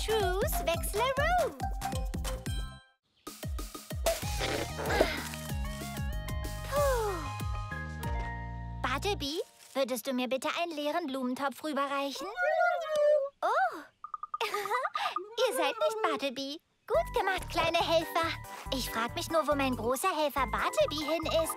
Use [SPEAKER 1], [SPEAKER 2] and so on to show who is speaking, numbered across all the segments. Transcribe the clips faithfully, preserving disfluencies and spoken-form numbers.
[SPEAKER 1] Trues Wechseleroo. Puh. Bartleby, würdest du mir bitte einen leeren Blumentopf rüberreichen? Oh. Ihr seid nicht Bartleby. Gut gemacht, kleine Helfer. Ich frage mich nur, wo mein großer Helfer Bartleby hin ist.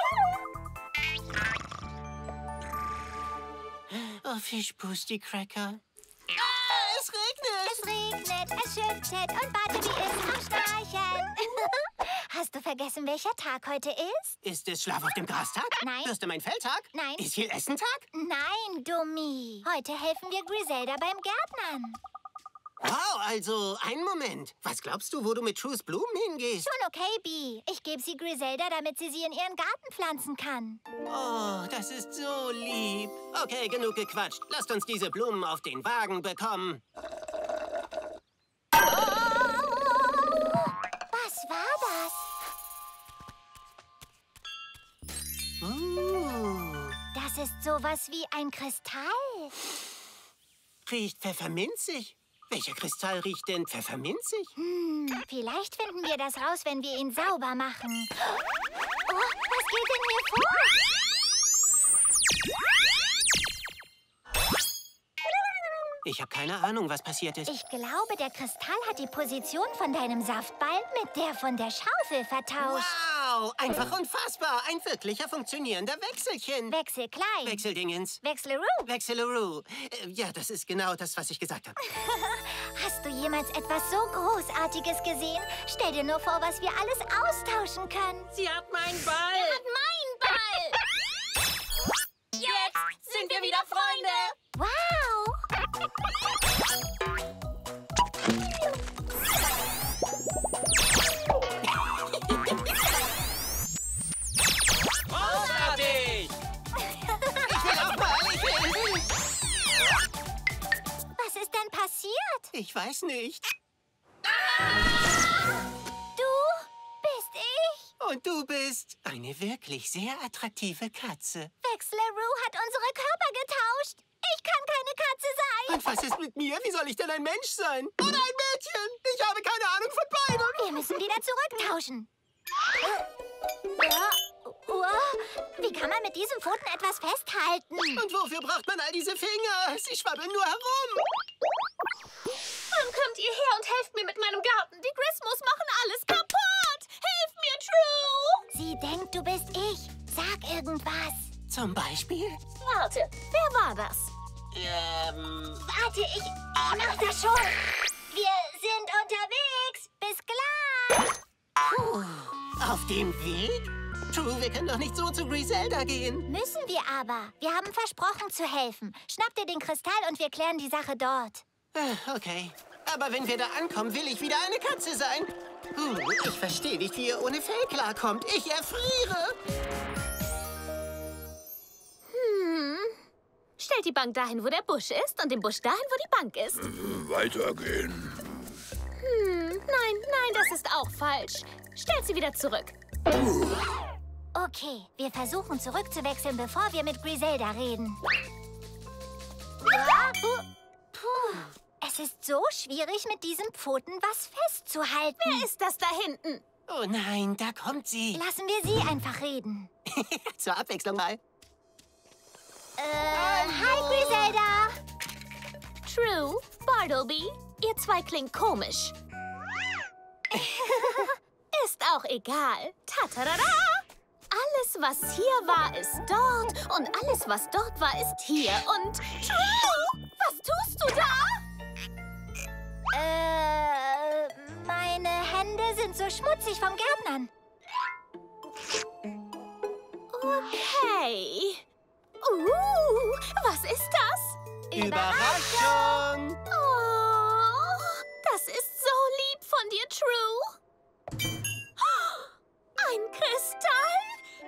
[SPEAKER 2] Oh, Fischpusti-Cracker. Ah, es regnet!
[SPEAKER 1] Es regnet, es schüttet und Bartleby ist am Schnarchen. Hast du vergessen, welcher Tag heute ist?
[SPEAKER 2] Ist es Schlaf auf dem Grastag?
[SPEAKER 1] Nein.
[SPEAKER 2] Hörst du mein Feldtag?
[SPEAKER 1] Nein.
[SPEAKER 2] Ist hier Essentag?
[SPEAKER 1] Nein, Dummi. Heute helfen wir Griselda beim Gärtnern.
[SPEAKER 2] Wow, also, einen Moment. Was glaubst du, wo du mit Trues Blumen hingehst?
[SPEAKER 1] Schon okay, Bee. Ich gebe sie Griselda, damit sie sie in ihren Garten pflanzen kann.
[SPEAKER 2] Oh, das ist so lieb. Okay, genug gequatscht. Lasst uns diese Blumen auf den Wagen bekommen.
[SPEAKER 1] Was war das?
[SPEAKER 2] Uh,
[SPEAKER 1] Das ist sowas wie ein Kristall.
[SPEAKER 2] riecht pfefferminzig. Welcher Kristall riecht denn pfefferminzig?
[SPEAKER 1] Hm, vielleicht finden wir das raus, wenn wir ihn sauber machen. Oh, was geht denn hier vor?
[SPEAKER 2] Ich habe keine Ahnung, was passiert ist.
[SPEAKER 1] Ich glaube, der Kristall hat die Position von deinem Saftball mit der von der Schaufel vertauscht.
[SPEAKER 2] Wow, einfach unfassbar. Ein wirklicher funktionierender Wechselchen.
[SPEAKER 1] Wechsel klein.
[SPEAKER 2] Wechseldingens.
[SPEAKER 1] Wechseleroo.
[SPEAKER 2] Wechseleroo. Äh, Ja, das ist genau das, was ich gesagt habe.
[SPEAKER 1] Hast du jemals etwas so Großartiges gesehen? Stell dir nur vor, was wir alles austauschen können.
[SPEAKER 2] Sie hat meinen Ball.
[SPEAKER 1] Er hat meinen Ball.
[SPEAKER 3] Jetzt sind wir wieder Freunde.
[SPEAKER 1] Wow.
[SPEAKER 3] Großartig!
[SPEAKER 2] Ich will auch mal. Ich will.
[SPEAKER 1] Was ist denn passiert?
[SPEAKER 2] Ich weiß nicht.
[SPEAKER 1] Du bist ich.
[SPEAKER 2] Und du bist eine wirklich sehr attraktive Katze.
[SPEAKER 1] Wechseleroo hat unsere Körper getauscht. Ich kann keine Katze sein.
[SPEAKER 2] Und was ist mit mir? Wie soll ich denn ein Mensch sein? Oder ein Mädchen? Ich habe keine Ahnung von beidem.
[SPEAKER 1] Wir müssen wieder zurücktauschen. Äh, ja, uh, wie kann man mit diesen Pfoten etwas festhalten?
[SPEAKER 2] Und wofür braucht man all diese Finger? Sie schwabbeln nur herum.
[SPEAKER 3] Wann kommt ihr her und helft mir mit meinem Garten? Die Grismos machen alles kaputt. Hilf mir, True!
[SPEAKER 1] Sie denkt, du bist ich. Sag irgendwas.
[SPEAKER 2] Zum Beispiel?
[SPEAKER 3] Warte, wer war das?
[SPEAKER 2] Ähm...
[SPEAKER 1] Warte, ich, ich mach das schon. Wir sind unterwegs. Bis gleich.
[SPEAKER 2] Puh, auf dem Weg? True, wir können doch nicht so zu Griselda gehen.
[SPEAKER 1] Müssen wir aber. Wir haben versprochen zu helfen. Schnapp dir den Kristall und wir klären die Sache dort.
[SPEAKER 2] Ah, okay. Aber wenn wir da ankommen, will ich wieder eine Katze sein. Puh, ich verstehe nicht, wie ihr ohne Fell klarkommt. Ich erfriere.
[SPEAKER 3] Hm. Stellt die Bank dahin, wo der Busch ist, und den Busch dahin, wo die Bank ist.
[SPEAKER 4] Weitergehen.
[SPEAKER 3] Hm, nein, nein, das ist auch falsch. Stellt sie wieder zurück.
[SPEAKER 1] Okay, wir versuchen zurückzuwechseln, bevor wir mit Griselda reden. Ja, uh, puh. Es ist so schwierig, mit diesen Pfoten was festzuhalten.
[SPEAKER 3] Wer ist das da hinten?
[SPEAKER 2] Oh nein, da kommt sie.
[SPEAKER 1] Lassen wir sie einfach reden.
[SPEAKER 2] Zur Abwechslung mal.
[SPEAKER 1] Äh, hi, Griselda.
[SPEAKER 3] True, Bartleby, ihr zwei klingt komisch. Ist auch egal. Tatarara! Alles, was hier war, ist dort. Und alles, was dort war, ist hier. Und True, was tust du da?
[SPEAKER 1] Äh, meine Hände sind so schmutzig vom Gärtnern.
[SPEAKER 3] Okay. Uh, was ist das?
[SPEAKER 2] Überraschung!
[SPEAKER 3] Oh, das ist so lieb von dir, True. Ein Kristall?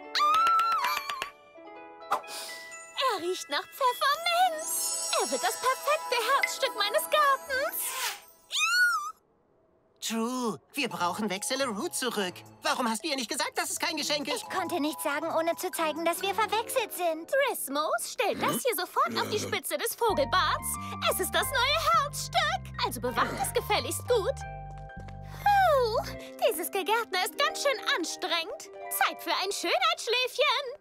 [SPEAKER 3] Ah! Er riecht nach Pfefferminz. Er wird das perfekte Herzstück meines Gartens.
[SPEAKER 2] True, wir brauchen Wechseleroo zurück. Warum hast du ihr nicht gesagt, dass es kein Geschenk ist?
[SPEAKER 1] Ich konnte nichts sagen, ohne zu zeigen, dass wir verwechselt sind.
[SPEAKER 3] Grismos, stellt das hier sofort auf die Spitze des Vogelbarts. Es ist das neue Herzstück. Also bewacht es gefälligst gut. Puh, dieses Gegärtner ist ganz schön anstrengend. Zeit für ein Schönheitsschläfchen.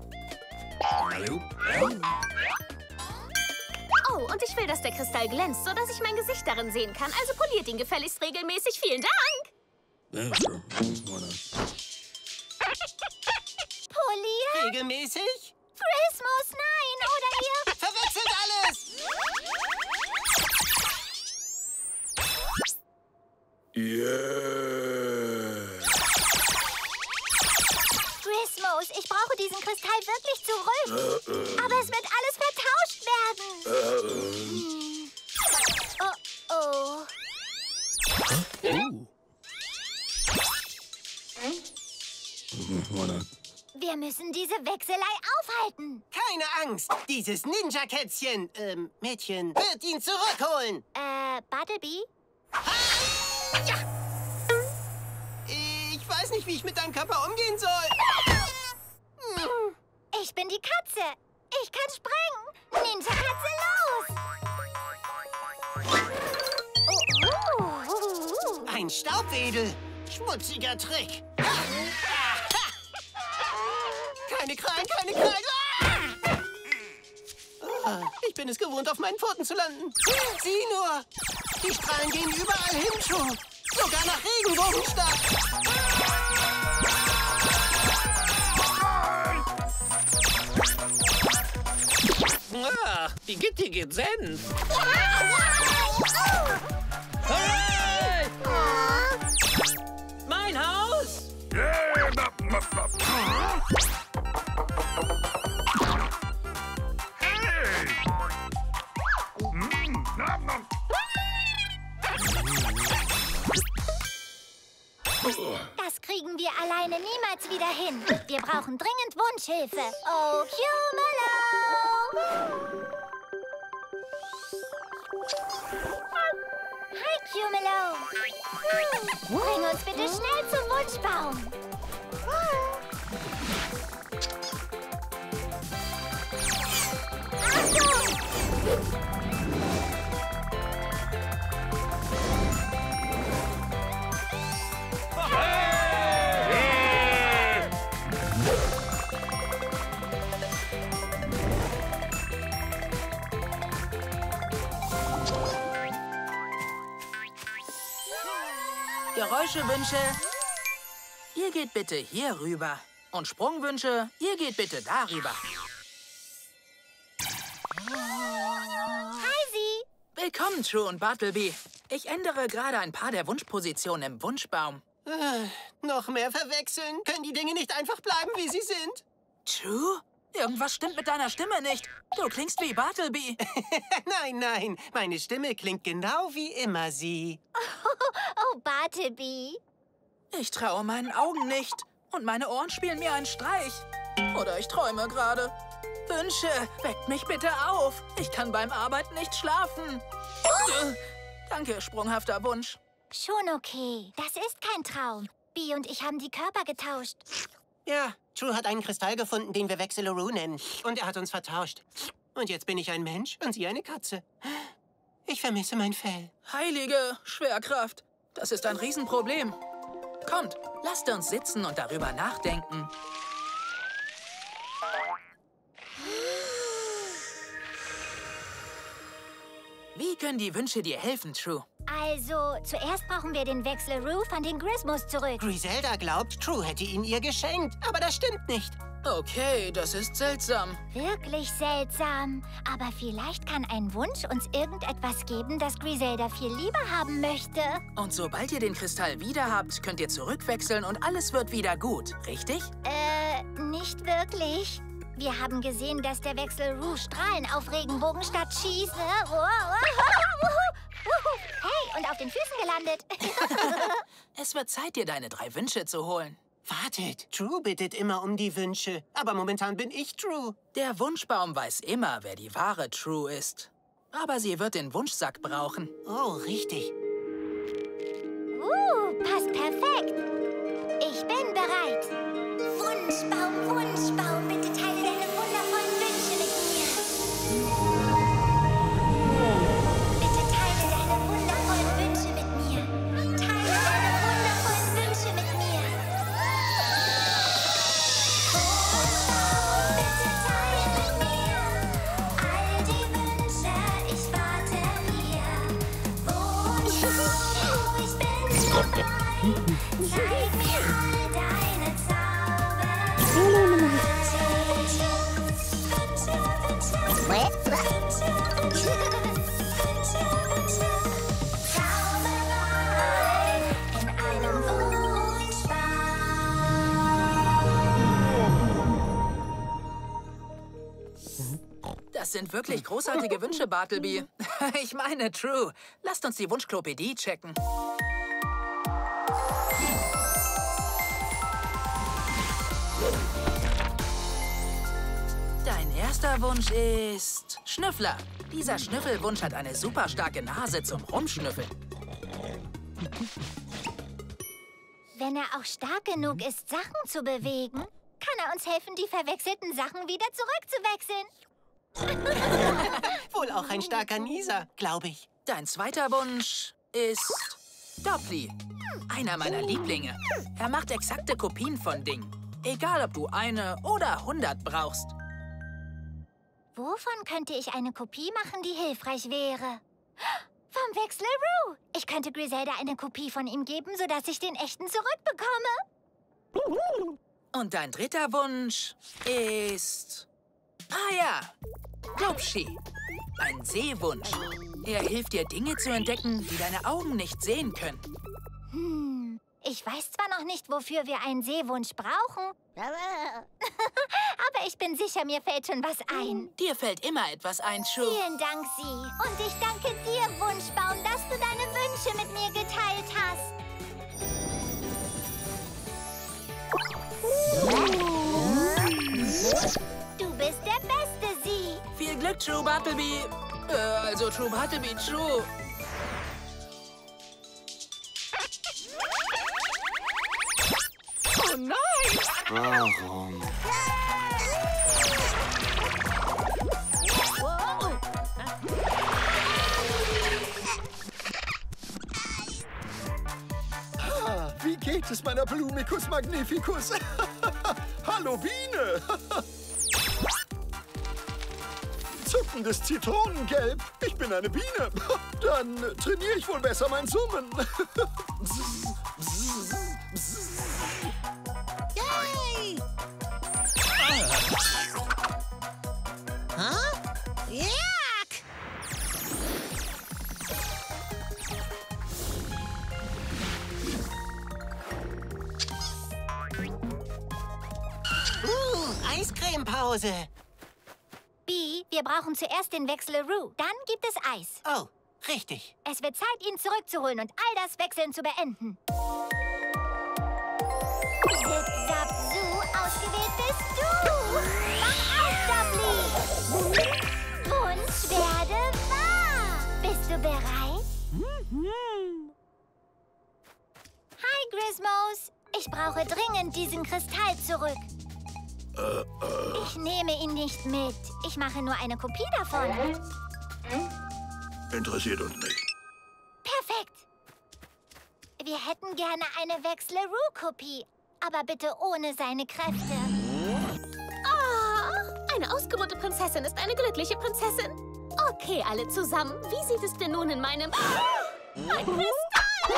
[SPEAKER 3] Oh, und ich will, dass der Kristall glänzt, sodass ich mein Gesicht darin sehen kann. Also poliert ihn gefälligst regelmäßig. Vielen Dank.
[SPEAKER 1] Poliert?
[SPEAKER 2] Regelmäßig?
[SPEAKER 1] Christmas, nein, oder ihr...
[SPEAKER 2] Verwechselt alles!
[SPEAKER 4] Yeah.
[SPEAKER 1] Christmas, ich brauche diesen Kristall wirklich zurück. Aber es wird alles vertauscht werden. Hm. Oh, oh. Wir müssen diese Wechselei aufhalten.
[SPEAKER 2] Keine Angst, dieses Ninja-Kätzchen, ähm, Mädchen, wird ihn zurückholen.
[SPEAKER 1] Äh, Bartleby?
[SPEAKER 2] Ja! Ich weiß nicht, wie ich mit deinem Körper umgehen soll. Hm.
[SPEAKER 1] Ich bin die Katze. Ich kann springen. Ninja-Katze, los! Oh, oh, oh, oh.
[SPEAKER 2] Ein Staubwedel. Schmutziger Trick. Keine Krallen, keine Krallen. Ah, ich bin es gewohnt, auf meinen Pfoten zu landen. Sieh nur. Die Strahlen gehen überall hin, True. Sogar nach Regenbogenstadt.
[SPEAKER 5] Ah, die Gitti geht Senf.
[SPEAKER 4] Hey!
[SPEAKER 5] Mein Haus!
[SPEAKER 1] Das kriegen wir alleine niemals wieder hin. Wir brauchen dringend Wunschhilfe. Oh, Cumelo! Hi, Cumelo. Bring uns bitte schnell zum Wunschbaum. Achtung!
[SPEAKER 6] Geräuschewünsche, ihr geht bitte hier rüber. Und Sprungwünsche, ihr geht bitte darüber.
[SPEAKER 1] Hi, Sie.
[SPEAKER 6] Willkommen, True und Bartleby. Ich ändere gerade ein paar der Wunschpositionen im Wunschbaum.
[SPEAKER 2] Ah, noch mehr verwechseln? Können die Dinge nicht einfach bleiben, wie sie sind?
[SPEAKER 6] True? Irgendwas stimmt mit deiner Stimme nicht. Du klingst wie Bartleby.
[SPEAKER 2] Nein, nein, meine Stimme klingt genau wie immer sie.
[SPEAKER 1] Oh, Bartleby.
[SPEAKER 6] Ich traue meinen Augen nicht. Und meine Ohren spielen mir einen Streich. Oder ich träume gerade. Wünsche, weckt mich bitte auf. Ich kann beim Arbeiten nicht schlafen. Äh, danke, sprunghafter Wunsch.
[SPEAKER 1] Schon okay. Das ist kein Traum. Bee und ich haben die Körper getauscht.
[SPEAKER 2] Ja, True hat einen Kristall gefunden, den wir Wechseleroo nennen. Und er hat uns vertauscht. Und jetzt bin ich ein Mensch und sie eine Katze. Ich vermisse mein Fell.
[SPEAKER 6] Heilige Schwerkraft. Das ist ein Riesenproblem. Kommt, lasst uns sitzen und darüber nachdenken. Wie können die Wünsche dir helfen, True?
[SPEAKER 1] Also, zuerst brauchen wir den Wechseleroo von den Grismos zurück.
[SPEAKER 2] Griselda glaubt, True hätte ihn ihr geschenkt. Aber das stimmt nicht.
[SPEAKER 6] Okay, das ist seltsam.
[SPEAKER 1] Wirklich seltsam. Aber vielleicht kann ein Wunsch uns irgendetwas geben, das Griselda viel lieber haben möchte.
[SPEAKER 6] Und sobald ihr den Kristall wieder habt, könnt ihr zurückwechseln und alles wird wieder gut, richtig?
[SPEAKER 1] Äh, nicht wirklich. Wir haben gesehen, dass der Wechseleroo Strahlen auf Regenbogenstadt schießt. Hey, und auf den Füßen gelandet.
[SPEAKER 6] Es wird Zeit, dir deine drei Wünsche zu holen.
[SPEAKER 2] Wartet, True bittet immer um die Wünsche. Aber momentan bin ich True.
[SPEAKER 6] Der Wunschbaum weiß immer, wer die wahre True ist. Aber sie wird den Wunschsack brauchen.
[SPEAKER 2] Oh, richtig.
[SPEAKER 1] Uh, passt perfekt. Ich bin bereit. Wunschbaum, Wunschbaum, bitte teile deine wundervollen Wünsche mit mir. Bitte teile deine wundervollen Zeig mir all deine Zauber. Zauberei in einem Wunschbau.
[SPEAKER 6] Das sind wirklich großartige Wünsche, Bartleby. Ich meine, True. Lasst uns die Wunschklopädie checken. Dein erster Wunsch ist Schnüffler. Dieser Schnüffelwunsch hat eine super starke Nase zum Rumschnüffeln.
[SPEAKER 1] Wenn er auch stark genug ist, Sachen zu bewegen, kann er uns helfen, die verwechselten Sachen wieder zurückzuwechseln.
[SPEAKER 2] Wohl auch ein starker Nieser, glaube ich.
[SPEAKER 6] Dein zweiter Wunsch ist Doppli. Einer meiner Lieblinge. Er macht exakte Kopien von Dingen. Egal, ob du eine oder hundert brauchst.
[SPEAKER 1] Wovon könnte ich eine Kopie machen, die hilfreich wäre? Vom Wechsler-Roo. Ich könnte Griselda eine Kopie von ihm geben, sodass ich den echten zurückbekomme.
[SPEAKER 6] Und dein dritter Wunsch ist... Ah ja, Glubschi. Ein Sehwunsch. Er hilft dir, Dinge zu entdecken, die deine Augen nicht sehen können.
[SPEAKER 1] Hm, ich weiß zwar noch nicht, wofür wir einen Sehwunsch brauchen, aber ich bin sicher, mir fällt schon was ein.
[SPEAKER 6] Dir fällt immer etwas ein, True.
[SPEAKER 1] Vielen Dank, Sie. Und ich danke dir, Wunschbaum, dass du deine Wünsche mit mir geteilt hast. Du bist der Beste, Sie.
[SPEAKER 6] Viel Glück, True Bartleby. Äh, also True Bartleby, True.
[SPEAKER 5] Oh nein!
[SPEAKER 4] Warum? Ah, wie geht es meiner Blumicus magnificus? Hallo, Biene! Zuckendes Zitronengelb. Ich bin eine Biene. Dann trainiere ich wohl besser mein Summen.
[SPEAKER 7] Yay! Huh? Yuck!
[SPEAKER 2] Uh, Eiscremepause.
[SPEAKER 1] Bee, wir brauchen zuerst den Wechsler-Roo. Dann gibt es Eis.
[SPEAKER 2] Oh, richtig.
[SPEAKER 1] Es wird Zeit, ihn zurückzuholen und all das Wechseln zu beenden. Zip, zap, zoo, ausgewählt bist du. Mach auf, Doppli. Wunsch werde wahr. Bist du bereit? Hi, Grismos. Ich brauche dringend diesen Kristall zurück. Ich nehme ihn nicht mit. Ich mache nur eine Kopie davon.
[SPEAKER 4] Interessiert uns nicht.
[SPEAKER 1] Perfekt. Wir hätten gerne eine Wechsler-Roo-Kopie, aber bitte ohne seine Kräfte.
[SPEAKER 3] Ah, eine ausgeruhte Prinzessin ist eine glückliche Prinzessin. Okay, alle zusammen. Wie sieht es denn nun in meinem... Ein Kristall!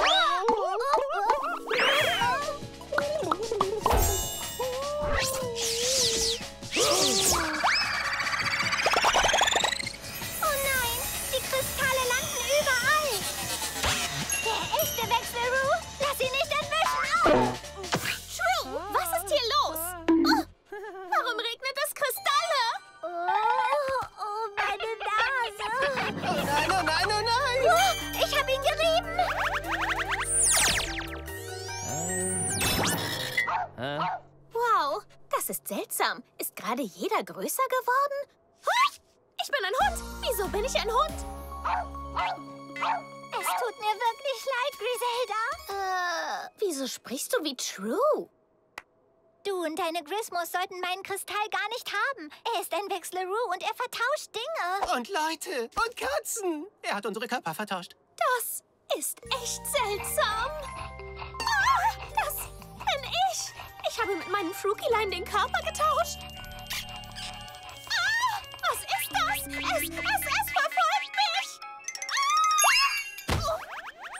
[SPEAKER 1] Oh nein, die Kristalle landen überall. Der echte Wechsler-Roo, lass ihn nicht entwischen.
[SPEAKER 3] True, was ist hier los? Oh, warum regnet es Kristalle?
[SPEAKER 1] Oh, oh, meine Nase.
[SPEAKER 2] Oh nein, oh nein, oh nein.
[SPEAKER 1] Oh, ich habe ihn gerieben.
[SPEAKER 3] Wow, das ist seltsam. Ist gerade jeder größer geworden? Hui, ich bin ein Hund. Wieso bin ich ein Hund?
[SPEAKER 1] Es tut mir wirklich leid, Griselda.
[SPEAKER 3] Äh, wieso sprichst du wie True?
[SPEAKER 1] Du und deine Grismos sollten meinen Kristall gar nicht haben. Er ist ein Wechsler-Roo und er vertauscht Dinge.
[SPEAKER 2] Und Leute und Katzen. Er hat unsere Körper vertauscht.
[SPEAKER 3] Das ist echt seltsam. Ah, das bin ich. Ich habe mit meinem Frukilein den Körper getauscht. Ah, was ist das? Es, es, es verfolgt mich. Ah!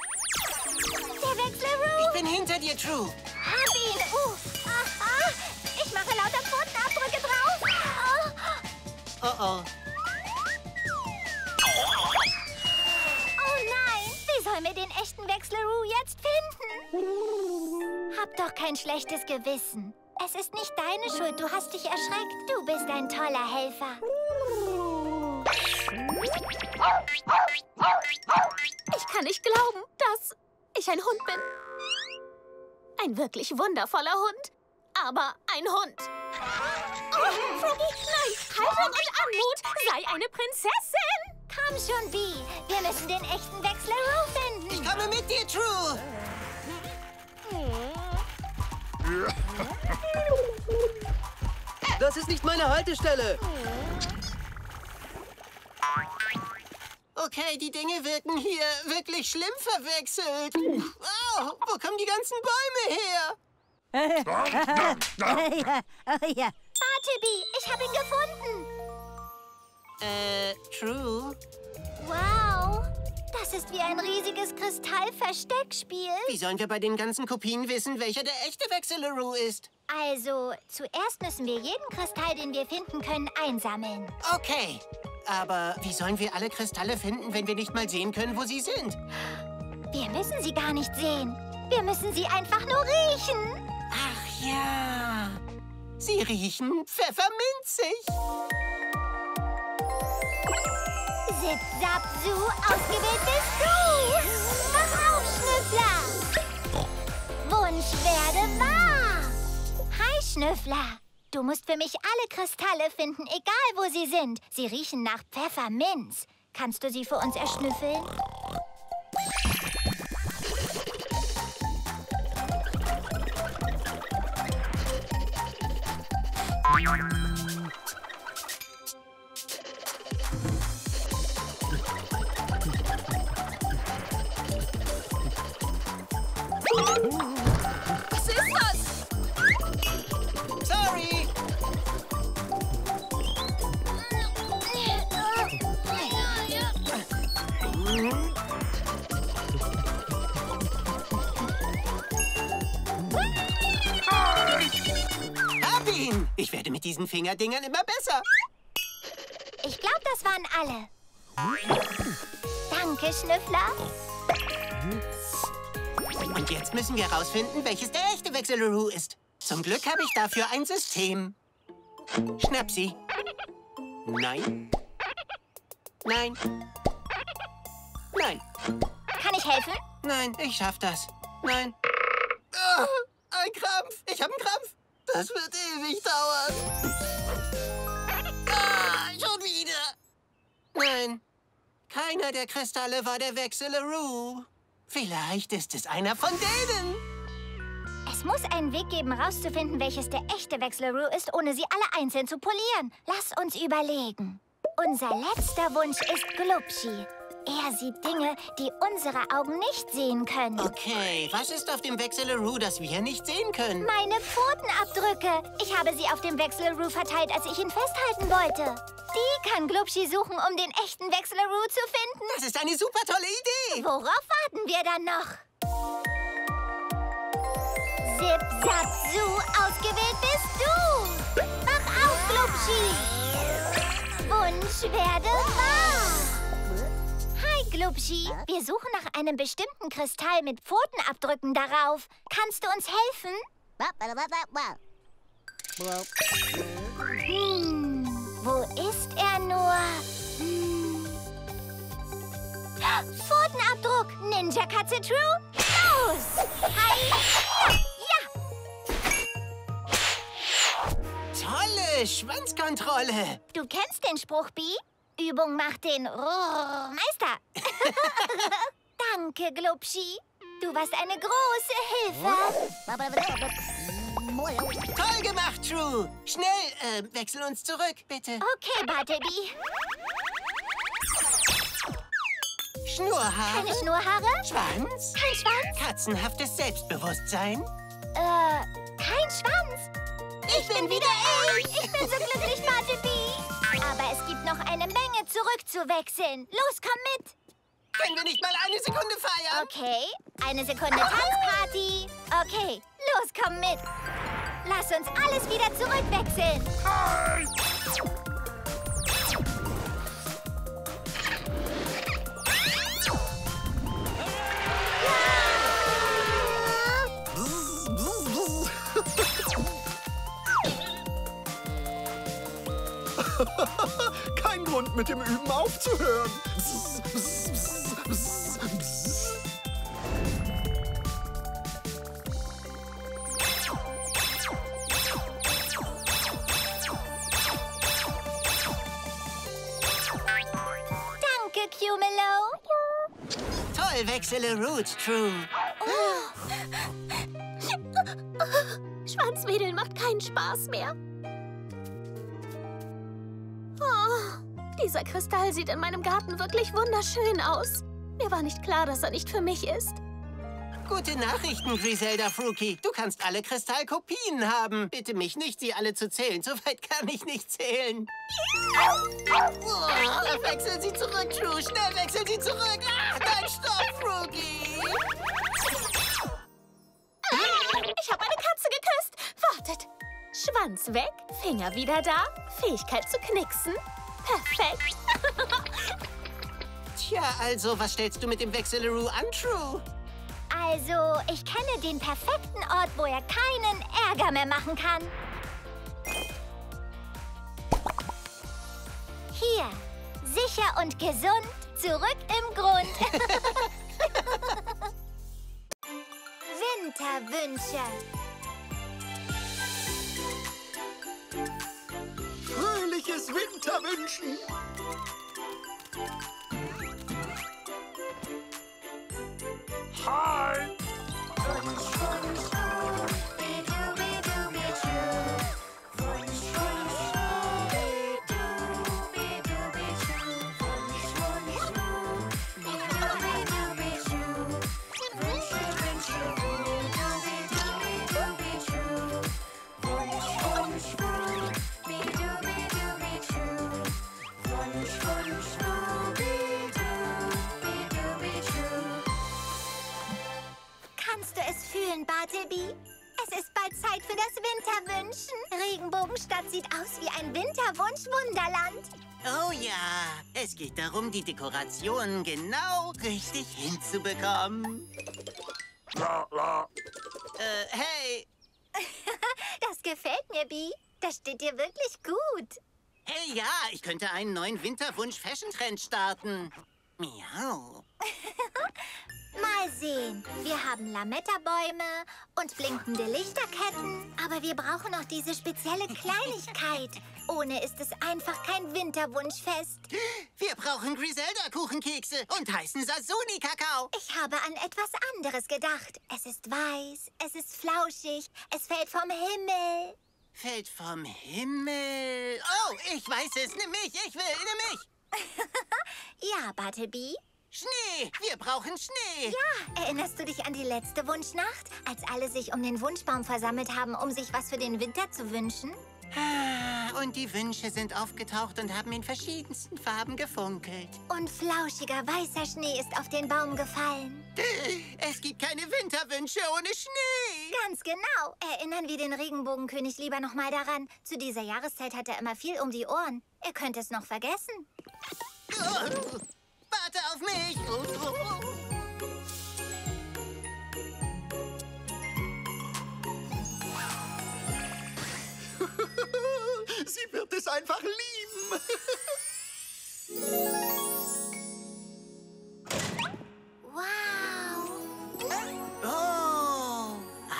[SPEAKER 2] bin hinter dir, True.
[SPEAKER 1] Hab ihn! Uh. Ah, ah. Ich mache lauter Pfotenabdrücke drauf. Oh.
[SPEAKER 2] Oh oh.
[SPEAKER 1] Oh nein! Wie sollen wir den echten Wechsler-Roo jetzt finden? Hab doch kein schlechtes Gewissen. Es ist nicht deine Schuld. Du hast dich erschreckt. Du bist ein toller Helfer.
[SPEAKER 3] Ich kann nicht glauben, dass ich ein Hund bin. Ein wirklich wundervoller Hund. Aber ein Hund. Oh, Froggy, nein! Haltung und Anmut! Sei eine Prinzessin!
[SPEAKER 1] Komm schon, Bee. Wir müssen den echten Wechsler-Roo finden.
[SPEAKER 2] Ich komme mit dir, True.
[SPEAKER 8] Das ist nicht meine Haltestelle.
[SPEAKER 2] Okay, die Dinge wirken hier wirklich schlimm verwechselt. Oh, wo kommen die ganzen Bäume her?
[SPEAKER 1] Bartleby, ich habe ihn gefunden.
[SPEAKER 2] Äh, True?
[SPEAKER 1] Wow, das ist wie ein riesiges Kristall-Versteckspiel.
[SPEAKER 2] Wie sollen wir bei den ganzen Kopien wissen, welcher der echte Wechsler-Roo ist?
[SPEAKER 1] Also, zuerst müssen wir jeden Kristall, den wir finden können, einsammeln.
[SPEAKER 2] Okay, aber wie sollen wir alle Kristalle finden, wenn wir nicht mal sehen können, wo sie sind?
[SPEAKER 1] Wir müssen sie gar nicht sehen. Wir müssen sie einfach nur riechen.
[SPEAKER 2] Ach ja, sie riechen pfefferminzig.
[SPEAKER 1] Zip, zap, zu, ausgewählt bist du. Wach auf, Schnüffler. Wunsch werde wahr. Hi, Schnüffler. Du musst für mich alle Kristalle finden, egal wo sie sind. Sie riechen nach Pfefferminz. Kannst du sie für uns erschnüffeln?
[SPEAKER 3] Was ist das?
[SPEAKER 2] Sorry. Hab ihn! Ich werde mit diesen Fingerdingern immer besser.
[SPEAKER 1] Ich glaube, das waren alle. Danke, Schnüffler.
[SPEAKER 2] Und jetzt müssen wir herausfinden, welches der echte Wechsler-Roo ist. Zum Glück habe ich dafür ein System. Schnapp sie. Nein. Nein. Nein.
[SPEAKER 1] Kann ich helfen?
[SPEAKER 2] Nein, ich schaff das. Nein. Ah, ein Krampf. Ich habe einen Krampf. Das wird ewig dauern. Ah, schon wieder. Nein. Keiner der Kristalle war der Wechsler-Roo. Vielleicht ist es einer von denen.
[SPEAKER 1] Es muss einen Weg geben, rauszufinden, welches der echte Wechsler-Roo ist, ohne sie alle einzeln zu polieren. Lass uns überlegen. Unser letzter Wunsch ist Glubschi. Er sieht Dinge, die unsere Augen nicht sehen können.
[SPEAKER 2] Okay, was ist auf dem Wechsler-Roo, das wir nicht sehen können?
[SPEAKER 1] Meine Pfotenabdrücke. Ich habe sie auf dem Wechsler-Roo verteilt, als ich ihn festhalten wollte. Die kann Glubschi suchen, um den echten Wechsler-Roo zu finden.
[SPEAKER 2] Das ist eine super tolle Idee.
[SPEAKER 1] Worauf warten wir dann noch? Zip, zap, zu, ausgewählt bist du. Wach auf, Glubschi. Wunsch werde wahr. Hi, Glubschi. Wir suchen nach einem bestimmten Kristall mit Pfotenabdrücken darauf. Kannst du uns helfen? Hm, wo ist er nur? Hm. Pfotenabdruck! Ninja-Katze True? Los! Hi! Ja!
[SPEAKER 2] Tolle Schwanzkontrolle.
[SPEAKER 1] Du kennst den Spruch, Bee? Übung macht den Rrrr Meister. Danke, Glubschi. Du warst eine große Hilfe.
[SPEAKER 2] Toll gemacht, True. Schnell, äh, wechsel uns zurück, bitte.
[SPEAKER 1] Okay, Bartleby.
[SPEAKER 2] Schnurrhaare.
[SPEAKER 1] Keine Schnurrhaare?
[SPEAKER 2] Schwanz.
[SPEAKER 1] Kein Schwanz?
[SPEAKER 2] Katzenhaftes Selbstbewusstsein.
[SPEAKER 1] Äh, kein Schwanz. Ich bin wieder ich. Ich bin so glücklich, Bartleby. Aber es gibt noch eine Menge zurückzuwechseln. Los, komm mit.
[SPEAKER 2] Können wir nicht mal eine Sekunde feiern?
[SPEAKER 1] Okay, eine Sekunde Tanzparty. Okay, los, komm mit. Lass uns alles wieder zurückwechseln.
[SPEAKER 4] Kein Grund, mit dem Üben aufzuhören. Bzz, bzz, bzz, bzz, bzz.
[SPEAKER 1] Danke, Cumelo.
[SPEAKER 2] Toll, Wechseleroo, True.
[SPEAKER 3] Schwanzwedeln macht keinen Spaß mehr. Oh, dieser Kristall sieht in meinem Garten wirklich wunderschön aus. Mir war nicht klar, dass er nicht für mich ist.
[SPEAKER 2] Gute Nachrichten, Griselda Fruki. Du kannst alle Kristallkopien haben. Bitte mich nicht, sie alle zu zählen. So weit kann ich nicht zählen. Oh, wechsel sie zurück, True. Schnell wechsel sie zurück. Ach, nein, stopp, Fruki.
[SPEAKER 3] Ich habe eine Katze geküsst. Wartet. Schwanz weg, Finger wieder da, Fähigkeit zu knixen. Perfekt.
[SPEAKER 2] Tja, also, was stellst du mit dem Wechseleroo an, True?
[SPEAKER 1] Also, ich kenne den perfekten Ort, wo er keinen Ärger mehr machen kann. Hier, sicher und gesund, zurück im Grund. Winterwünsche.
[SPEAKER 4] Fröhliches Winterwünschen. Hi!
[SPEAKER 1] Kannst du es fühlen, Bartleby? Es ist bald Zeit für das Winterwünschen. Regenbogenstadt sieht aus wie ein Winterwunsch-Wunderland.
[SPEAKER 2] Oh ja, es geht darum, die Dekorationen genau richtig hinzubekommen.
[SPEAKER 4] La, la.
[SPEAKER 2] Äh, hey.
[SPEAKER 1] Das gefällt mir, Bee. Das steht dir wirklich gut.
[SPEAKER 2] Hey, ja, ich könnte einen neuen Winterwunsch-Fashion-Trend starten. Miau.
[SPEAKER 1] Mal sehen. Wir haben Lametta-Bäume und blinkende Lichterketten. Aber wir brauchen noch diese spezielle Kleinigkeit. Ohne ist es einfach kein Winterwunschfest.
[SPEAKER 2] Wir brauchen Griselda-Kuchenkekse und heißen Sasuni-Kakao.
[SPEAKER 1] Ich habe an etwas anderes gedacht. Es ist weiß, es ist flauschig, es fällt vom Himmel.
[SPEAKER 2] Fällt vom Himmel. Oh, ich weiß es. Nimm mich, ich will, nimm mich.
[SPEAKER 1] Ja, Bartleby?
[SPEAKER 2] Schnee, wir brauchen Schnee.
[SPEAKER 1] Ja, erinnerst du dich an die letzte Wunschnacht, als alle sich um den Wunschbaum versammelt haben, um sich was für den Winter zu wünschen?
[SPEAKER 2] Ah, und die Wünsche sind aufgetaucht und haben in verschiedensten Farben gefunkelt.
[SPEAKER 1] Und flauschiger weißer Schnee ist auf den Baum gefallen.
[SPEAKER 2] Es gibt keine Winterwünsche ohne Schnee.
[SPEAKER 1] Ganz genau. Erinnern wir den Regenbogenkönig lieber noch mal daran. Zu dieser Jahreszeit hat er immer viel um die Ohren. Er könnte es noch vergessen.
[SPEAKER 2] Oh, warte auf mich.
[SPEAKER 4] Sie wird es einfach lieben.
[SPEAKER 1] Wow.
[SPEAKER 2] Oh. Ah.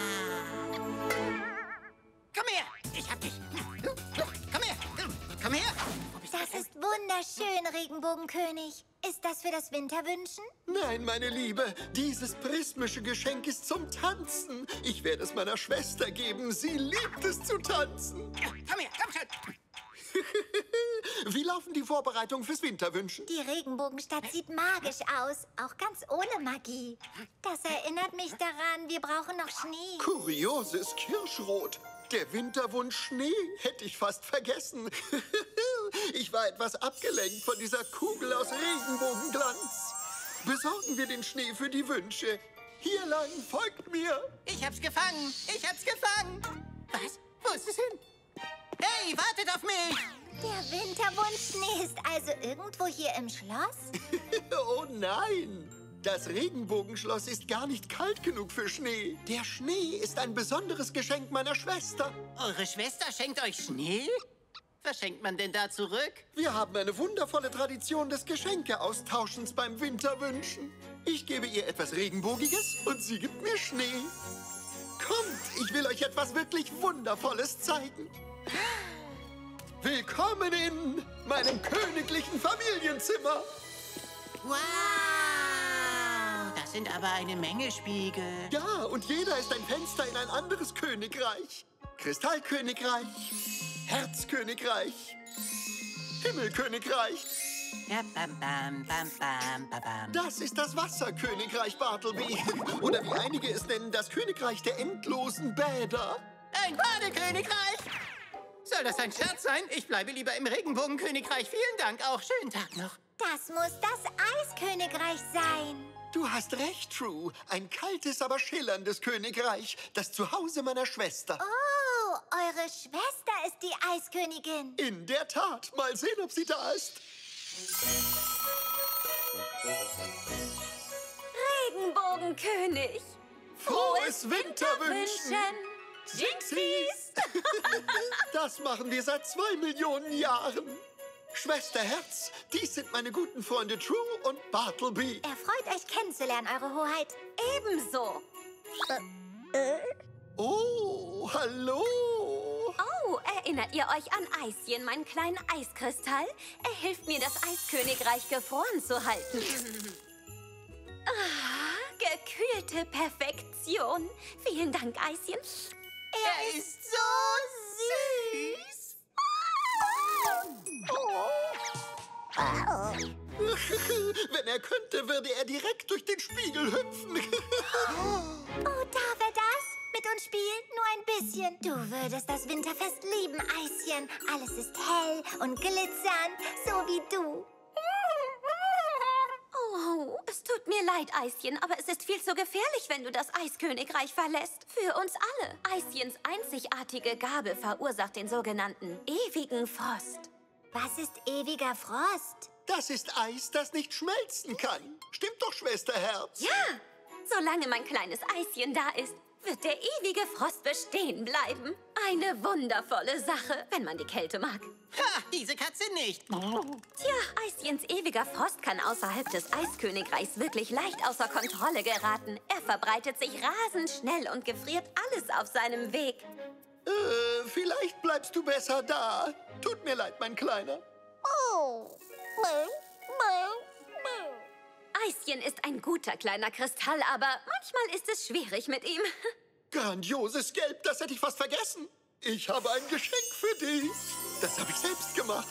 [SPEAKER 2] Komm her, ich hab dich. Komm her, komm her. Wo bist du
[SPEAKER 1] Das
[SPEAKER 2] denn?
[SPEAKER 1] ist wunderschön, Regenbogenkönig. Ist das für das Winterwünschen?
[SPEAKER 4] Nein, meine Liebe, dieses prismische Geschenk ist zum Tanzen. Ich werde es meiner Schwester geben. Sie liebt es zu tanzen.
[SPEAKER 2] Komm her, komm schon.
[SPEAKER 4] Wie laufen die Vorbereitungen fürs Winterwünschen?
[SPEAKER 1] Die Regenbogenstadt sieht magisch aus, auch ganz ohne Magie. Das erinnert mich daran, wir brauchen noch Schnee.
[SPEAKER 4] Kurioses Kirschrot. Der Winterwunsch Schnee hätte ich fast vergessen. Ich war etwas abgelenkt von dieser Kugel aus Regenbogenglanz. Besorgen wir den Schnee für die Wünsche. Hier lang, folgt mir.
[SPEAKER 2] Ich hab's gefangen. Ich hab's gefangen. Was? Wo ist es hin? Hey, wartet auf mich!
[SPEAKER 1] Der Winterwunschschnee ist also irgendwo hier im Schloss?
[SPEAKER 4] Oh nein! Das Regenbogenschloss ist gar nicht kalt genug für Schnee. Der Schnee ist ein besonderes Geschenk meiner Schwester.
[SPEAKER 2] Eure Schwester schenkt euch Schnee? Was schenkt man denn da zurück?
[SPEAKER 4] Wir haben eine wundervolle Tradition des Geschenkeaustauschens beim Winterwünschen. Ich gebe ihr etwas Regenbogiges und sie gibt mir Schnee. Kommt, ich will euch etwas wirklich Wundervolles zeigen. Willkommen in meinem königlichen Familienzimmer.
[SPEAKER 2] Wow! Das sind aber eine Menge Spiegel.
[SPEAKER 4] Ja, und jeder ist ein Fenster in ein anderes Königreich. Kristallkönigreich, Herzkönigreich, Himmelkönigreich.
[SPEAKER 2] Ja, bam, bam, bam, bam, bam, bam.
[SPEAKER 4] Das ist das Wasserkönigreich, Bartleby. Oder wie einige es nennen, das Königreich der endlosen Bäder.
[SPEAKER 2] Ein Badekönigreich! Soll das ein Scherz sein? Ich bleibe lieber im Regenbogenkönigreich. Vielen Dank, auch schönen Tag noch.
[SPEAKER 1] Das muss das Eiskönigreich sein.
[SPEAKER 4] Du hast recht, True. Ein kaltes, aber schillerndes Königreich. Das Zuhause meiner Schwester.
[SPEAKER 1] Oh, eure Schwester ist die Eiskönigin.
[SPEAKER 4] In der Tat. Mal sehen, ob sie da ist.
[SPEAKER 3] Regenbogenkönig.
[SPEAKER 4] Frohes Winterwünschen.
[SPEAKER 3] Jinxies.
[SPEAKER 4] Das machen wir seit zwei Millionen Jahren. Schwester Herz, dies sind meine guten Freunde True und Bartleby.
[SPEAKER 1] Erfreut euch kennenzulernen, Eure Hoheit.
[SPEAKER 3] Ebenso.
[SPEAKER 4] Oh, hallo.
[SPEAKER 3] Oh, erinnert ihr euch an Eischen, meinen kleinen Eiskristall? Er hilft mir, das Eiskönigreich gefroren zu halten. Ah, gekühlte Perfektion. Vielen Dank, Eischen.
[SPEAKER 2] Er ist so süß.
[SPEAKER 4] Wenn er könnte, würde er direkt durch den Spiegel hüpfen.
[SPEAKER 1] Oh, darf er das? Mit uns spielen? Nur ein bisschen. Du würdest das Winterfest lieben, Eischen. Alles ist hell und glitzernd, so wie du.
[SPEAKER 3] Oh, es tut mir leid, Eischen, aber es ist viel zu gefährlich, wenn du das Eiskönigreich verlässt. Für uns alle. Eischens einzigartige Gabe verursacht den sogenannten ewigen Frost.
[SPEAKER 1] Was ist ewiger Frost?
[SPEAKER 4] Das ist Eis, das nicht schmelzen kann. Stimmt doch, Schwester Herz?
[SPEAKER 3] Ja, solange mein kleines Eischen da ist, wird der ewige Frost bestehen bleiben. Eine wundervolle Sache, wenn man die Kälte mag.
[SPEAKER 2] Ha, diese Katze nicht.
[SPEAKER 3] Tja, Eischens ewiger Frost kann außerhalb des Eiskönigreichs wirklich leicht außer Kontrolle geraten. Er verbreitet sich rasend schnell und gefriert alles auf seinem Weg.
[SPEAKER 4] Äh, vielleicht bleibst du besser da. Tut mir leid, mein Kleiner.
[SPEAKER 1] Oh.
[SPEAKER 3] Eischen ist ein guter kleiner Kristall, aber manchmal ist es schwierig mit ihm.
[SPEAKER 4] Grandioses Gelb, das hätte ich fast vergessen. Ich habe ein Geschenk für dich. Das habe ich selbst gemacht.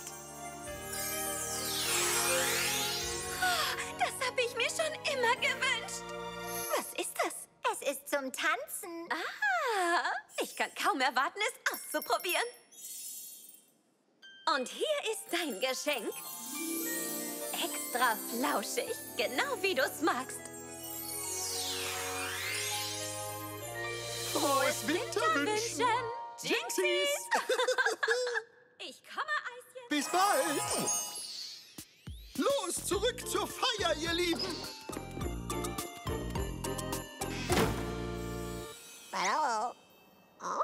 [SPEAKER 3] Das habe ich mir schon immer gewünscht. Was ist das?
[SPEAKER 1] Es ist zum Tanzen.
[SPEAKER 3] Ah, ich kann kaum erwarten, es auszuprobieren. Und hier ist dein Geschenk. Extra flauschig, genau wie du es magst.
[SPEAKER 4] Frohes Winterwünschen.
[SPEAKER 3] Jinxies! Ich komme, Eischen.
[SPEAKER 4] Bis bald. Los, zurück zur Feier, ihr Lieben.
[SPEAKER 1] Hallo. Oh?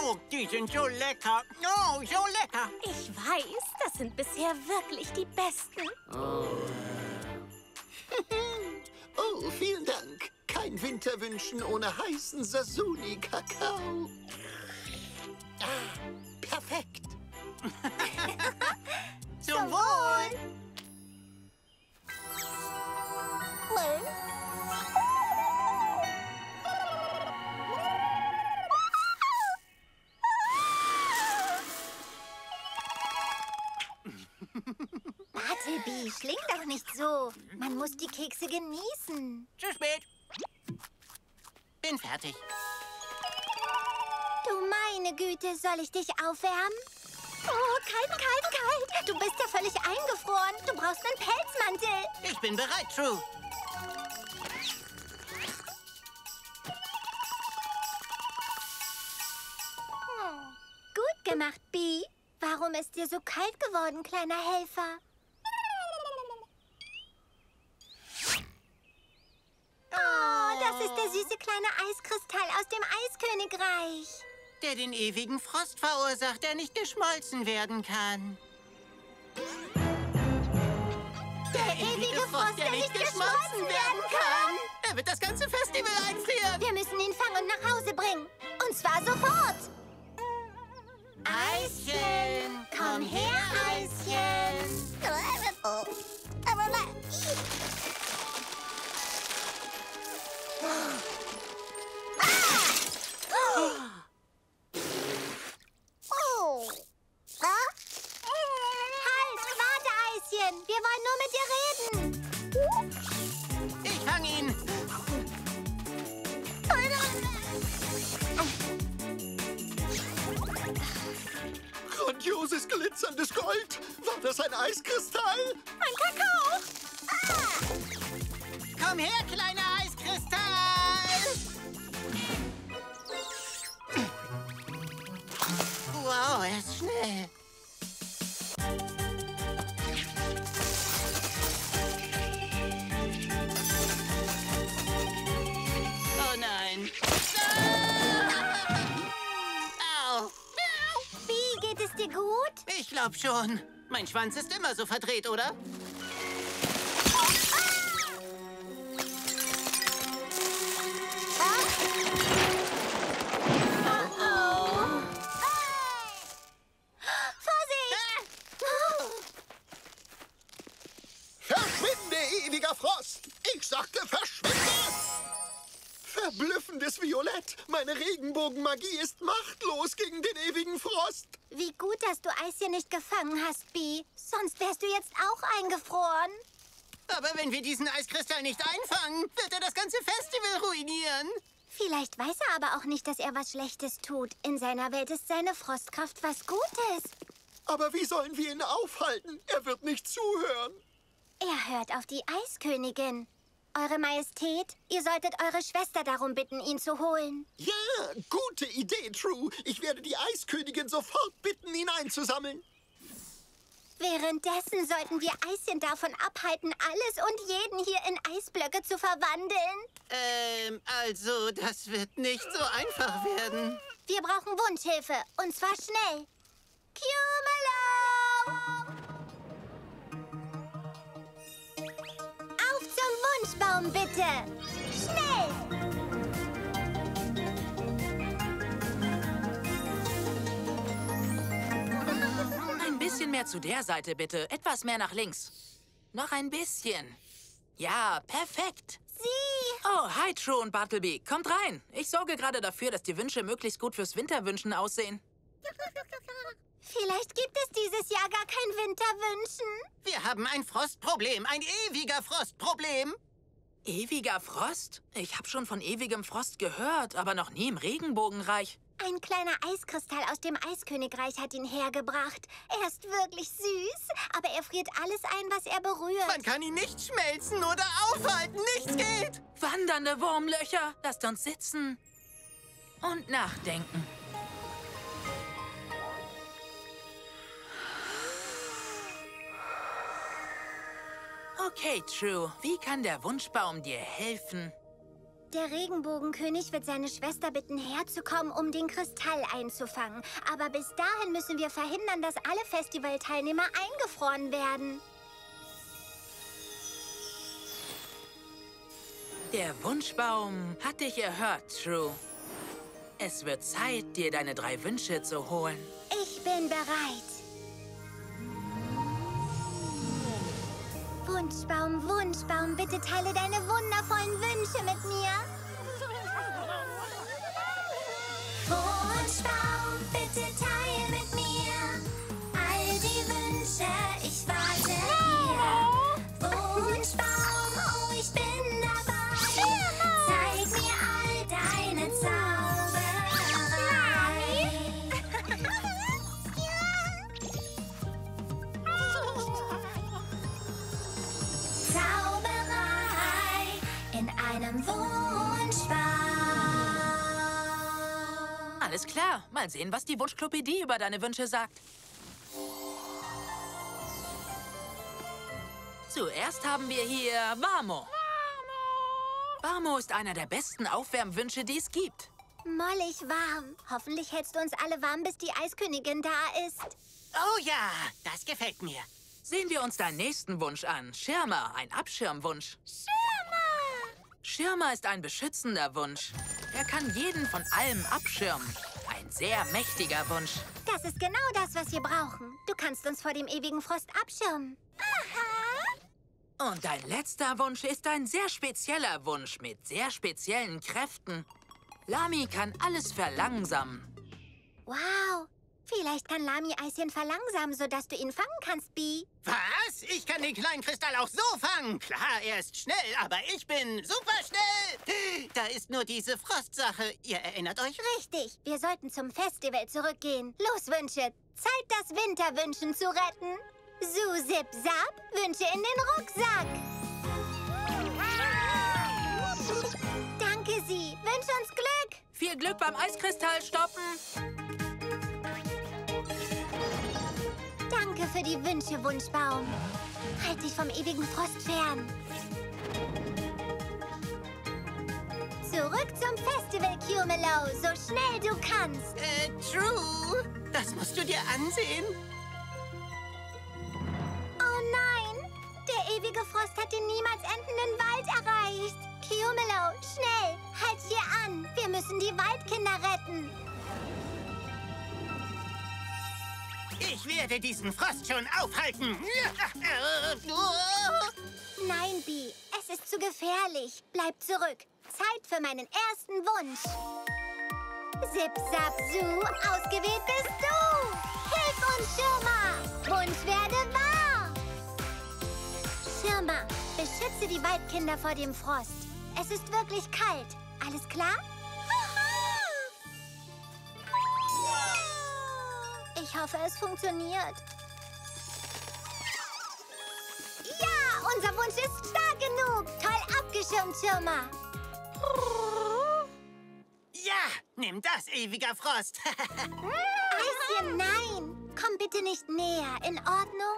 [SPEAKER 2] Oh, die sind so lecker. Oh, so lecker.
[SPEAKER 3] Ich weiß, das sind bisher wirklich die besten.
[SPEAKER 4] Oh, vielen Dank. Kein Winterwünschen ohne heißen Sasuni-Kakao. Ah, perfekt.
[SPEAKER 2] Zum Wohl.
[SPEAKER 1] Bartleby, schling doch nicht so. Man muss die Kekse genießen.
[SPEAKER 2] Zu spät. Bin fertig.
[SPEAKER 1] Du meine Güte, soll ich dich aufwärmen? Oh, kalt, kalt, kalt. Du bist ja völlig eingefroren. Du brauchst einen Pelzmantel.
[SPEAKER 2] Ich bin bereit, True.
[SPEAKER 1] Gut gemacht, Bee. Warum ist dir so kalt geworden, kleiner Helfer? Oh, das ist der süße kleine Eiskristall aus dem Eiskönigreich.
[SPEAKER 2] Der den ewigen Frost verursacht, der nicht geschmolzen werden kann.
[SPEAKER 1] Der ewige Frost, der nicht geschmolzen werden kann.
[SPEAKER 2] Er wird das ganze Festival einfrieren.
[SPEAKER 1] Wir müssen ihn fangen und nach Hause bringen. Und zwar sofort.
[SPEAKER 2] Eischen,
[SPEAKER 1] Komm her, Eischen. Oh. Halt, warte, Eischen. Wir wollen nur mit dir reden.
[SPEAKER 2] Ich fang ihn.
[SPEAKER 4] Grandioses, glitzerndes Gold. War das ein Eiskristall?
[SPEAKER 3] Ein Kakao!
[SPEAKER 2] Komm her, kleiner Eiskristall. Wow, er ist schnell. Oh nein. Ah! Au.
[SPEAKER 1] Wie, geht es dir gut?
[SPEAKER 2] Ich glaub schon. Mein Schwanz ist immer so verdreht, oder?
[SPEAKER 4] Verschwinde, ewiger Frost! Ich sagte, verschwinde! Verblüffendes Violett! Meine Regenbogenmagie ist machtlos gegen den ewigen Frost!
[SPEAKER 1] Wie gut, dass du Eischen nicht gefangen hast, Bee. Sonst wärst du jetzt auch eingefroren.
[SPEAKER 2] Aber wenn wir diesen Eiskristall nicht einfangen, wird er das ganze Festival ruinieren.
[SPEAKER 1] Vielleicht weiß er aber auch nicht, dass er was Schlechtes tut. In seiner Welt ist seine Frostkraft was Gutes.
[SPEAKER 4] Aber wie sollen wir ihn aufhalten? Er wird nicht zuhören.
[SPEAKER 1] Er hört auf die Eiskönigin. Eure Majestät, ihr solltet eure Schwester darum bitten, ihn zu holen.
[SPEAKER 4] Ja, gute Idee, True. Ich werde die Eiskönigin sofort bitten, ihn einzusammeln.
[SPEAKER 1] Währenddessen sollten wir Eischen davon abhalten, alles und jeden hier in Eisblöcke zu verwandeln.
[SPEAKER 2] Ähm, also, das wird nicht so einfach werden.
[SPEAKER 1] Wir brauchen Wunschhilfe, und zwar schnell. Cumelo! Auf zum Wunschbaum, bitte! Schnell!
[SPEAKER 6] Ein bisschen mehr zu der Seite, bitte. Etwas mehr nach links. Noch ein bisschen. Ja, perfekt.
[SPEAKER 1] Sie!
[SPEAKER 6] Oh, hi, True und Bartleby. Kommt rein. Ich sorge gerade dafür, dass die Wünsche möglichst gut fürs Winterwünschen aussehen.
[SPEAKER 1] Vielleicht gibt es dieses Jahr gar kein Winterwünschen.
[SPEAKER 2] Wir haben ein Frostproblem, ein ewiger Frostproblem.
[SPEAKER 6] Ewiger Frost? Ich habe schon von ewigem Frost gehört, aber noch nie im Regenbogenreich.
[SPEAKER 1] Ein kleiner Eiskristall aus dem Eiskönigreich hat ihn hergebracht. Er ist wirklich süß, aber er friert alles ein, was er berührt.
[SPEAKER 2] Man kann ihn nicht schmelzen oder aufhalten. Nichts geht.
[SPEAKER 6] Wandernde Wurmlöcher. Lasst uns sitzen und nachdenken. Okay, True. Wie kann der Wunschbaum dir helfen?
[SPEAKER 1] Der Regenbogenkönig wird seine Schwester bitten, herzukommen, um den Kristall einzufangen. Aber bis dahin müssen wir verhindern, dass alle Festivalteilnehmer eingefroren werden.
[SPEAKER 6] Der Wunschbaum hat dich erhört, True. Es wird Zeit, dir deine drei Wünsche zu holen.
[SPEAKER 1] Ich bin bereit. Wunschbaum, Wunschbaum, bitte teile deine wundervollen Wünsche mit mir. Wunschbaum, bitte teile mit mir all die Wünsche, ich warte hier. Wunschbaum, oh, ich bin dabei. Zeig mir all deine Zauberei in einem Wunschbaum.
[SPEAKER 6] Alles klar. Mal sehen, was die Wunschklopädie über deine Wünsche sagt. Zuerst haben wir hier Warmo. Warmo ist einer der besten Aufwärmwünsche, die es gibt.
[SPEAKER 1] Mollig warm. Hoffentlich hältst du uns alle warm, bis die Eiskönigin da ist.
[SPEAKER 2] Oh ja, das gefällt mir.
[SPEAKER 6] Sehen wir uns deinen nächsten Wunsch an. Schirmer, ein Abschirmwunsch.
[SPEAKER 1] Schirmer!
[SPEAKER 6] Schirmer ist ein beschützender Wunsch. Er kann jeden von allem abschirmen. Ein sehr mächtiger Wunsch.
[SPEAKER 1] Das ist genau das, was wir brauchen. Du kannst uns vor dem ewigen Frost abschirmen. Aha!
[SPEAKER 6] Und dein letzter Wunsch ist ein sehr spezieller Wunsch mit sehr speziellen Kräften. Lami kann alles verlangsamen.
[SPEAKER 1] Wow! Vielleicht kann Lami Eischen verlangsamen, sodass du ihn fangen kannst, Bee.
[SPEAKER 2] Was? Ich kann den kleinen Kristall auch so fangen. Klar, er ist schnell, aber ich bin super schnell. Da ist nur diese Frostsache. Ihr erinnert euch?
[SPEAKER 1] Richtig. Wir sollten zum Festival zurückgehen. Los, Wünsche. Zeit, das Winterwünschen zu retten. Su, Zip, Zap, Wünsche in den Rucksack. Danke, Sie. Wünsch uns Glück.
[SPEAKER 6] Viel Glück beim Eiskristall stoppen.
[SPEAKER 1] Danke für die Wünsche, Wunschbaum. Halt dich vom ewigen Frost fern. Zurück zum Festival, Cumelo, so schnell du kannst.
[SPEAKER 2] Äh, True. Das musst du dir ansehen.
[SPEAKER 1] Oh nein, der ewige Frost hat den niemals endenden Wald erreicht. Cumelo, schnell, halt hier an. Wir müssen die Waldkinder retten.
[SPEAKER 2] Ich werde diesen Frost schon aufhalten.
[SPEAKER 1] Nein, Bee, es ist zu gefährlich. Bleib zurück. Zeit für meinen ersten Wunsch. Zip, Zap, Su, ausgewählt bist du. Hilf uns, Schirmer. Wunsch werde wahr. Schirmer, beschütze die Waldkinder vor dem Frost. Es ist wirklich kalt. Alles klar? Ich hoffe, es funktioniert. Ja, unser Wunsch ist stark genug. Toll abgeschirmt, Schirmer.
[SPEAKER 2] Ja, nimm das, ewiger Frost.
[SPEAKER 1] Eischen, nein. Komm bitte nicht näher. In Ordnung?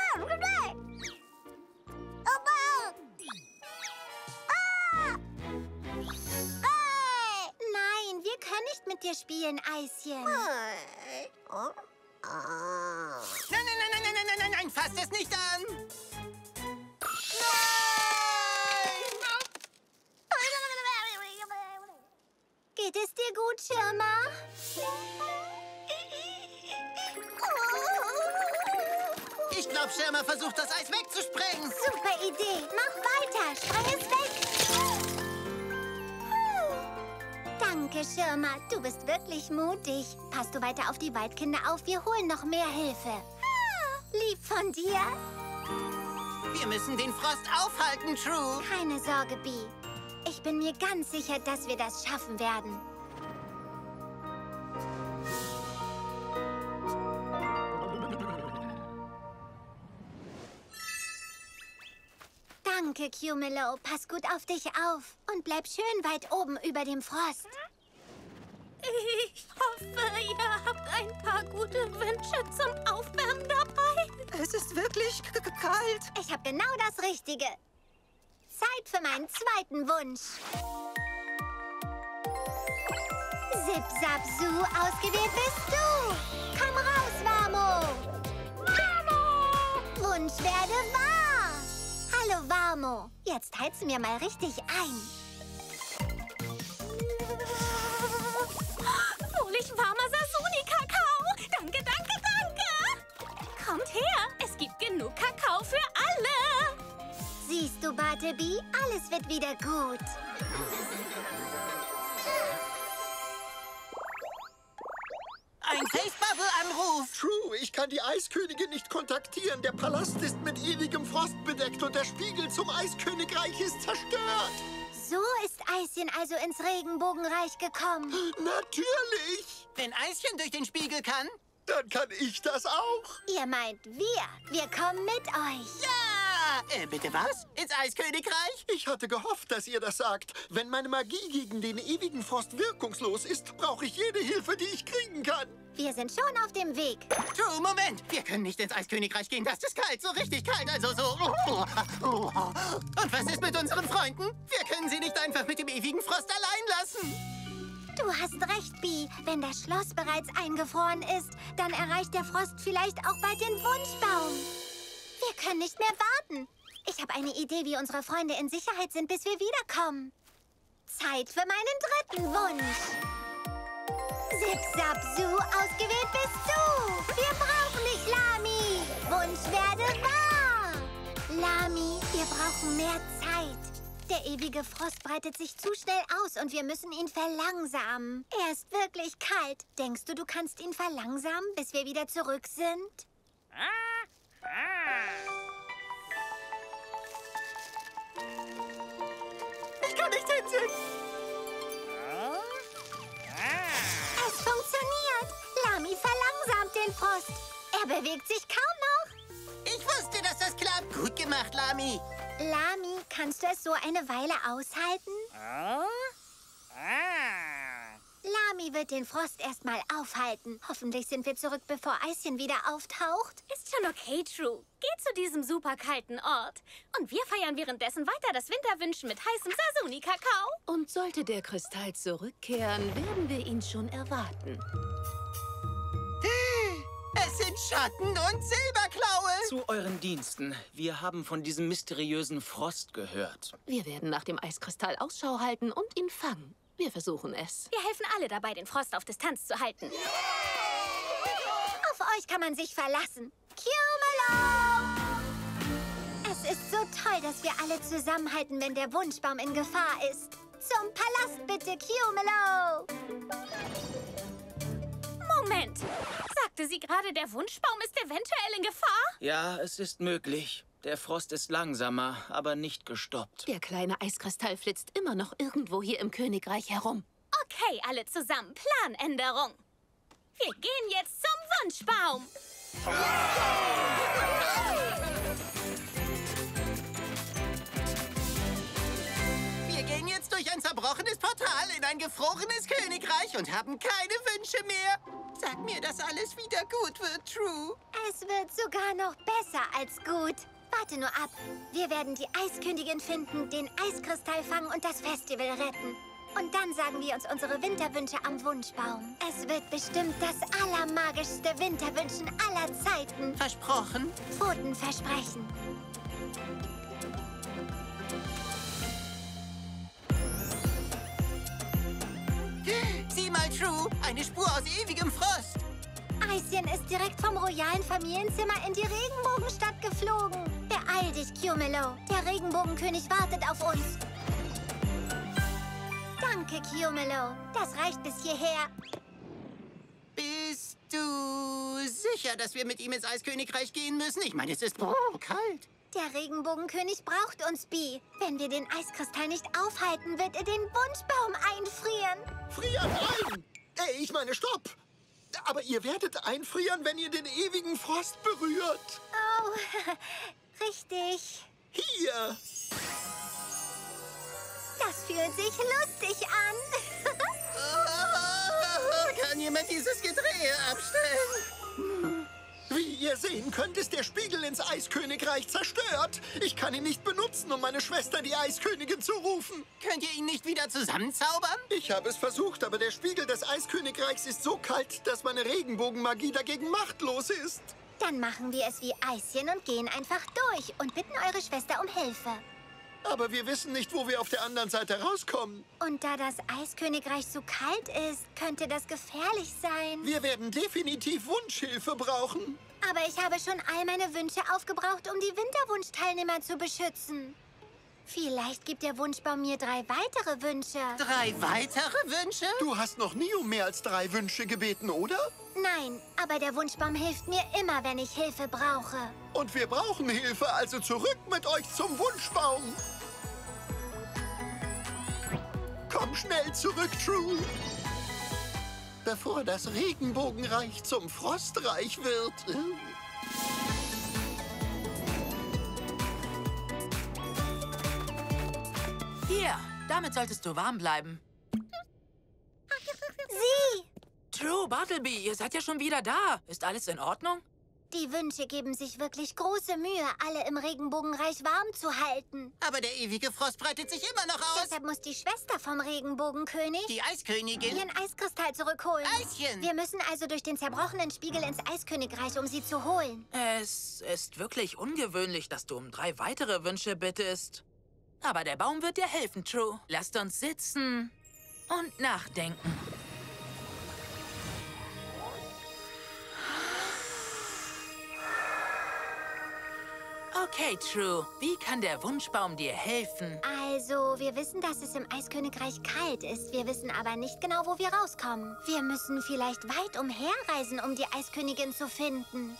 [SPEAKER 1] Nein, wir können nicht mit dir spielen, Eischen.
[SPEAKER 2] Nein, nein, nein, nein, nein, nein, nein, nein, fasst es nicht an.
[SPEAKER 1] Geht es dir gut, Schirmer?
[SPEAKER 2] Ich glaube, Schirmer versucht, das Eis wegzusprengen.
[SPEAKER 1] Super Idee. Mach weiter. Spreng es weg. Danke, Schirmer. Du bist wirklich mutig. Passt du weiter auf die Waldkinder auf. Wir holen noch mehr Hilfe. Lieb von dir.
[SPEAKER 2] Wir müssen den Frost aufhalten, True.
[SPEAKER 1] Keine Sorge, Bee. Ich bin mir ganz sicher, dass wir das schaffen werden. Danke, Cumelo. Pass gut auf dich auf. Und bleib schön weit oben über dem Frost.
[SPEAKER 3] Ich hoffe, ihr habt ein paar gute Wünsche zum Aufwärmen dabei.
[SPEAKER 7] Es ist wirklich k- k- kalt.
[SPEAKER 1] Ich habe genau das Richtige. Zeit für meinen zweiten Wunsch. Zip, Zap, Zoo, ausgewählt bist du. Komm raus, Warmo. Warmo! Wunsch werde wahr. Hallo, Warmo. Jetzt heizen wir mal richtig ein.
[SPEAKER 3] Wohlig warmer Sasuni-Kakao. Danke, danke, danke. Kommt her, es gibt genug Kakao für alle.
[SPEAKER 1] Siehst du, Bartleby? Alles wird wieder gut.
[SPEAKER 2] Ein Face-Bubble-Anruf.
[SPEAKER 4] True, ich kann die Eiskönigin nicht kontaktieren. Der Palast ist mit ewigem Frost bedeckt und der Spiegel zum Eiskönigreich ist zerstört.
[SPEAKER 1] So ist Eischen also ins Regenbogenreich gekommen.
[SPEAKER 4] Natürlich.
[SPEAKER 2] Wenn Eischen durch den Spiegel kann?
[SPEAKER 4] Dann kann ich das auch.
[SPEAKER 1] Ihr meint wir. Wir kommen mit euch.
[SPEAKER 2] Ja! Äh, bitte was? Ins Eiskönigreich?
[SPEAKER 4] Ich hatte gehofft, dass ihr das sagt. Wenn meine Magie gegen den ewigen Frost wirkungslos ist, brauche ich jede Hilfe, die ich kriegen kann.
[SPEAKER 1] Wir sind schon auf dem Weg.
[SPEAKER 2] True, Moment. Wir können nicht ins Eiskönigreich gehen. Das ist kalt, so richtig kalt. Also so... Und was ist mit unseren Freunden? Wir können sie nicht einfach mit dem ewigen Frost allein lassen.
[SPEAKER 1] Du hast recht, Bee. Wenn das Schloss bereits eingefroren ist, dann erreicht der Frost vielleicht auch bald den Wunschbaum. Wir können nicht mehr warten. Ich habe eine Idee, wie unsere Freunde in Sicherheit sind, bis wir wiederkommen. Zeit für meinen dritten Wunsch. Zip, Zap, Zoo, ausgewählt bist du. Wir brauchen dich, Lami. Wunsch werde wahr. Lami, wir brauchen mehr Zeit. Der ewige Frost breitet sich zu schnell aus und wir müssen ihn verlangsamen. Er ist wirklich kalt. Denkst du, du kannst ihn verlangsamen, bis wir wieder zurück sind?
[SPEAKER 2] Ich kann nicht hinsehen.
[SPEAKER 1] Es funktioniert. Lami verlangsamt den Frost. Er bewegt sich kaum noch.
[SPEAKER 2] Ich wusste, dass das klappt. Gut gemacht, Lami.
[SPEAKER 1] Lami, kannst du es so eine Weile aushalten? Lami wird den Frost erstmal aufhalten. Hoffentlich sind wir zurück, bevor Eischen wieder auftaucht.
[SPEAKER 3] Ist schon okay, True. Geh zu diesem super kalten Ort. Und wir feiern währenddessen weiter das Winterwünschen mit heißem Sasuni-Kakao.
[SPEAKER 8] Und sollte der Kristall zurückkehren, werden wir ihn schon erwarten.
[SPEAKER 2] Es sind Schatten und Silberklaue.
[SPEAKER 9] Zu euren Diensten. Wir haben von diesem mysteriösen Frost gehört.
[SPEAKER 8] Wir werden nach dem Eiskristall Ausschau halten und ihn fangen. Wir versuchen es.
[SPEAKER 3] Wir helfen alle dabei, den Frost auf Distanz zu halten.
[SPEAKER 1] Auf euch kann man sich verlassen. Cumelo! Es ist so toll, dass wir alle zusammenhalten, wenn der Wunschbaum in Gefahr ist. Zum Palast bitte, Cumelo!
[SPEAKER 3] Moment! Sagte sie gerade, der Wunschbaum ist eventuell in Gefahr?
[SPEAKER 9] Ja, es ist möglich. Der Frost ist langsamer, aber nicht gestoppt.
[SPEAKER 8] Der kleine Eiskristall flitzt immer noch irgendwo hier im Königreich herum.
[SPEAKER 3] Okay, alle zusammen. Planänderung. Wir gehen jetzt zum Wunschbaum.
[SPEAKER 2] Wir gehen jetzt durch ein zerbrochenes Portal in ein gefrorenes Königreich und haben keine Wünsche mehr. Sag mir, dass alles wieder gut wird, True.
[SPEAKER 1] Es wird sogar noch besser als gut. Warte nur ab. Wir werden die Eiskönigin finden, den Eiskristall fangen und das Festival retten. Und dann sagen wir uns unsere Winterwünsche am Wunschbaum. Es wird bestimmt das allermagischste Winterwünschen aller Zeiten.
[SPEAKER 2] Versprochen?
[SPEAKER 1] Pfotenversprechen.
[SPEAKER 2] Sieh mal, True, eine Spur aus ewigem Frost.
[SPEAKER 1] Eischen ist direkt vom royalen Familienzimmer in die Regenbogenstadt geflogen. Beeil dich, Cumelo. Der Regenbogenkönig wartet auf uns. Danke, Cumelo. Das reicht bis hierher.
[SPEAKER 2] Bist du sicher, dass wir mit ihm ins Eiskönigreich gehen müssen? Ich meine, es ist oh, kalt.
[SPEAKER 1] Der Regenbogenkönig braucht uns, Bee. Wenn wir den Eiskristall nicht aufhalten, wird er den Wunschbaum einfrieren.
[SPEAKER 4] Frieren ein! Ey, ich meine, stopp! Aber ihr werdet einfrieren, wenn ihr den ewigen Frost berührt.
[SPEAKER 1] Oh, richtig.
[SPEAKER 4] Hier!
[SPEAKER 1] Das fühlt sich lustig an.
[SPEAKER 2] Oh, kann jemand dieses Gedrehe abstellen?
[SPEAKER 4] Wie, ihr sehen könnt, ist der Spiegel ins Eiskönigreich zerstört. Ich kann ihn nicht benutzen, um meine Schwester, die Eiskönigin, zu rufen.
[SPEAKER 2] Könnt ihr ihn nicht wieder zusammenzaubern?
[SPEAKER 4] Ich habe es versucht, aber der Spiegel des Eiskönigreichs ist so kalt, dass meine Regenbogenmagie dagegen machtlos ist.
[SPEAKER 1] Dann machen wir es wie Eischen und gehen einfach durch und bitten eure Schwester um Hilfe.
[SPEAKER 4] Aber wir wissen nicht, wo wir auf der anderen Seite rauskommen.
[SPEAKER 1] Und da das Eiskönigreich so kalt ist, könnte das gefährlich sein.
[SPEAKER 4] Wir werden definitiv Wunschhilfe brauchen.
[SPEAKER 1] Aber ich habe schon all meine Wünsche aufgebraucht, um die Winterwunschteilnehmer zu beschützen. Vielleicht gibt der Wunschbaum mir drei weitere Wünsche.
[SPEAKER 2] Drei weitere Wünsche?
[SPEAKER 4] Du hast noch nie um mehr als drei Wünsche gebeten, oder?
[SPEAKER 1] Nein, aber der Wunschbaum hilft mir immer, wenn ich Hilfe brauche.
[SPEAKER 4] Und wir brauchen Hilfe, also zurück mit euch zum Wunschbaum. Komm schnell zurück, True. Bevor das Regenbogenreich zum Frostreich wird.
[SPEAKER 6] Hier, damit solltest du warm bleiben.
[SPEAKER 1] Sie!
[SPEAKER 6] True, Bartleby, ihr seid ja schon wieder da. Ist alles in Ordnung?
[SPEAKER 1] Die Wünsche geben sich wirklich große Mühe, alle im Regenbogenreich warm zu halten.
[SPEAKER 2] Aber der ewige Frost breitet sich immer noch aus.
[SPEAKER 1] Deshalb muss die Schwester vom Regenbogenkönig
[SPEAKER 2] Die Eiskönigin.
[SPEAKER 1] ihren Eiskristall zurückholen.
[SPEAKER 2] Eischen!
[SPEAKER 1] Wir müssen also durch den zerbrochenen Spiegel ins Eiskönigreich, um sie zu holen.
[SPEAKER 6] Es ist wirklich ungewöhnlich, dass du um drei weitere Wünsche bittest. Aber der Baum wird dir helfen, True. Lasst uns sitzen und nachdenken. Okay, True. Wie kann der Wunschbaum dir helfen?
[SPEAKER 1] Also, wir wissen, dass es im Eiskönigreich kalt ist. Wir wissen aber nicht genau, wo wir rauskommen. Wir müssen vielleicht weit umherreisen, um die Eiskönigin zu finden.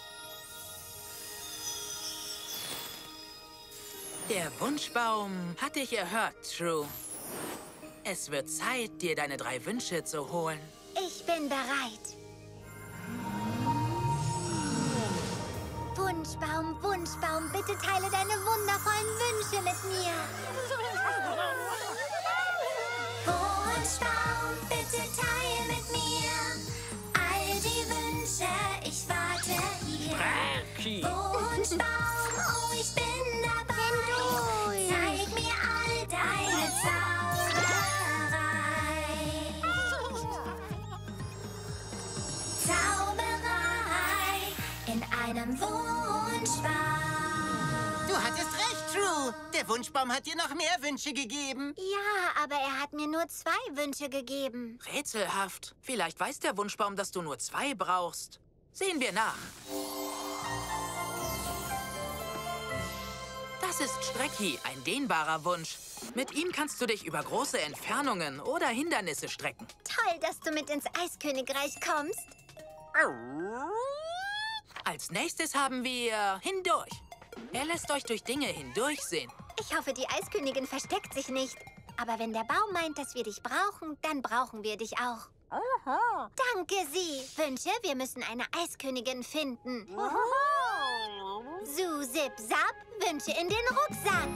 [SPEAKER 6] Der Wunschbaum hat dich erhört, True. Es wird Zeit, dir deine drei Wünsche zu holen.
[SPEAKER 1] Ich bin bereit. Wunschbaum, Wunschbaum, bitte teile deine wundervollen Wünsche mit mir. Wunschbaum, bitte teile mit mir all die Wünsche, ich warte hier. Wunschbaum, oh, ich bin dabei. Zeig mir all deine Zauberei. Zauberei in einem Wunschbaum.
[SPEAKER 2] Du hattest recht, True. Der Wunschbaum hat dir noch mehr Wünsche gegeben.
[SPEAKER 1] Ja, aber er hat mir nur zwei Wünsche gegeben.
[SPEAKER 6] Rätselhaft. Vielleicht weiß der Wunschbaum, dass du nur zwei brauchst. Sehen wir nach. Das ist Strecki, ein dehnbarer Wunsch. Mit ihm kannst du dich über große Entfernungen oder Hindernisse strecken.
[SPEAKER 1] Toll, dass du mit ins Eiskönigreich kommst.
[SPEAKER 6] Als nächstes haben wir Hindurch. Er lässt euch durch Dinge hindurchsehen.
[SPEAKER 1] Ich hoffe, die Eiskönigin versteckt sich nicht. Aber wenn der Baum meint, dass wir dich brauchen, dann brauchen wir dich auch. Aha. Danke, Sie. Wünsche, wir müssen eine Eiskönigin finden. Su, Sip, Sap, Wünsche in den Rucksack.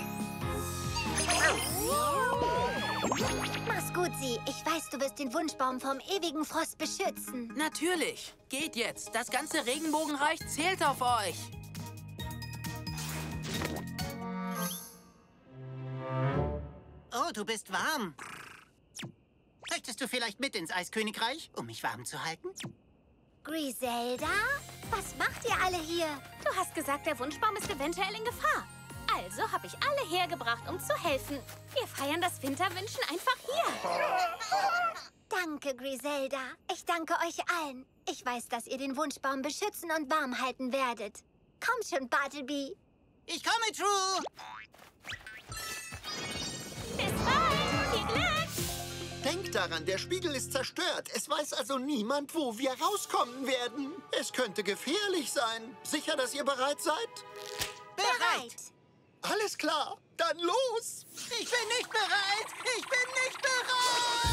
[SPEAKER 1] Mach's gut, Sie. Ich weiß, du wirst den Wunschbaum vom ewigen Frost beschützen.
[SPEAKER 6] Natürlich. Geht jetzt. Das ganze Regenbogenreich zählt auf euch.
[SPEAKER 2] Oh, du bist warm. Möchtest du vielleicht mit ins Eiskönigreich, um mich warm zu halten?
[SPEAKER 1] Griselda? Was macht ihr alle hier?
[SPEAKER 3] Du hast gesagt, der Wunschbaum ist eventuell in Gefahr. Also habe ich alle hergebracht, um zu helfen. Wir feiern das Winterwünschen einfach hier.
[SPEAKER 1] Danke, Griselda. Ich danke euch allen. Ich weiß, dass ihr den Wunschbaum beschützen und warm halten werdet. Komm schon, Bartleby.
[SPEAKER 2] Ich komme, True.
[SPEAKER 3] Bis bald. Viel Glück.
[SPEAKER 4] Denkt daran, der Spiegel ist zerstört. Es weiß also niemand, wo wir rauskommen werden. Es könnte gefährlich sein. Sicher, dass ihr bereit seid?
[SPEAKER 2] Bereit.
[SPEAKER 4] Alles klar, dann los!
[SPEAKER 2] Ich bin nicht bereit. Ich bin nicht bereit.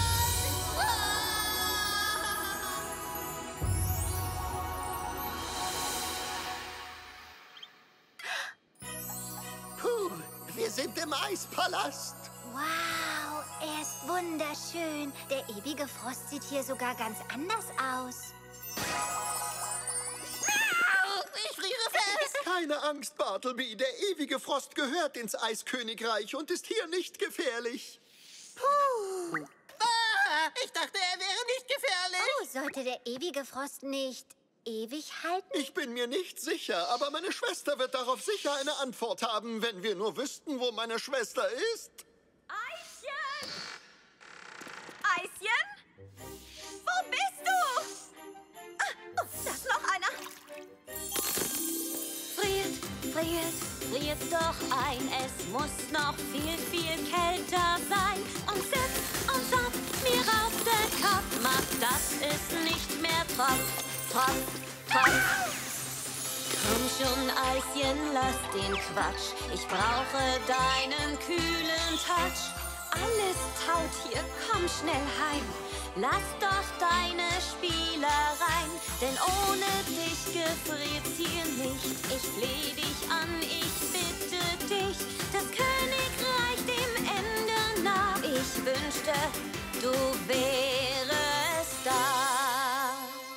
[SPEAKER 4] Puh, wir sind im Eispalast.
[SPEAKER 1] Wow, er ist wunderschön. Der ewige Frost sieht hier sogar ganz anders aus.
[SPEAKER 4] Keine Angst, Bartleby. Der ewige Frost gehört ins Eiskönigreich und ist hier nicht gefährlich.
[SPEAKER 2] Puh. Ah, ich dachte, er wäre nicht gefährlich.
[SPEAKER 1] Oh, sollte der ewige Frost nicht ewig halten?
[SPEAKER 4] Ich bin mir nicht sicher, aber meine Schwester wird darauf sicher eine Antwort haben, wenn wir nur wüssten, wo meine Schwester ist.
[SPEAKER 3] Eischen! Eischen? Wo bist du? Ah, oh, da ist noch einer. Friert, friert, friert doch ein. Es muss noch viel, viel kälter sein. Und zipp und zapp, mir raubt der Kopf. Macht, das ist nicht mehr Tropf, Tropf, Tropf. Komm schon, Eischen, lass den Quatsch. Ich brauche deinen kühlen Touch. Alles taut hier, komm schnell heim. Lass doch deine Spielereien, denn ohne dich gefriert's hier nicht. Ich fleh dich an, ich bitte dich, das Königreich dem Ende nah. Ich wünschte, du wärest da.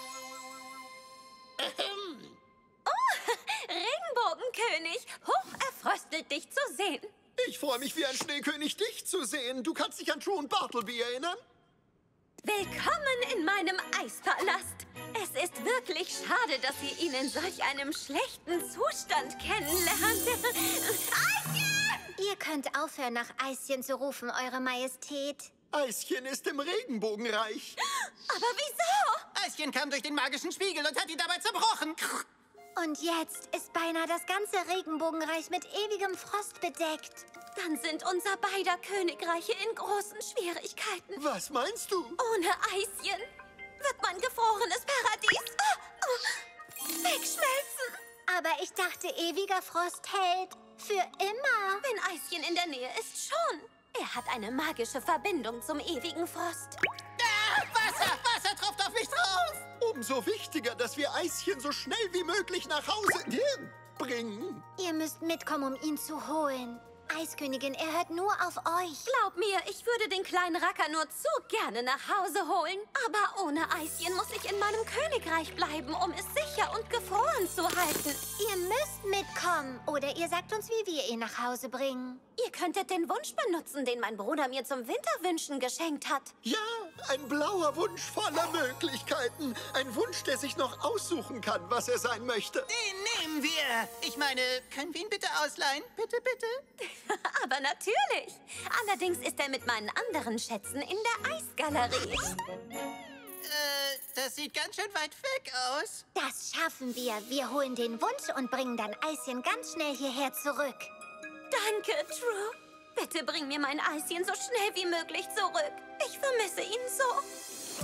[SPEAKER 3] Oh, Regenbogenkönig, hoch erfröstelt dich zu sehen.
[SPEAKER 4] Ich freue mich wie ein Schneekönig, dich zu sehen. Du kannst dich an True und Bartleby erinnern?
[SPEAKER 3] Willkommen in meinem Eispalast. Es ist wirklich schade, dass ihr ihn in solch einem schlechten Zustand kennenlernt. Eischen!
[SPEAKER 1] Ihr könnt aufhören, nach Eischen zu rufen, Eure Majestät.
[SPEAKER 4] Eischen ist im Regenbogenreich.
[SPEAKER 3] Aber wieso?
[SPEAKER 2] Eischen kam durch den magischen Spiegel und hat ihn dabei zerbrochen.
[SPEAKER 1] Und jetzt ist beinahe das ganze Regenbogenreich mit ewigem Frost bedeckt.
[SPEAKER 3] Dann sind unser beider Königreiche in großen Schwierigkeiten.
[SPEAKER 4] Was meinst du?
[SPEAKER 3] Ohne Eischen wird mein gefrorenes Paradies oh, oh, wegschmelzen.
[SPEAKER 1] Aber ich dachte, ewiger Frost hält für immer.
[SPEAKER 3] Wenn Eischen in der Nähe ist, schon. Er hat eine magische Verbindung zum ewigen Frost.
[SPEAKER 2] Ah, Wasser! Wasser tropft auf mich drauf!
[SPEAKER 4] Umso wichtiger, dass wir Eischen so schnell wie möglich nach Hause bringen.
[SPEAKER 1] Ihr müsst mitkommen, um ihn zu holen. Eiskönigin, er hört nur auf euch.
[SPEAKER 3] Glaub mir, ich würde den kleinen Racker nur zu gerne nach Hause holen. Aber ohne Eischen muss ich in meinem Königreich bleiben, um es sicher und gefroren zu halten.
[SPEAKER 1] Ihr müsst mitkommen, oder ihr sagt uns, wie wir ihn nach Hause bringen.
[SPEAKER 3] Ihr könntet den Wunsch benutzen, den mein Bruder mir zum Winterwünschen geschenkt hat.
[SPEAKER 4] Ja, ein blauer Wunsch voller Möglichkeiten. Ein Wunsch, der sich noch aussuchen kann, was er sein möchte.
[SPEAKER 2] Den nehmen wir. Ich meine, können wir ihn bitte ausleihen? Bitte, bitte?
[SPEAKER 3] Aber natürlich. Allerdings ist er mit meinen anderen Schätzen in der Eisgalerie.
[SPEAKER 2] Äh, das sieht ganz schön weit weg aus.
[SPEAKER 1] Das schaffen wir. Wir holen den Wunsch und bringen dann Eischen ganz schnell hierher zurück.
[SPEAKER 3] Danke, True. Bitte bring mir mein Eischen so schnell wie möglich zurück. Ich vermisse ihn so.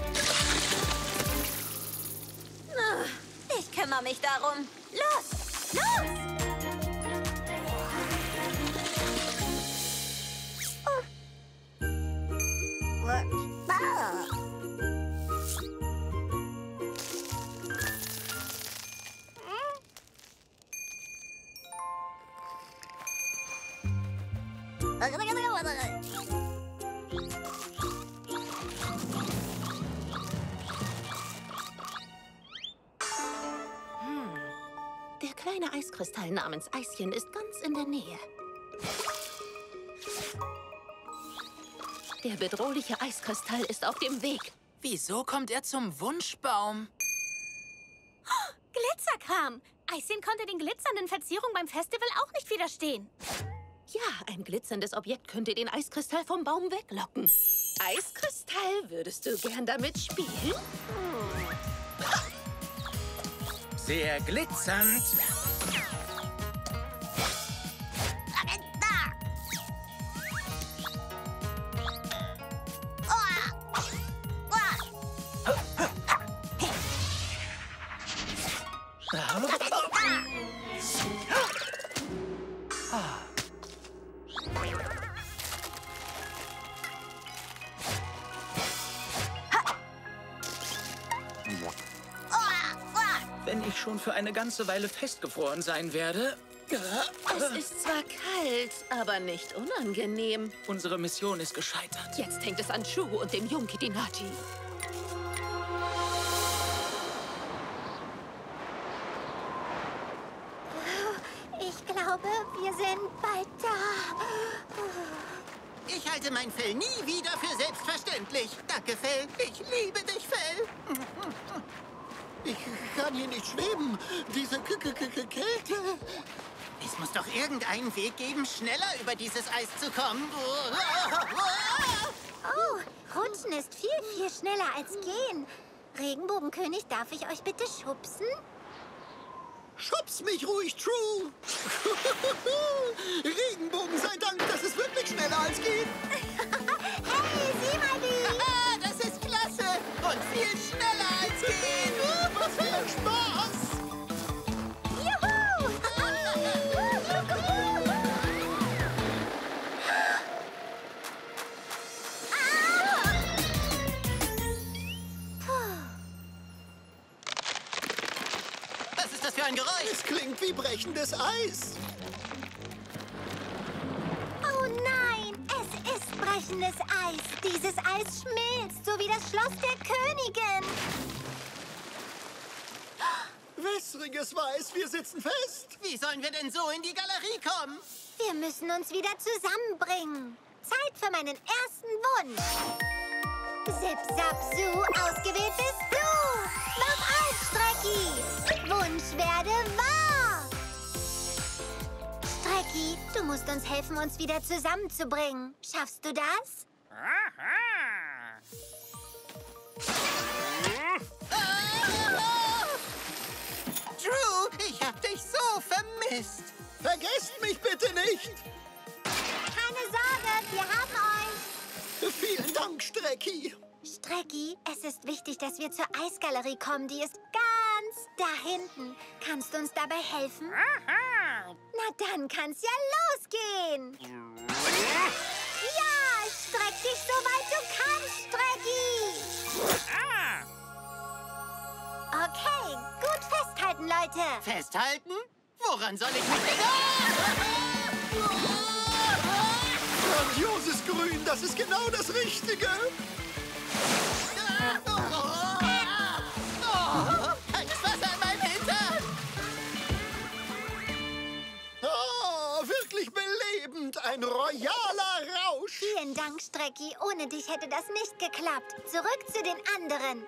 [SPEAKER 3] Na, ich kümmere mich darum. Los, los! Hm. Der kleine Eiskristall namens Eischen ist ganz in der Nähe. Der bedrohliche Eiskristall ist auf dem Weg.
[SPEAKER 6] Wieso kommt er zum Wunschbaum?
[SPEAKER 3] Oh, Glitzerkram! Eischen konnte den glitzernden Verzierungen beim Festival auch nicht widerstehen. Ja, ein glitzerndes Objekt könnte den Eiskristall vom Baum weglocken. Eiskristall, würdest du gern damit spielen?
[SPEAKER 9] Sehr glitzernd. Wenn ich schon für eine ganze Weile festgefroren sein werde...
[SPEAKER 8] Es ist zwar kalt, aber nicht unangenehm.
[SPEAKER 9] Unsere Mission ist gescheitert.
[SPEAKER 8] Jetzt hängt es an True und dem Jungkitinati.
[SPEAKER 1] bin bald da.
[SPEAKER 2] Ich halte mein Fell nie wieder für selbstverständlich. Danke, Fell. Ich liebe dich, Fell.
[SPEAKER 4] Ich kann hier nicht schweben. Diese K K K Kälte.
[SPEAKER 2] Es muss doch irgendeinen Weg geben, schneller über dieses Eis zu kommen.
[SPEAKER 1] Oh, Rutschen ist viel, viel schneller als gehen. Regenbogenkönig, darf ich euch bitte schubsen?
[SPEAKER 4] Schubs mich ruhig, True. Regenbogen sei Dank, das ist wirklich schneller als gehen.
[SPEAKER 1] Hey, sieh mal die!
[SPEAKER 2] Ah, das ist klasse und viel schneller als gehen.
[SPEAKER 4] Was für ein Spaß!
[SPEAKER 1] Juhu!
[SPEAKER 2] Was ist das für ein Geräusch?
[SPEAKER 4] Es klingt wie brechendes Eis.
[SPEAKER 1] Oh nein, es ist brechendes Eis. Dieses Eis schmilzt, so wie das Schloss der Königin.
[SPEAKER 4] Wässriges Weiß, wir sitzen fest.
[SPEAKER 2] Wie sollen wir denn so in die Galerie kommen?
[SPEAKER 1] Wir müssen uns wieder zusammenbringen. Zeit für meinen ersten Wunsch. Zip, zap, zoo, ausgewählt bist du. Mach auf, Strecki. Wunsch werde wahr. Strecki, du musst uns helfen, uns wieder zusammenzubringen. Schaffst du das?
[SPEAKER 2] True, ich hab dich so vermisst.
[SPEAKER 4] Vergesst mich bitte nicht.
[SPEAKER 1] Keine Sorge, wir haben euch.
[SPEAKER 4] Vielen Dank, Strecki.
[SPEAKER 1] Strecki, es ist wichtig, dass wir zur Eisgalerie kommen. Die ist ganz da hinten. Kannst du uns dabei helfen? Na, dann kann's ja losgehen. Ja, streck dich so weit du kannst, Strecki. Okay, gut festhalten, Leute.
[SPEAKER 2] Festhalten? Woran soll ich mich denn...
[SPEAKER 4] Grandioses Grün, das ist genau das Richtige.
[SPEAKER 2] Kaltes Wasser in meinem Hintern!
[SPEAKER 4] Oh, wirklich belebend. Ein royaler Rausch.
[SPEAKER 1] Vielen Dank, Strecki. Ohne dich hätte das nicht geklappt. Zurück zu den anderen.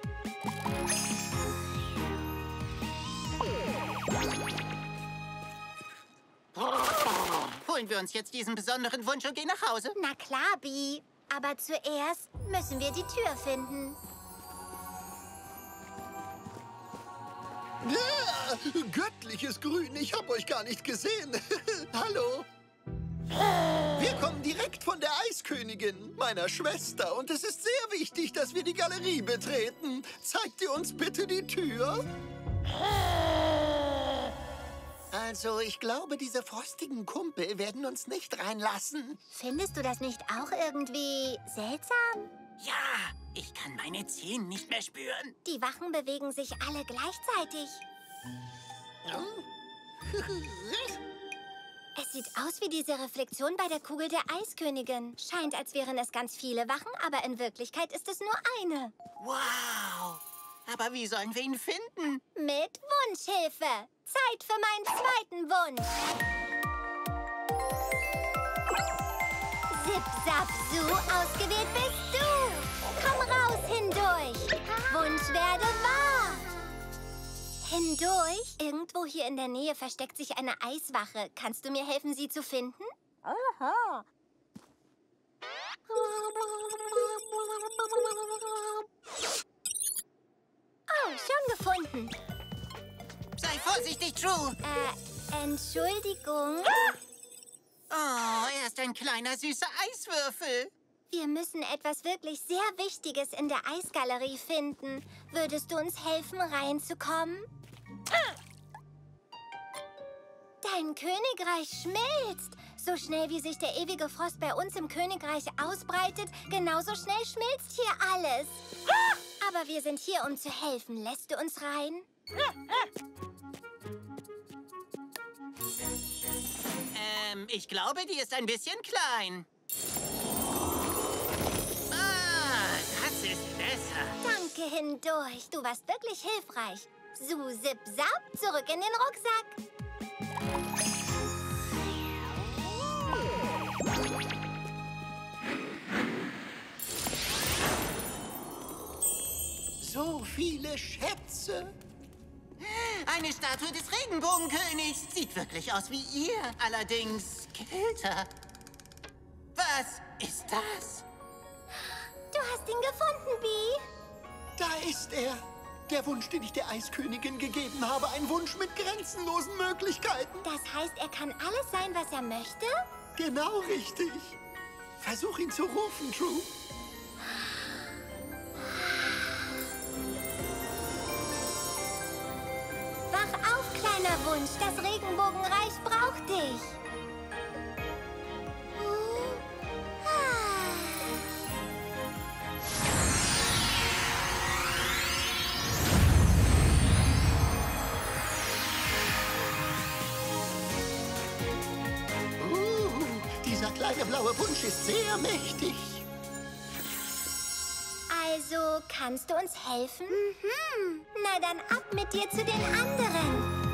[SPEAKER 2] Holen wir uns jetzt diesen besonderen Wunsch und gehen nach Hause?
[SPEAKER 1] Na klar, Bi. Aber zuerst müssen wir die Tür finden.
[SPEAKER 4] Ja, göttliches Grün, ich hab euch gar nicht gesehen. Hallo. Wir kommen direkt von der Eiskönigin, meiner Schwester. Und es ist sehr wichtig, dass wir die Galerie betreten. Zeigt ihr uns bitte die Tür? Also, ich glaube, diese frostigen Kumpel werden uns nicht reinlassen.
[SPEAKER 1] Findest du das nicht auch irgendwie seltsam?
[SPEAKER 2] Ja, ich kann meine Zehen nicht mehr spüren.
[SPEAKER 1] Die Wachen bewegen sich alle gleichzeitig. Es sieht aus wie diese Reflexion bei der Kugel der Eiskönigin. Scheint, als wären es ganz viele Wachen, aber in Wirklichkeit ist es nur eine.
[SPEAKER 2] Wow! Aber wie sollen wir ihn finden?
[SPEAKER 1] Mit Wunschhilfe. Zeit für meinen zweiten Wunsch. Zip, zap, zoo, ausgewählt bist du. Komm raus hindurch. Wunsch werde wahr. Hindurch? Irgendwo hier in der Nähe versteckt sich eine Eiswache. Kannst du mir helfen, sie zu finden? Aha. Oh, schon gefunden.
[SPEAKER 2] Sei vorsichtig, True.
[SPEAKER 1] Äh, Entschuldigung.
[SPEAKER 2] Oh, er ist ein kleiner, süßer Eiswürfel.
[SPEAKER 1] Wir müssen etwas wirklich sehr Wichtiges in der Eisgalerie finden. Würdest du uns helfen, reinzukommen? Dein Königreich schmilzt. So schnell, wie sich der ewige Frost bei uns im Königreich ausbreitet, genauso schnell schmilzt hier alles. Aber wir sind hier, um zu helfen. Lässt du uns rein?
[SPEAKER 2] Ähm, ich glaube, die ist ein bisschen klein. Ah, das ist besser.
[SPEAKER 1] Danke hindurch. Du warst wirklich hilfreich. Su, zip, zap, zurück in den Rucksack.
[SPEAKER 4] viele Schätze.
[SPEAKER 2] Eine Statue des Regenbogenkönigs. Sieht wirklich aus wie ihr, allerdings kälter. Was ist das?
[SPEAKER 1] Du hast ihn gefunden, Bee.
[SPEAKER 4] Da ist er. Der Wunsch, den ich der Eiskönigin gegeben habe. Ein Wunsch mit grenzenlosen Möglichkeiten.
[SPEAKER 1] Das heißt, er kann alles sein, was er möchte?
[SPEAKER 4] Genau richtig. Versuch ihn zu rufen, True.
[SPEAKER 1] Wach auf, kleiner Wunsch. Das Regenbogenreich braucht dich.
[SPEAKER 4] Dieser kleine blaue Wunsch ist sehr mächtig.
[SPEAKER 1] Also, kannst du uns helfen? Mhm. Na dann ab mit dir zu den anderen.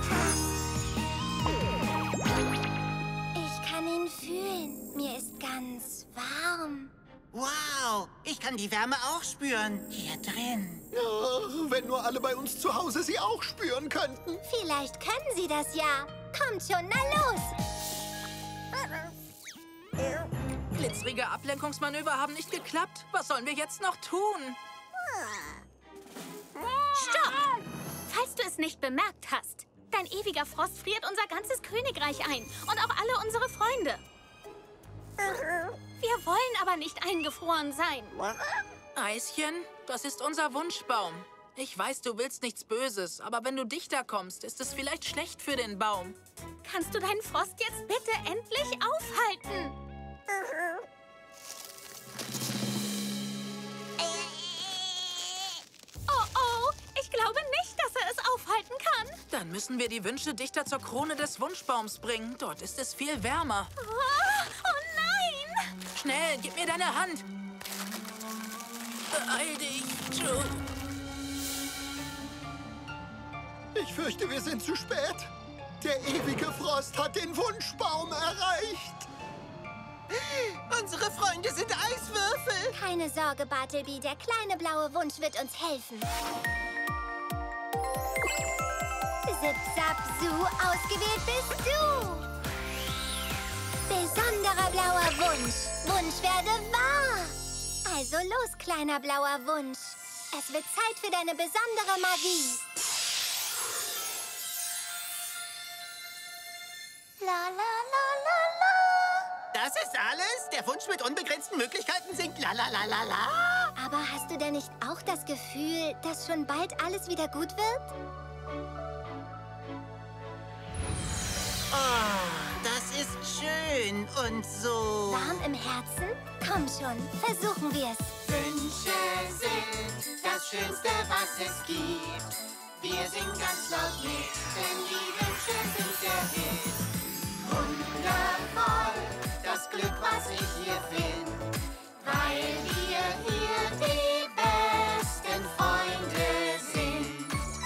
[SPEAKER 1] Ich kann ihn fühlen. Mir ist ganz warm.
[SPEAKER 2] Wow, ich kann die Wärme auch spüren. Hier drin.
[SPEAKER 4] Oh, wenn nur alle bei uns zu Hause sie auch spüren könnten.
[SPEAKER 1] Vielleicht können sie das ja. Kommt schon, na los.
[SPEAKER 6] Glitzerige Ablenkungsmanöver haben nicht geklappt. Was sollen wir jetzt noch tun?
[SPEAKER 3] Stopp! Falls du es nicht bemerkt hast, dein ewiger Frost friert unser ganzes Königreich ein und auch alle unsere Freunde. Wir wollen aber nicht eingefroren sein.
[SPEAKER 6] Eischen, das ist unser Wunschbaum. Ich weiß, du willst nichts Böses, aber wenn du dichter kommst, ist es vielleicht schlecht für den Baum.
[SPEAKER 3] Kannst du deinen Frost jetzt bitte endlich aufhalten? Oh, oh, ich glaube nicht, dass er es aufhalten kann.
[SPEAKER 6] Dann müssen wir die Wünsche dichter zur Krone des Wunschbaums bringen. Dort ist es viel wärmer.
[SPEAKER 3] Oh, oh nein!
[SPEAKER 6] Schnell, gib mir deine Hand. Beeil dich, True.
[SPEAKER 4] Ich fürchte, wir sind zu spät. Der ewige Frost hat den Wunschbaum erreicht.
[SPEAKER 2] Unsere Freunde sind Eiswürfel.
[SPEAKER 1] Keine Sorge, Bartleby. Der kleine blaue Wunsch wird uns helfen. Zip, zap, zoo, ausgewählt bist du. Besonderer blauer Wunsch. Wunsch werde wahr. Also los, kleiner blauer Wunsch. Es wird Zeit für deine besondere Magie. La, la, la, la, la.
[SPEAKER 2] Das ist alles? Der Wunsch mit unbegrenzten Möglichkeiten singt la la la la la.
[SPEAKER 1] Aber hast du denn nicht auch das Gefühl, dass schon bald alles wieder gut wird?
[SPEAKER 2] Oh, das ist schön und so...
[SPEAKER 1] Warm im Herzen? Komm schon, versuchen wir es.
[SPEAKER 10] Wünsche sind das Schönste, was es gibt. Wir singen ganz laut mit, denn die Wünsche sind der Hit. Wundervoll, das Glück, was ich hier find, weil wir hier die besten Freunde sind.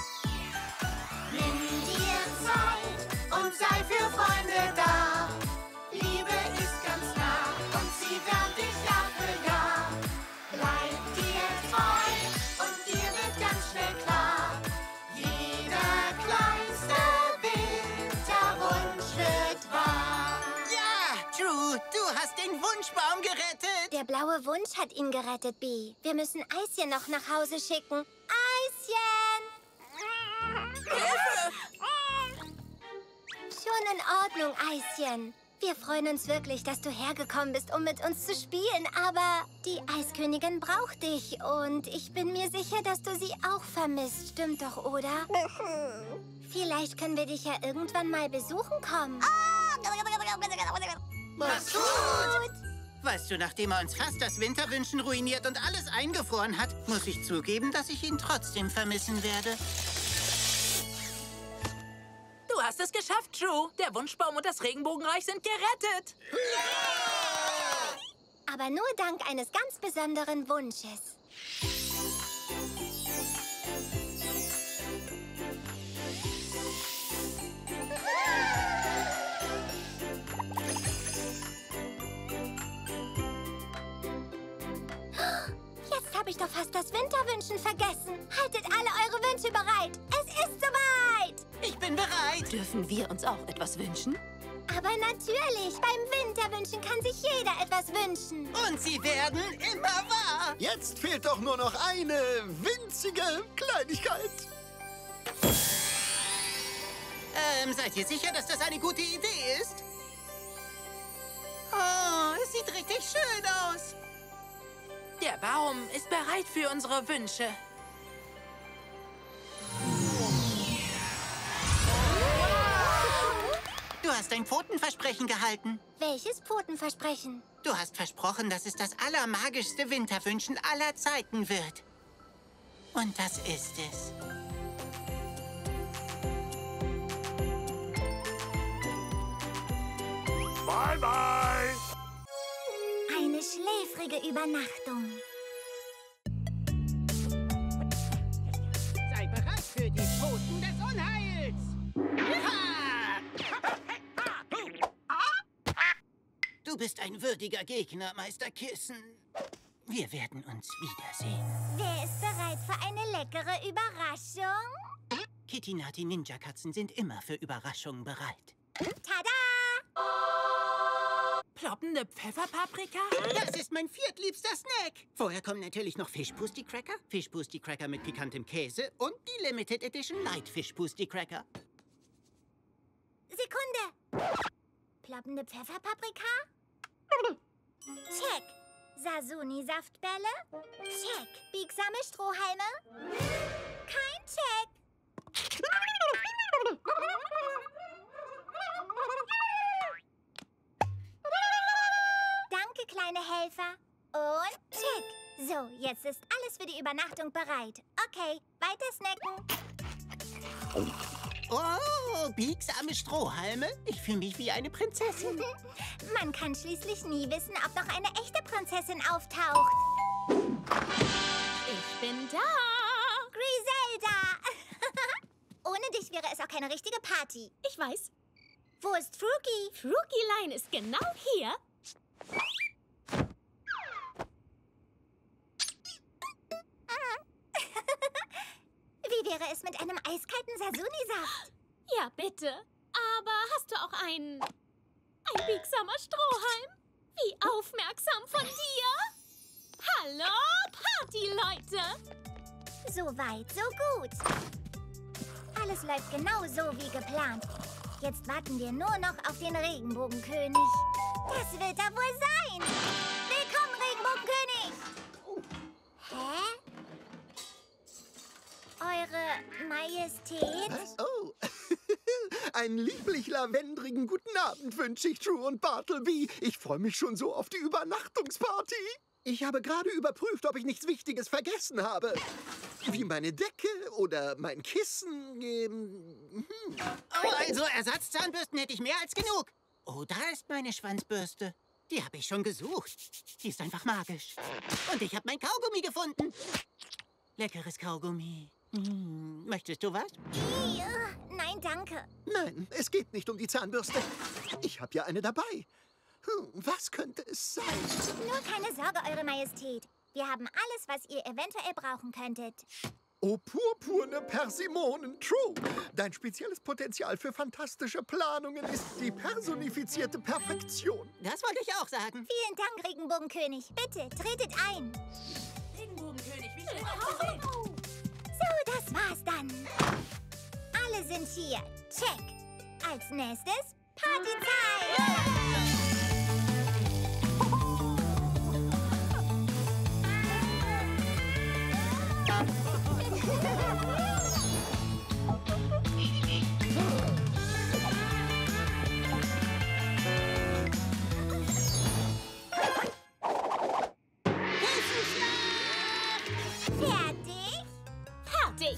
[SPEAKER 10] Nimm dir Zeit und sei für Freunde da. Liebe ist ganz nah und sie wärmt dich Jahr für Jahr. Bleib dir treu und dir wird ganz schnell klar, jeder kleinste Winterwunsch wird wahr.
[SPEAKER 2] Ja, True, du hast den Wunschbaum gerettet.
[SPEAKER 1] Der blaue Wunsch hat ihn gerettet, Bee. Wir müssen Eischen noch nach Hause schicken. Eischen!
[SPEAKER 6] Hilfe!
[SPEAKER 1] Schon in Ordnung, Eischen. Wir freuen uns wirklich, dass du hergekommen bist, um mit uns zu spielen. Aber die Eiskönigin braucht dich. Und ich bin mir sicher, dass du sie auch vermisst. Stimmt doch, oder? Vielleicht können wir dich ja irgendwann mal besuchen kommen.
[SPEAKER 4] Mach's
[SPEAKER 1] Gut.
[SPEAKER 2] Weißt du, nachdem er uns fast das Winterwünschen ruiniert und alles eingefroren hat, muss ich zugeben, dass ich ihn trotzdem vermissen werde.
[SPEAKER 6] Du hast es geschafft, True. Der Wunschbaum und das Regenbogenreich sind gerettet.
[SPEAKER 1] Aber nur dank eines ganz besonderen Wunsches. Jetzt habe ich doch fast das Winterwünschen vergessen. Haltet alle eure Wünsche bereit. Es ist soweit.
[SPEAKER 2] Ich bin bereit.
[SPEAKER 8] Dürfen wir uns auch etwas wünschen?
[SPEAKER 1] Aber natürlich, beim Winterwünschen kann sich jeder etwas wünschen.
[SPEAKER 2] Und sie werden immer wahr.
[SPEAKER 4] Jetzt fehlt doch nur noch eine winzige Kleinigkeit.
[SPEAKER 2] Ähm, seid ihr sicher, dass das eine gute Idee ist? Oh, es sieht richtig schön aus.
[SPEAKER 6] Der Baum ist bereit für unsere Wünsche.
[SPEAKER 2] Du hast dein Pfotenversprechen gehalten.
[SPEAKER 1] Welches Pfotenversprechen?
[SPEAKER 2] Du hast versprochen, dass es das allermagischste Winterwünschen aller Zeiten wird. Und das ist es.
[SPEAKER 4] Bye, bye.
[SPEAKER 1] Eine schläfrige Übernachtung.
[SPEAKER 2] Sei bereit für die Pfoten des Unheils. Du bist ein würdiger Gegner, Meister Kissen. Wir werden uns wiedersehen.
[SPEAKER 1] Wer ist bereit für eine leckere Überraschung?
[SPEAKER 2] Kitty Nati Ninja-Katzen sind immer für Überraschungen bereit.
[SPEAKER 1] Tada!
[SPEAKER 6] Ploppende Pfefferpaprika?
[SPEAKER 2] Das ist mein viertliebster Snack. Vorher kommen natürlich noch Fischpusti-Cracker, Fischpusti-Cracker mit pikantem Käse und die Limited Edition Light Fischpusti-Cracker.
[SPEAKER 1] Sekunde! Ploppende Pfefferpaprika? Check. Sasuni-Saftbälle? Check. Biegsame Strohhalme? Kein Check. Danke, kleine Helfer. Und check. So, jetzt ist alles für die Übernachtung bereit. Okay, weiter snacken.
[SPEAKER 2] Oh, biegsame Strohhalme. Ich fühle mich wie eine Prinzessin.
[SPEAKER 1] Man kann schließlich nie wissen, ob noch eine echte Prinzessin auftaucht.
[SPEAKER 3] Ich bin da.
[SPEAKER 1] Griselda! Ohne dich wäre es auch keine richtige Party.
[SPEAKER 3] Ich weiß.
[SPEAKER 1] Wo ist Fruki?
[SPEAKER 3] Fruki-Line ist genau hier.
[SPEAKER 1] Wie wäre es mit einem eiskalten Sasuni-Saft?
[SPEAKER 3] Ja, bitte. Aber hast du auch einen... ein biegsamer Strohhalm? Wie aufmerksam von dir. Hallo, Party-Leute.
[SPEAKER 1] So weit, so gut. Alles läuft genau so wie geplant. Jetzt warten wir nur noch auf den Regenbogenkönig. Das wird er wohl sein. Willkommen, Regenbogenkönig. Hä? Eure Majestät?
[SPEAKER 4] Was? Oh, einen lieblich lavendrigen guten Abend wünsche ich True und Bartleby. Ich freue mich schon so auf die Übernachtungsparty. Ich habe gerade überprüft, ob ich nichts Wichtiges vergessen habe. Wie meine Decke oder mein Kissen. Ähm, hm.
[SPEAKER 2] Oh, also Ersatzzahnbürsten hätte ich mehr als genug. Oh, da ist meine Schwanzbürste. Die habe ich schon gesucht. Die ist einfach magisch. Und ich habe mein Kaugummi gefunden. Leckeres Kaugummi. Hm, möchtest du was?
[SPEAKER 1] Ja, nein, danke.
[SPEAKER 4] Nein, es geht nicht um die Zahnbürste. Ich habe ja eine dabei. Hm, was könnte es sein?
[SPEAKER 1] Nur keine Sorge, Eure Majestät. Wir haben alles, was ihr eventuell brauchen könntet.
[SPEAKER 4] Oh, purpurne Persimonen, True. Dein spezielles Potenzial für fantastische Planungen ist die personifizierte Perfektion.
[SPEAKER 2] Das wollte ich auch sagen.
[SPEAKER 1] Vielen Dank, Regenbogenkönig. Bitte, tretet ein.
[SPEAKER 6] Regenbogenkönig, wie schön euch zu sehen.
[SPEAKER 1] So, das war's dann. Alle sind hier. Check. Als nächstes Partyzeit. Fertig?
[SPEAKER 3] Fertig.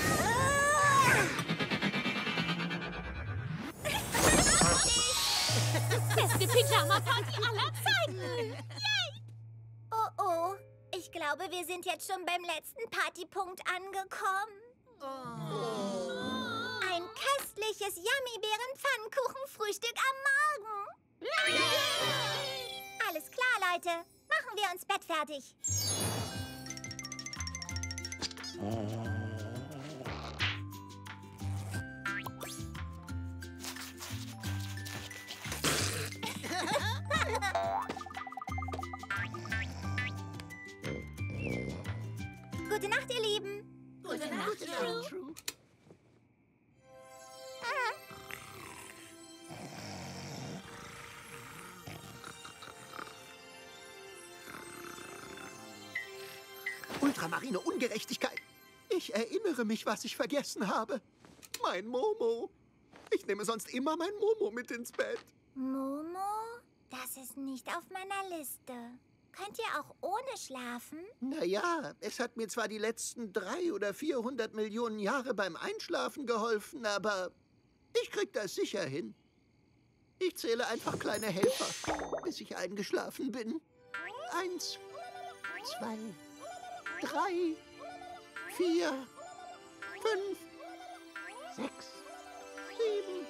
[SPEAKER 3] Beste Pyjama-Party aller Zeiten. Yay!
[SPEAKER 1] Oh, oh. Ich glaube, wir sind jetzt schon beim letzten Partypunkt angekommen. Ein köstliches Yummy-Beeren-Pfannkuchen-Frühstück am Morgen. Alles klar, Leute. Machen wir uns bettfertig. Gute Nacht, ihr Lieben.
[SPEAKER 3] Gute Nacht, True.
[SPEAKER 2] True.
[SPEAKER 4] Ultramarine Ungerechtigkeit. Ich erinnere mich, was ich vergessen habe. Mein Momo. Ich nehme sonst immer mein Momo mit ins Bett.
[SPEAKER 1] Momo? Das ist nicht auf meiner Liste. Könnt ihr auch ohne schlafen?
[SPEAKER 4] Naja, es hat mir zwar die letzten drei oder vierhundert Millionen Jahre beim Einschlafen geholfen, aber ich krieg das sicher hin. Ich zähle einfach kleine Helfer, bis ich eingeschlafen bin. Eins, zwei, drei, vier, fünf, sechs, sieben,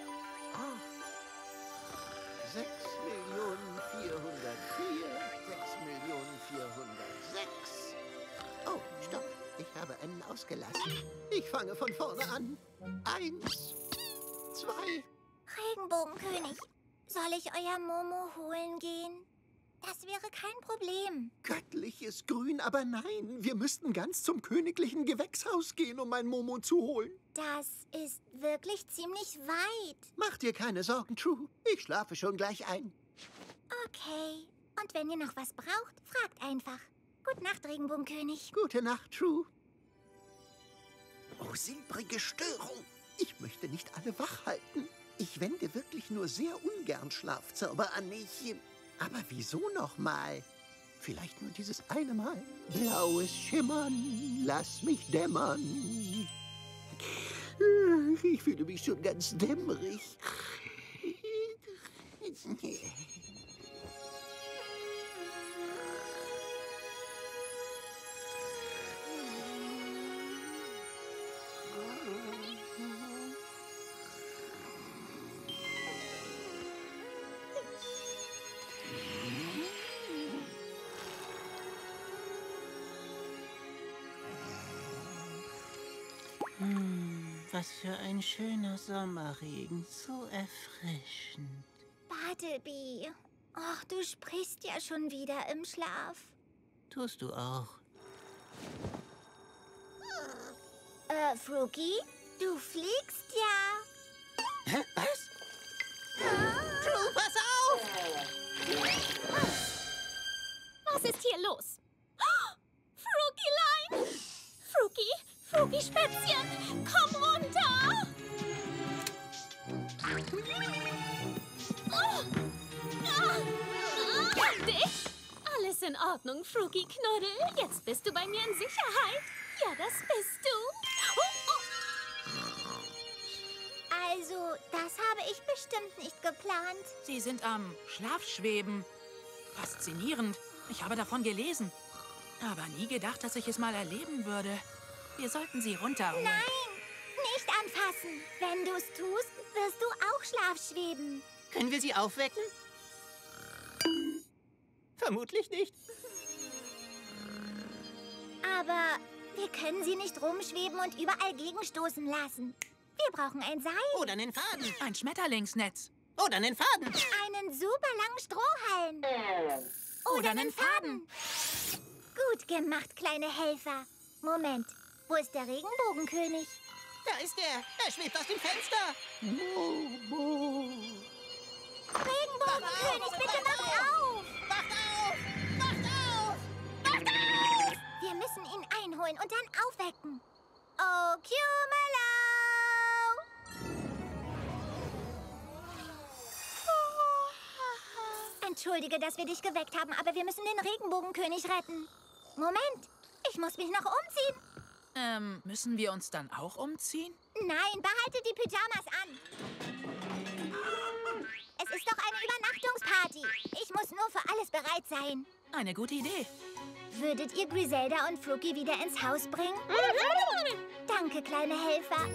[SPEAKER 4] acht, sechs Millionen vierhundertvier, sechs Millionen vierhundertsechs. Oh, stopp, ich habe einen ausgelassen. Ich fange von vorne an. Eins, zwei.
[SPEAKER 1] Regenbogenkönig, soll ich euer Momo holen gehen? Das wäre kein Problem.
[SPEAKER 4] Göttliches Grün, aber nein, wir müssten ganz zum königlichen Gewächshaus gehen, um mein Momo zu holen.
[SPEAKER 1] Das ist wirklich ziemlich weit.
[SPEAKER 4] Mach dir keine Sorgen, True. Ich schlafe schon gleich ein.
[SPEAKER 1] Okay. Und wenn ihr noch was braucht, fragt einfach. Gute Nacht, Regenbogenkönig.
[SPEAKER 4] Gute Nacht, True. Oh, silbrige Störung. Ich möchte nicht alle wach halten. Ich wende wirklich nur sehr ungern Schlafzauber an. Ich... Aber wieso noch mal? Vielleicht nur dieses eine Mal. Blaues Schimmern, lass mich dämmern. Ich fühle mich schon ganz dämmerig.
[SPEAKER 2] Hm, was für ein schöner Sommerregen, so erfrischend.
[SPEAKER 1] Bartleby, ach, du sprichst ja schon wieder im Schlaf.
[SPEAKER 2] Tust du auch.
[SPEAKER 1] Äh, Frookie, du fliegst ja.
[SPEAKER 2] Hä, was? True, pass auf!
[SPEAKER 3] Was ist hier los? Frookielein! Frookie, Frookie-Spätzchen, komm runter! Oh. Ah. Ah. Dich? Alles in Ordnung, Frookie-Knuddel. Jetzt bist du bei mir in Sicherheit. Ja, das bist du. Oh, oh.
[SPEAKER 1] Also, das habe ich bestimmt nicht geplant.
[SPEAKER 6] Sie sind am Schlafschweben. Faszinierend. Ich habe davon gelesen. Aber nie gedacht, dass ich es mal erleben würde. Wir sollten sie runterholen.
[SPEAKER 1] Nein, nicht anfassen. Wenn du es tust, wirst du auch schlafschweben.
[SPEAKER 2] Können wir sie aufwecken? Vermutlich nicht.
[SPEAKER 1] Aber wir können sie nicht rumschweben und überall gegenstoßen lassen. Wir brauchen ein Seil.
[SPEAKER 2] Oder einen Faden.
[SPEAKER 6] Ein Schmetterlingsnetz.
[SPEAKER 2] Oder einen Faden.
[SPEAKER 1] Einen super langen Strohhalm. Oder,
[SPEAKER 6] Oder
[SPEAKER 1] einen
[SPEAKER 6] einen
[SPEAKER 1] Faden. Gut gemacht, kleine Helfer. Moment, wo ist der Regenbogenkönig?
[SPEAKER 2] Da ist er. Er schwebt aus dem Fenster.
[SPEAKER 4] Momo.
[SPEAKER 1] Regenbogenkönig, bitte mach auf!
[SPEAKER 2] Wacht auf! Wacht auf! Wacht auf!
[SPEAKER 1] Wir müssen ihn einholen und dann aufwecken. Oh, Kumelau! Entschuldige, dass wir dich geweckt haben, aber wir müssen den Regenbogenkönig retten. Moment, ich muss mich noch umziehen.
[SPEAKER 6] Ähm, müssen wir uns dann auch umziehen?
[SPEAKER 1] Nein, behalte die Pyjamas an. Es ist doch eine Übernachtungsparty. Ich muss nur für alles bereit sein.
[SPEAKER 6] Eine gute Idee.
[SPEAKER 1] Würdet ihr Griselda und Frookie wieder ins Haus bringen? Danke, kleine Helfer.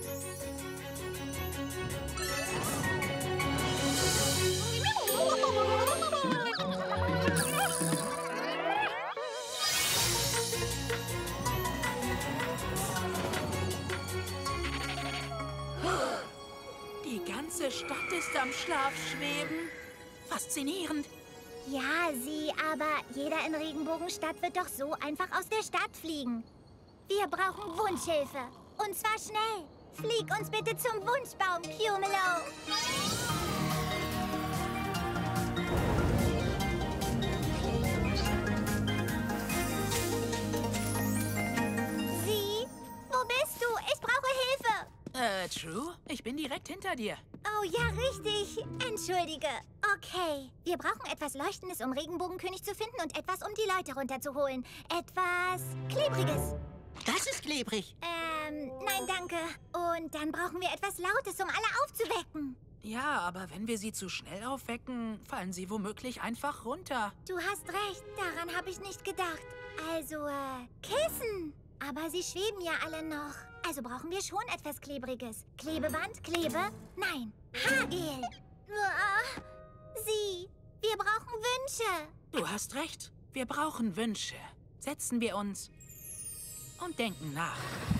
[SPEAKER 6] Stadt ist am Schlafschweben. Faszinierend.
[SPEAKER 1] Ja, sie, aber jeder in Regenbogenstadt wird doch so einfach aus der Stadt fliegen. Wir brauchen Wunschhilfe. Und zwar schnell. Flieg uns bitte zum Wunschbaum, Cumelo. Sie? Wo bist du? Ich brauche Hilfe.
[SPEAKER 6] Äh, True? Ich bin direkt hinter dir.
[SPEAKER 1] Oh ja, richtig. Entschuldige. Okay. Wir brauchen etwas Leuchtendes, um Regenbogenkönig zu finden und etwas, um die Leute runterzuholen. Etwas Klebriges.
[SPEAKER 2] Das ist klebrig.
[SPEAKER 1] Ähm, nein, danke. Und dann brauchen wir etwas Lautes, um alle aufzuwecken.
[SPEAKER 6] Ja, aber wenn wir sie zu schnell aufwecken, fallen sie womöglich einfach runter.
[SPEAKER 1] Du hast recht. Daran habe ich nicht gedacht. Also, äh, Kissen. Aber sie schweben ja alle noch. Also brauchen wir schon etwas Klebriges. Klebeband, Klebe? Nein. Haargel. Uah. Sie, wir brauchen Wünsche.
[SPEAKER 6] Du hast recht. Wir brauchen Wünsche. Setzen wir uns und denken nach.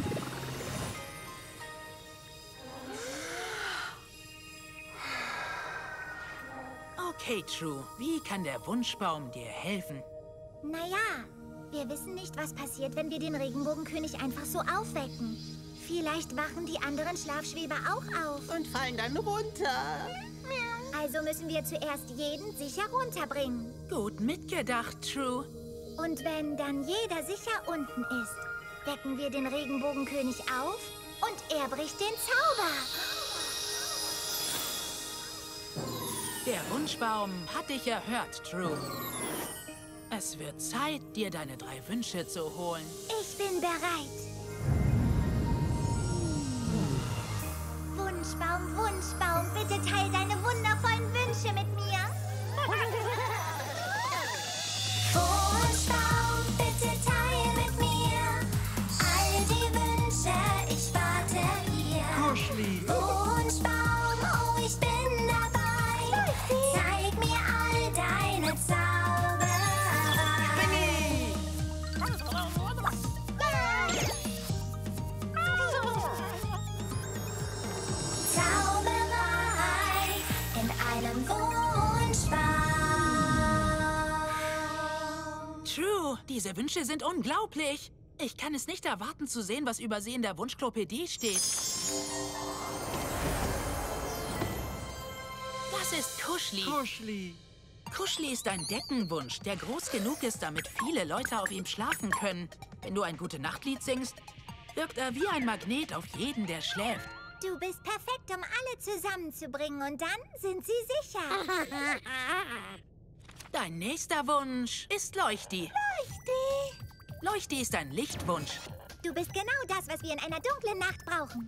[SPEAKER 6] Okay, True. Wie kann der Wunschbaum dir helfen?
[SPEAKER 1] Naja, wir wissen nicht, was passiert, wenn wir den Regenbogenkönig einfach so aufwecken. Vielleicht wachen die anderen Schlafschweber auch auf.
[SPEAKER 2] Und fallen dann runter.
[SPEAKER 1] Also müssen wir zuerst jeden sicher runterbringen.
[SPEAKER 6] Gut mitgedacht, True.
[SPEAKER 1] Und wenn dann jeder sicher unten ist, wecken wir den Regenbogenkönig auf und er bricht den Zauber.
[SPEAKER 6] Der Wunschbaum hat dich erhört, True. Es wird Zeit, dir deine drei Wünsche zu holen.
[SPEAKER 1] Ich bin bereit. Wunschbaum, Wunschbaum, bitte teil deine wundervollen Wünsche mit mir. Wunschbaum, bitte teil mit mir all die Wünsche, ich warte hier.
[SPEAKER 7] Kuschli.
[SPEAKER 1] Wunschbaum, oh, ich bin dabei. Zeig mir all deine Zauberei. Zauberei in einem Wunschbaum.
[SPEAKER 6] True, diese Wünsche sind unglaublich. Ich kann es nicht erwarten zu sehen, was über sie in der Wunschklopädie steht. Das ist Kuschli.
[SPEAKER 7] Kuschli.
[SPEAKER 6] Kuschli ist ein Deckenwunsch, der groß genug ist, damit viele Leute auf ihm schlafen können. Wenn du ein Gute-Nacht-Lied singst, wirkt er wie ein Magnet auf jeden, der schläft.
[SPEAKER 1] Du bist perfekt, um alle zusammenzubringen und dann sind sie sicher.
[SPEAKER 6] Dein nächster Wunsch ist Leuchti.
[SPEAKER 1] Leuchti!
[SPEAKER 6] Leuchti ist ein Lichtwunsch.
[SPEAKER 1] Du bist genau das, was wir in einer dunklen Nacht brauchen.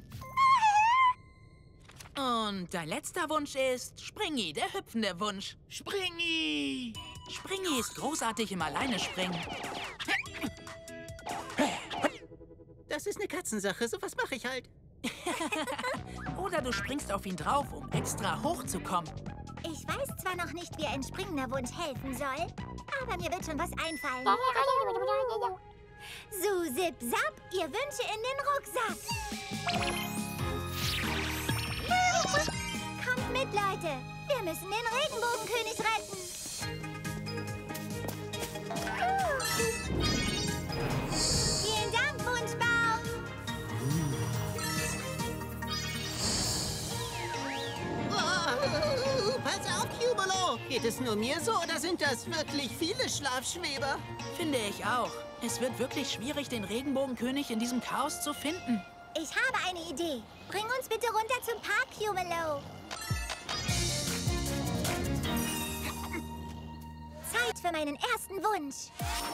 [SPEAKER 6] Und dein letzter Wunsch ist Springi, der hüpfende Wunsch.
[SPEAKER 5] Springi!
[SPEAKER 6] Springi ist großartig im Alleineспringen.
[SPEAKER 2] Das ist eine Katzensache. Sowas mache ich halt.
[SPEAKER 6] Oder du springst auf ihn drauf, um extra hoch zu kommen.
[SPEAKER 1] Ich weiß zwar noch nicht, wie ein springender Wunsch helfen soll, aber mir wird schon was einfallen. So, zip, zap, ihr Wünsche in den Rucksack. Kommt mit, Leute. Wir müssen den Regenbogenkönig retten. Vielen Dank, Wunschbaum.
[SPEAKER 2] Oh, pass auf, Cumelo. Geht es nur mir so oder sind das wirklich viele Schlafschweber?
[SPEAKER 6] Finde ich auch. Es wird wirklich schwierig, den Regenbogenkönig in diesem Chaos zu finden.
[SPEAKER 1] Ich habe eine Idee. Bring uns bitte runter zum Park, Cumelo. Zeit für meinen ersten Wunsch.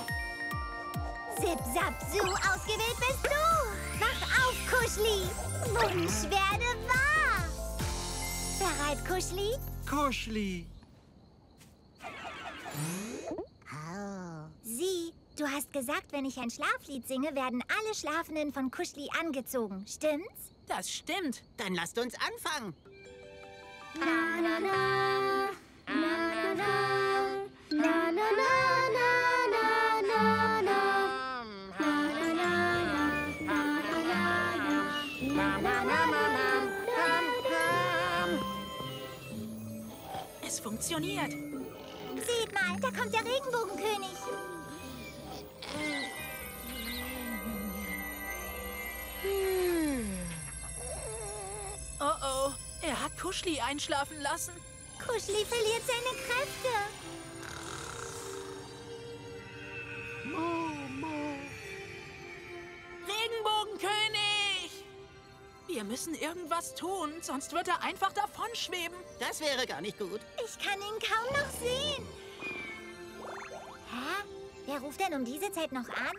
[SPEAKER 1] Zip, zap, zoo, ausgewählt bist du. Wach auf, Kuschli. Wunsch werde wahr. Bereit, Kuschli?
[SPEAKER 7] Kuschli.
[SPEAKER 1] Sie, du hast gesagt, wenn ich ein Schlaflied singe, werden alle Schlafenden von Kuschli angezogen. Stimmt's?
[SPEAKER 6] Das stimmt.
[SPEAKER 2] Dann lasst uns anfangen.
[SPEAKER 1] Na, na, na. Na, na, na. Na, na, na, na, na, na, na.
[SPEAKER 6] funktioniert.
[SPEAKER 1] Seht mal, da kommt der Regenbogenkönig.
[SPEAKER 6] Oh oh, er hat Kuschli einschlafen lassen.
[SPEAKER 1] Kuschli verliert seine Kräfte.
[SPEAKER 6] Regenbogenkönig! Wir müssen irgendwas tun, sonst wird er einfach davonschweben.
[SPEAKER 2] Das wäre gar nicht gut.
[SPEAKER 1] Ich kann ihn kaum noch sehen. Hä? Wer ruft denn um diese Zeit noch an?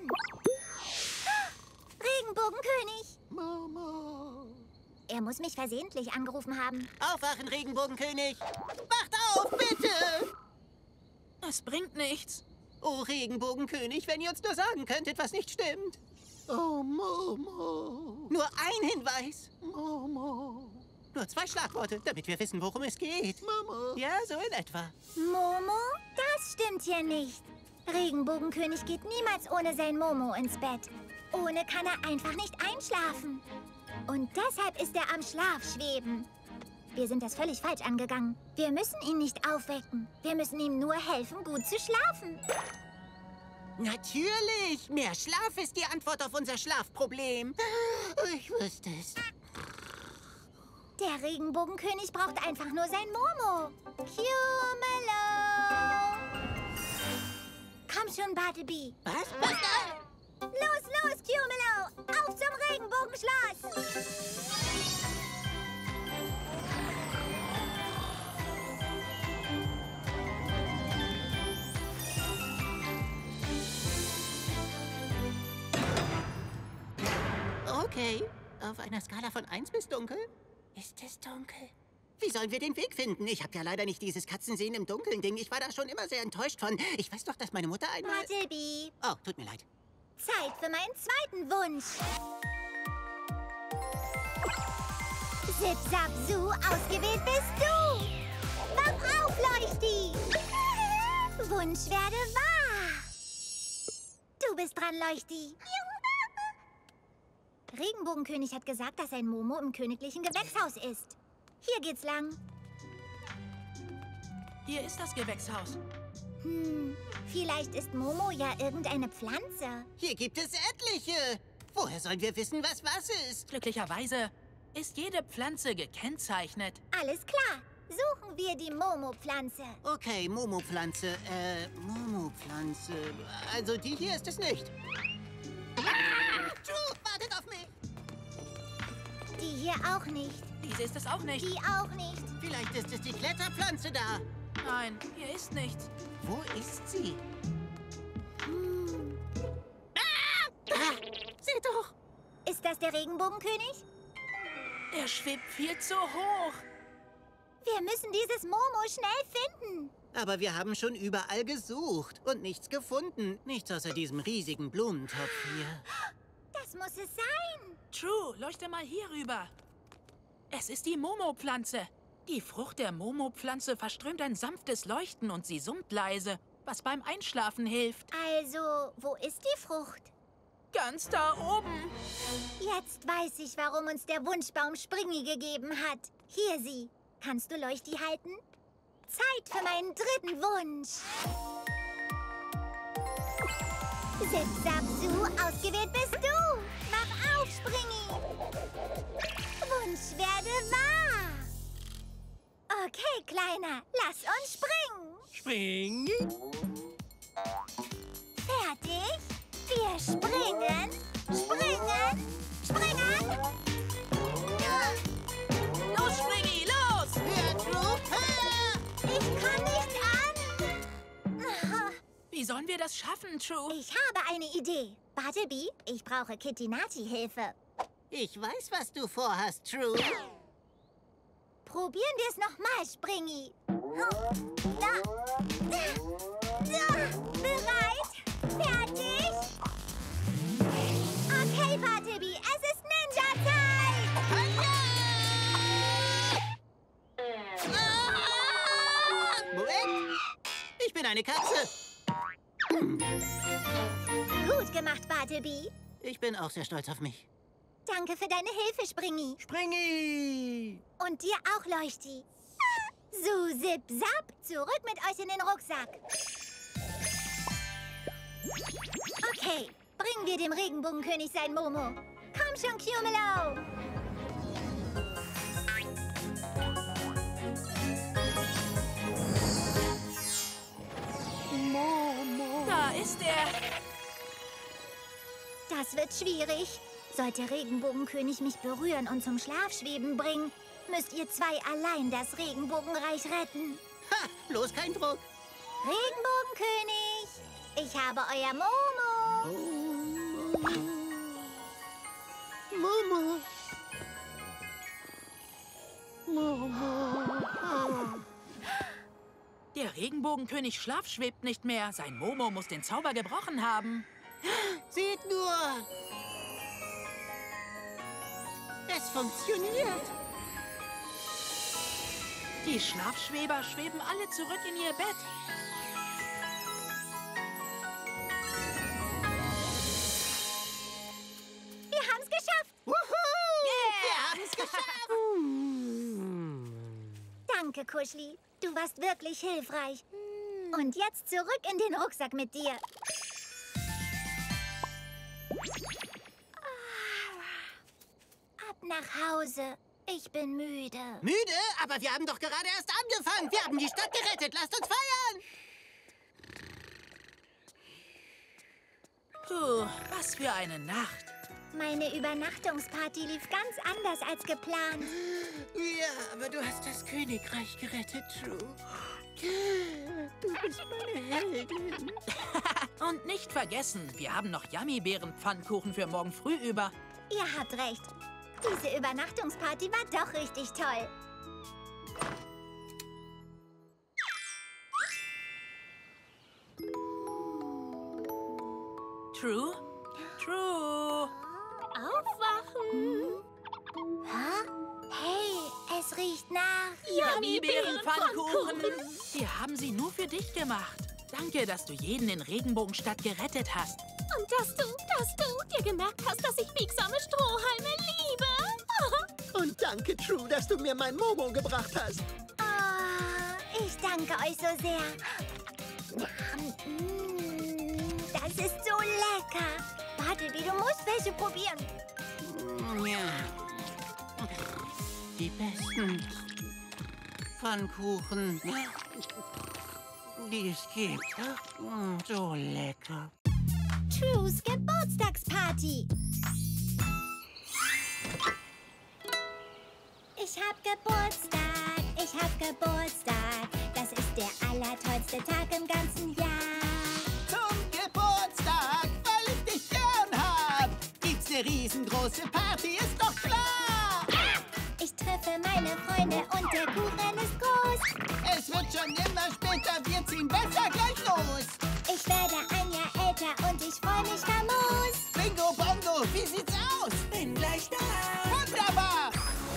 [SPEAKER 1] Regenbogenkönig!
[SPEAKER 4] Mama.
[SPEAKER 1] Er muss mich versehentlich angerufen haben.
[SPEAKER 2] Aufwachen, Regenbogenkönig! Wacht auf, bitte!
[SPEAKER 6] Es bringt nichts.
[SPEAKER 2] Oh, Regenbogenkönig, wenn ihr uns nur sagen könntet, was nicht stimmt.
[SPEAKER 4] Oh, Momo.
[SPEAKER 2] Nur ein Hinweis.
[SPEAKER 4] Momo.
[SPEAKER 2] Nur zwei Schlagworte, damit wir wissen, worum es geht.
[SPEAKER 4] Mama.
[SPEAKER 2] Ja, so in etwa.
[SPEAKER 1] Momo? Das stimmt hier nicht. Regenbogenkönig geht niemals ohne sein Momo ins Bett. Ohne kann er einfach nicht einschlafen. Und deshalb ist er am Schlafschweben. Wir sind das völlig falsch angegangen. Wir müssen ihn nicht aufwecken. Wir müssen ihm nur helfen, gut zu schlafen.
[SPEAKER 2] Natürlich! Mehr Schlaf ist die Antwort auf unser Schlafproblem. Ich wüsste es.
[SPEAKER 1] Der Regenbogenkönig braucht einfach nur sein Momo. Cumelo! Komm schon, Bartleby.
[SPEAKER 2] Was? Was da?
[SPEAKER 1] Los, los, Cumelo! Auf zum Regenbogenschloss!
[SPEAKER 2] Okay, auf einer Skala von eins bis dunkel? Ist es dunkel? Wie sollen wir den Weg finden? Ich habe ja leider nicht dieses Katzensehen im Dunkeln Ding. Ich war da schon immer sehr enttäuscht von. Ich weiß doch, dass meine Mutter einmal...
[SPEAKER 1] Bartleby,
[SPEAKER 2] Oh, tut mir leid.
[SPEAKER 1] Zeit für meinen zweiten Wunsch. Zip, zap, zoo, ausgewählt bist du. Wach auf, Leuchti. Wunsch werde wahr. Du bist dran, Leuchti. Regenbogenkönig hat gesagt, dass sein Momo im königlichen Gewächshaus ist. Hier geht's lang.
[SPEAKER 6] Hier ist das Gewächshaus.
[SPEAKER 1] Hm, vielleicht ist Momo ja irgendeine Pflanze.
[SPEAKER 2] Hier gibt es etliche. Woher sollen wir wissen, was was ist?
[SPEAKER 6] Glücklicherweise ist jede Pflanze gekennzeichnet.
[SPEAKER 1] Alles klar. Suchen wir die Momo-Pflanze.
[SPEAKER 2] Okay, Momo-Pflanze. Äh, Momo-Pflanze. Also die hier ist es nicht. Ah, True, wartet auf mich.
[SPEAKER 1] Die hier auch nicht.
[SPEAKER 6] Diese ist es auch nicht.
[SPEAKER 1] Die auch nicht.
[SPEAKER 2] Vielleicht ist es die Kletterpflanze da.
[SPEAKER 6] Nein, hier ist nichts.
[SPEAKER 2] Wo ist sie?
[SPEAKER 1] Hm.
[SPEAKER 2] Ah! Ah! Seht doch!
[SPEAKER 1] Ist das der Regenbogenkönig?
[SPEAKER 6] Er schwebt viel zu hoch.
[SPEAKER 1] Wir müssen dieses Momo schnell finden.
[SPEAKER 2] Aber wir haben schon überall gesucht und nichts gefunden. Nichts außer diesem riesigen Blumentopf hier.
[SPEAKER 1] Das muss es sein.
[SPEAKER 6] True, leuchte mal hier rüber. Es ist die Momo-Pflanze. Die Frucht der Momo-Pflanze verströmt ein sanftes Leuchten und sie summt leise, was beim Einschlafen hilft.
[SPEAKER 1] Also, wo ist die Frucht?
[SPEAKER 6] Ganz da oben.
[SPEAKER 1] Jetzt weiß ich, warum uns der Wunschbaum Springi gegeben hat. Hier sie. Kannst du Leuchti halten? Zeit für meinen dritten Wunsch. Zip, zap, zoo, ausgewählt bist du. Mach auf, Springi. Wunsch werde wahr. Okay, Kleiner, lass uns springen.
[SPEAKER 5] Springen.
[SPEAKER 1] Fertig? Wir springen, springen, springen.
[SPEAKER 6] Los, Springi, los!
[SPEAKER 2] Hör, True, hör!
[SPEAKER 1] Ich kann nicht an.
[SPEAKER 6] Wie sollen wir das schaffen, True?
[SPEAKER 1] Ich habe eine Idee. Bartleby, ich brauche Kitty Nati Hilfe.
[SPEAKER 2] Ich weiß, was du vorhast, True.
[SPEAKER 1] Probieren wir es nochmal, Springi. Da. Da. Bereit? Fertig? Okay, Bartleby, es ist Ninja-Zeit!
[SPEAKER 2] Ah! Moment! Ich bin eine Katze.
[SPEAKER 1] Gut gemacht, Bartleby.
[SPEAKER 2] Ich bin auch sehr stolz auf mich.
[SPEAKER 1] Danke für deine Hilfe, Springi.
[SPEAKER 2] Springi!
[SPEAKER 1] Und dir auch, Leuchti. So, zip, zap, zurück mit euch in den Rucksack. Okay, bringen wir dem Regenbogenkönig sein Momo. Komm schon, Cumelo!
[SPEAKER 6] Momo. Da ist er.
[SPEAKER 1] Das wird schwierig. Sollte Regenbogenkönig mich berühren und zum Schlafschweben bringen, müsst ihr zwei allein das Regenbogenreich retten.
[SPEAKER 2] Ha, bloß kein Druck.
[SPEAKER 1] Regenbogenkönig, ich habe euer Momo.
[SPEAKER 4] Momo. Momo. Oh.
[SPEAKER 6] Der Regenbogenkönig Schlaf schwebt nicht mehr. Sein Momo muss den Zauber gebrochen haben.
[SPEAKER 2] Seht nur. Es funktioniert.
[SPEAKER 6] Die Schlafschweber schweben alle zurück in ihr Bett.
[SPEAKER 1] Wir haben es geschafft.
[SPEAKER 2] Wuhu! Yeah. Wir haben es geschafft.
[SPEAKER 1] Danke, Kuschli. Du warst wirklich hilfreich. Und jetzt zurück in den Rucksack mit dir. Ab nach Hause. Ich bin müde.
[SPEAKER 2] Müde? Aber wir haben doch gerade erst angefangen. Wir haben die Stadt gerettet. Lasst uns feiern.
[SPEAKER 6] Puh, was für eine Nacht.
[SPEAKER 1] Meine Übernachtungsparty lief ganz anders als geplant.
[SPEAKER 2] Ja, aber du hast das Königreich gerettet, True. Du bist meine Heldin.
[SPEAKER 6] Und nicht vergessen, wir haben noch Yummy-Beeren-Pfannkuchen für morgen früh über.
[SPEAKER 1] Ihr habt recht. Diese Übernachtungsparty war doch richtig toll.
[SPEAKER 6] True? True?
[SPEAKER 3] Aufwachen!
[SPEAKER 1] Hä? Hey, es riecht nach...
[SPEAKER 6] Yummy-Beeren-Pfannkuchen! Wir haben sie nur für dich gemacht. Danke, dass du jeden in Regenbogenstadt gerettet hast.
[SPEAKER 3] Und dass du, dass du dir gemerkt hast, dass ich biegsame Strohhalme liebe.
[SPEAKER 4] Und danke, True, dass du mir mein Momo gebracht hast.
[SPEAKER 1] Oh, ich danke euch so sehr. Mm, das ist so lecker. Bartleby, du musst welche probieren.
[SPEAKER 2] Ja. Die besten Pfannkuchen, die es gibt. So lecker.
[SPEAKER 1] Trues Geburtstagsparty. Ich hab Geburtstag, ich hab Geburtstag. Das ist der allertollste Tag im ganzen Jahr.
[SPEAKER 2] Zum Geburtstag, weil ich dich gern hab, gibt's eine riesengroße Party, ist doch klar.
[SPEAKER 1] Ich treffe meine Freunde und der Kuchen ist groß.
[SPEAKER 2] Es wird schon immer später, wir ziehen besser gleich los.
[SPEAKER 1] Ich werde ein Jahr älter und ich freue mich famos.
[SPEAKER 2] Bingo Bongo, wie sieht's aus? Bin gleich da. Wunderbar.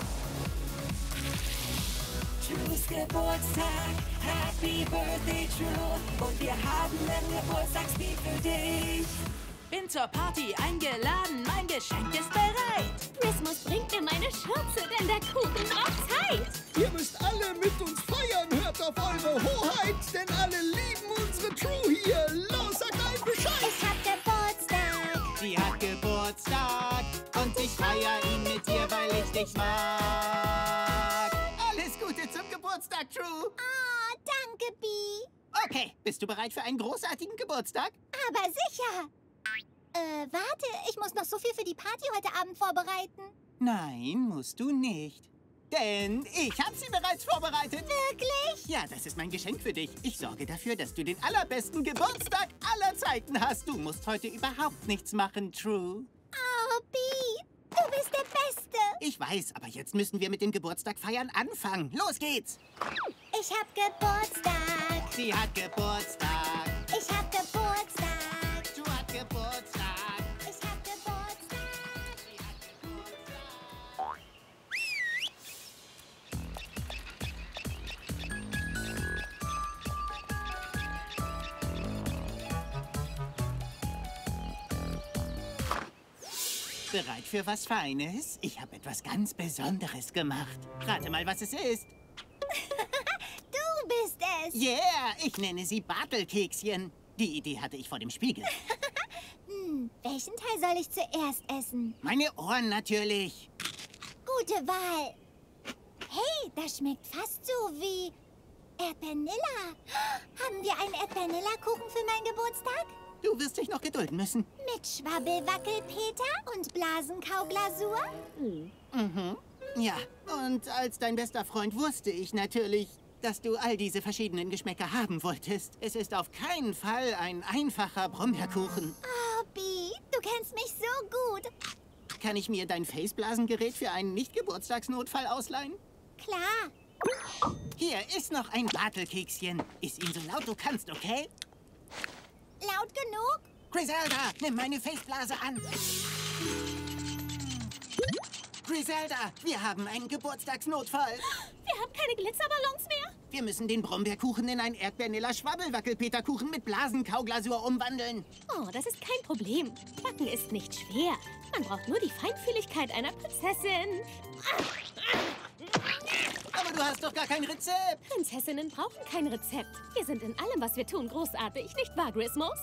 [SPEAKER 10] Trues Geburtstag, Happy Birthday True. Und wir haben ein Geburtstagslied für dich.
[SPEAKER 6] Bin zur Party eingeladen, mein Geschenk ist bereit.
[SPEAKER 3] Christmas bringt mir meine Schürze, denn der Kuchen braucht Zeit.
[SPEAKER 4] Ihr müsst alle mit uns feiern, hört auf eure Hoheit, denn alle lieben unsere True hier. Los, sagt allen Bescheid.
[SPEAKER 1] Ich hab Geburtstag.
[SPEAKER 2] Sie hat Geburtstag und ich feier ihn mit dir, weil ich dich mag. Alles Gute zum Geburtstag, True.
[SPEAKER 1] Oh, danke, Bee.
[SPEAKER 2] Okay, bist du bereit für einen großartigen Geburtstag?
[SPEAKER 1] Aber sicher. Äh, warte, ich muss noch so viel für die Party heute Abend vorbereiten.
[SPEAKER 2] Nein, musst du nicht. Denn ich habe sie bereits vorbereitet.
[SPEAKER 1] Wirklich?
[SPEAKER 2] Ja, das ist mein Geschenk für dich. Ich sorge dafür, dass du den allerbesten Geburtstag aller Zeiten hast. Du musst heute überhaupt nichts machen, True.
[SPEAKER 1] Oh, Bee, du bist der Beste.
[SPEAKER 2] Ich weiß, aber jetzt müssen wir mit dem Geburtstag feiern anfangen. Los geht's.
[SPEAKER 1] Ich hab Geburtstag.
[SPEAKER 2] Sie hat Geburtstag.
[SPEAKER 1] Ich hab Geburtstag.
[SPEAKER 2] Du hast Geburtstag.
[SPEAKER 1] Ich hab Geburtstag.
[SPEAKER 2] Sie hat Geburtstag. Bereit für was Feines? Ich habe etwas ganz Besonderes gemacht. Rate mal, was es ist.
[SPEAKER 1] es.
[SPEAKER 2] Yeah, ich nenne sie Bartelkekschen. Die Idee hatte ich vor dem Spiegel.
[SPEAKER 1] Hm, welchen Teil soll ich zuerst essen?
[SPEAKER 2] Meine Ohren natürlich.
[SPEAKER 1] Gute Wahl. Hey, das schmeckt fast so wie Erdbeernilla. Haben wir einen Erdbeernilla-Kuchen für meinen Geburtstag?
[SPEAKER 2] Du wirst dich noch gedulden müssen.
[SPEAKER 1] Mit Schwabbelwackelpeter und Blasenkauglasur?
[SPEAKER 2] Mhm. Mhm. Ja, und als dein bester Freund wusste ich natürlich, dass du all diese verschiedenen Geschmäcker haben wolltest. Es ist auf keinen Fall ein einfacher Brombeerkuchen.
[SPEAKER 1] Oh, Bee, du kennst mich so gut.
[SPEAKER 2] Kann ich mir dein Faceblasengerät für einen Nicht-Geburtstagsnotfall ausleihen?
[SPEAKER 1] Klar.
[SPEAKER 2] Hier ist noch ein Bartelkekschen. Iss ihn so laut du kannst, okay?
[SPEAKER 1] Laut genug?
[SPEAKER 2] Griselda, nimm meine Faceblase an. Griselda, wir haben einen Geburtstagsnotfall.
[SPEAKER 3] Wir haben keine Glitzerballons mehr.
[SPEAKER 2] Wir müssen den Brombeerkuchen in einen Erdbeernilla-Schwabbelwackelpeterkuchen mit Blasenkauglasur umwandeln.
[SPEAKER 3] Oh, das ist kein Problem. Backen ist nicht schwer. Man braucht nur die Feinfühligkeit einer Prinzessin.
[SPEAKER 2] Aber du hast doch gar kein Rezept.
[SPEAKER 3] Prinzessinnen brauchen kein Rezept. Wir sind in allem, was wir tun, großartig. Nicht wahr, Grismos?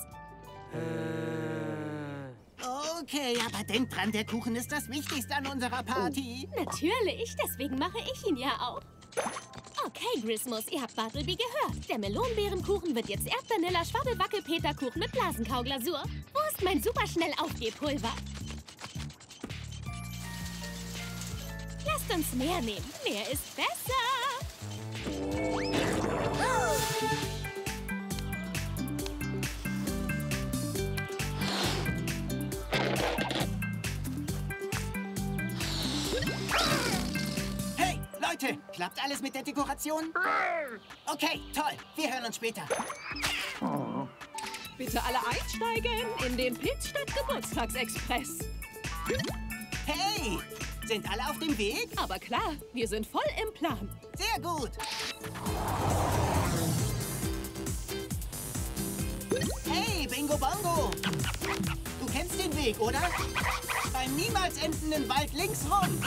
[SPEAKER 2] Okay, aber denk dran, der Kuchen ist das Wichtigste an unserer Party.
[SPEAKER 3] Oh, natürlich, deswegen mache ich ihn ja auch. Okay, Grismos, ihr habt Bartleby gehört. Der Melonenbeerenkuchen wird jetzt Erdbeernilla-Schwabbelwackelpeterkuchen mit Blasenkauglasur. Wo ist mein superschnell Aufgehpulver? Lasst uns mehr nehmen. Mehr ist besser.
[SPEAKER 2] Hey, Leute, klappt alles mit der Dekoration? Okay, toll. Wir hören uns später.
[SPEAKER 8] Bitte alle einsteigen in den Pilzstadt Geburtstagsexpress.
[SPEAKER 2] Hey, sind alle auf dem Weg?
[SPEAKER 8] Aber klar, wir sind voll im Plan.
[SPEAKER 2] Sehr gut. Hey, Bingo Bongo. Du kennst den Weg, oder? Beim niemals endenden Wald links rum.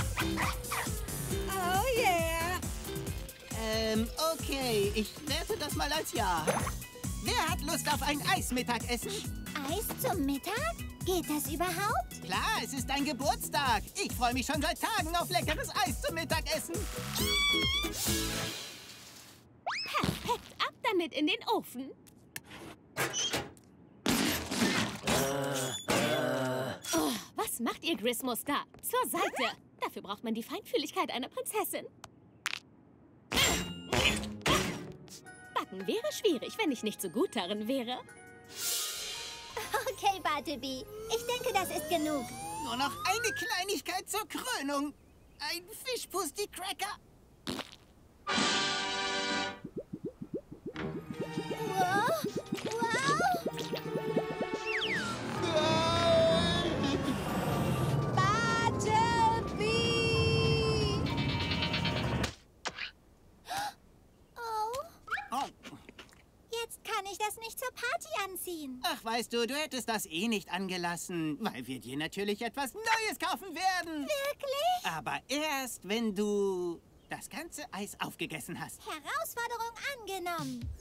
[SPEAKER 7] Oh yeah.
[SPEAKER 2] Ähm, okay. Ich werte das mal als Ja. Wer hat Lust auf ein Eismittagessen?
[SPEAKER 1] Eis zum Mittag? Geht das überhaupt?
[SPEAKER 2] Klar, es ist dein Geburtstag. Ich freue mich schon seit Tagen auf leckeres Eis zum Mittagessen.
[SPEAKER 3] Perfekt, ab damit in den Ofen. Oh, was macht ihr, Grismos, da? Zur Seite. Dafür braucht man die Feinfühligkeit einer Prinzessin. Backen wäre schwierig, wenn ich nicht so gut darin wäre.
[SPEAKER 1] Okay, Bartleby. Ich denke, das ist genug.
[SPEAKER 2] Nur noch eine Kleinigkeit zur Krönung. Ein Fischpusti-Cracker.
[SPEAKER 1] Wow. Wow. Bartleby! Oh.
[SPEAKER 2] Oh.
[SPEAKER 1] Jetzt kann ich das nicht zur Party anziehen.
[SPEAKER 2] Ach, weißt du, du hättest das eh nicht angelassen, weil wir dir natürlich etwas Neues kaufen werden.
[SPEAKER 1] Wirklich?
[SPEAKER 2] Aber erst, wenn du das ganze Eis aufgegessen hast.
[SPEAKER 1] Herausforderung angenommen.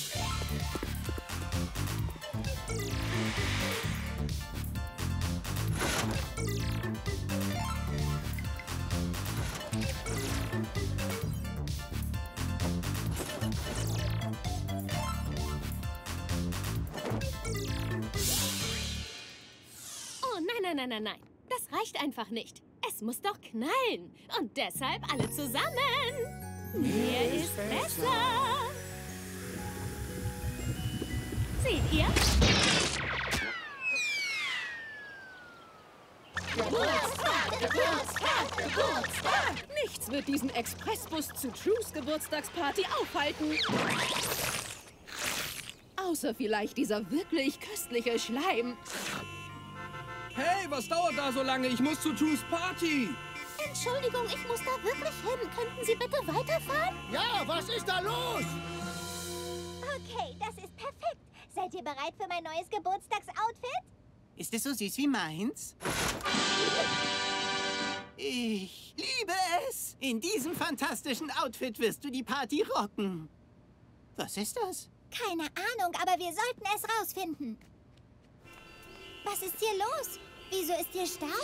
[SPEAKER 3] Oh, nein, nein, nein, nein, nein. Das reicht einfach nicht. Es muss doch knallen. Und deshalb alle zusammen. Mehr ist besser. Seht ihr?
[SPEAKER 1] Geburtstag, Geburtstag, Geburtstag.
[SPEAKER 8] Nichts wird diesen Expressbus zu Trues Geburtstagsparty aufhalten. Außer vielleicht dieser wirklich köstliche Schleim.
[SPEAKER 11] Hey, was dauert da so lange? Ich muss zu Trues Party.
[SPEAKER 1] Entschuldigung, ich muss da wirklich hin. Könnten Sie bitte weiterfahren?
[SPEAKER 4] Ja, was ist da los?
[SPEAKER 1] Okay, das ist perfekt. Seid ihr bereit für mein neues Geburtstagsoutfit?
[SPEAKER 2] Ist es so süß wie meins? Ich liebe es. In diesem fantastischen Outfit wirst du die Party rocken. Was ist das?
[SPEAKER 1] Keine Ahnung, aber wir sollten es rausfinden. Was ist hier los? Wieso ist hier Stau?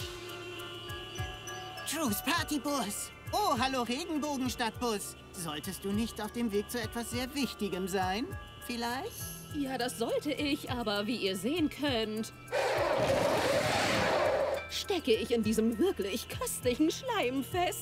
[SPEAKER 2] Trues Partybus. Oh, hallo Regenbogenstadtbus. Solltest du nicht auf dem Weg zu etwas sehr Wichtigem sein? Vielleicht?
[SPEAKER 8] Ja, das sollte ich, aber wie ihr sehen könnt, stecke ich in diesem wirklich köstlichen Schleim fest.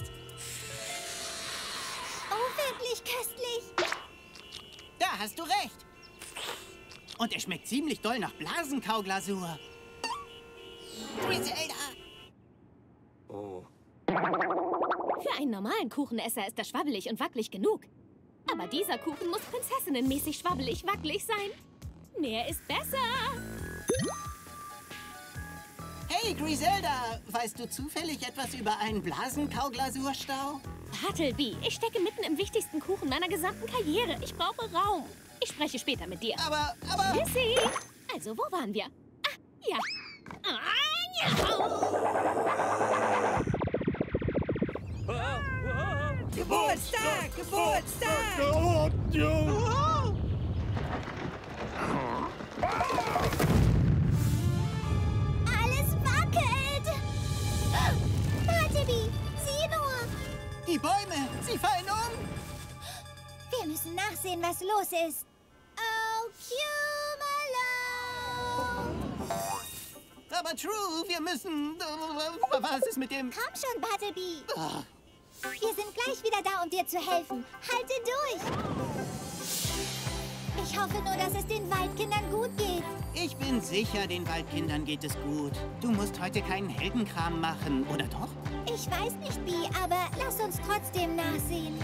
[SPEAKER 1] Oh, wirklich köstlich.
[SPEAKER 2] Da hast du recht. Und er schmeckt ziemlich doll nach Blasenkauglasur. Griselda!
[SPEAKER 5] Oh.
[SPEAKER 3] Für einen normalen Kuchenesser ist er schwabbelig und wackelig genug. Aber dieser Kuchen muss prinzessinnenmäßig schwabbelig wackelig sein. Mehr ist besser.
[SPEAKER 2] Hey, Griselda! Weißt du zufällig etwas über einen Blasenkauglasursstau?
[SPEAKER 3] Bartleby, ich stecke mitten im wichtigsten Kuchen meiner gesamten Karriere. Ich brauche Raum. Ich spreche später mit dir.
[SPEAKER 2] Aber, aber...
[SPEAKER 3] Missy! Also, wo waren wir? Ah, ja. Ah, ja.
[SPEAKER 10] Geburtstag! Geburtstag!
[SPEAKER 1] Alles wackelt! Bartleby, sieh nur!
[SPEAKER 2] Die Bäume, sie fallen um!
[SPEAKER 1] Wir müssen nachsehen, was los ist. Oh, Malone!
[SPEAKER 2] Aber True, wir müssen... Was ist mit dem...
[SPEAKER 1] Komm schon, Bartleby!
[SPEAKER 2] Oh.
[SPEAKER 1] Wir sind gleich wieder da, um dir zu helfen. Halte durch! Ich hoffe nur, dass es den Waldkindern gut geht.
[SPEAKER 2] Ich bin sicher, den Waldkindern geht es gut. Du musst heute keinen Heldenkram machen, oder doch?
[SPEAKER 1] Ich weiß nicht wie, aber lass uns trotzdem nachsehen.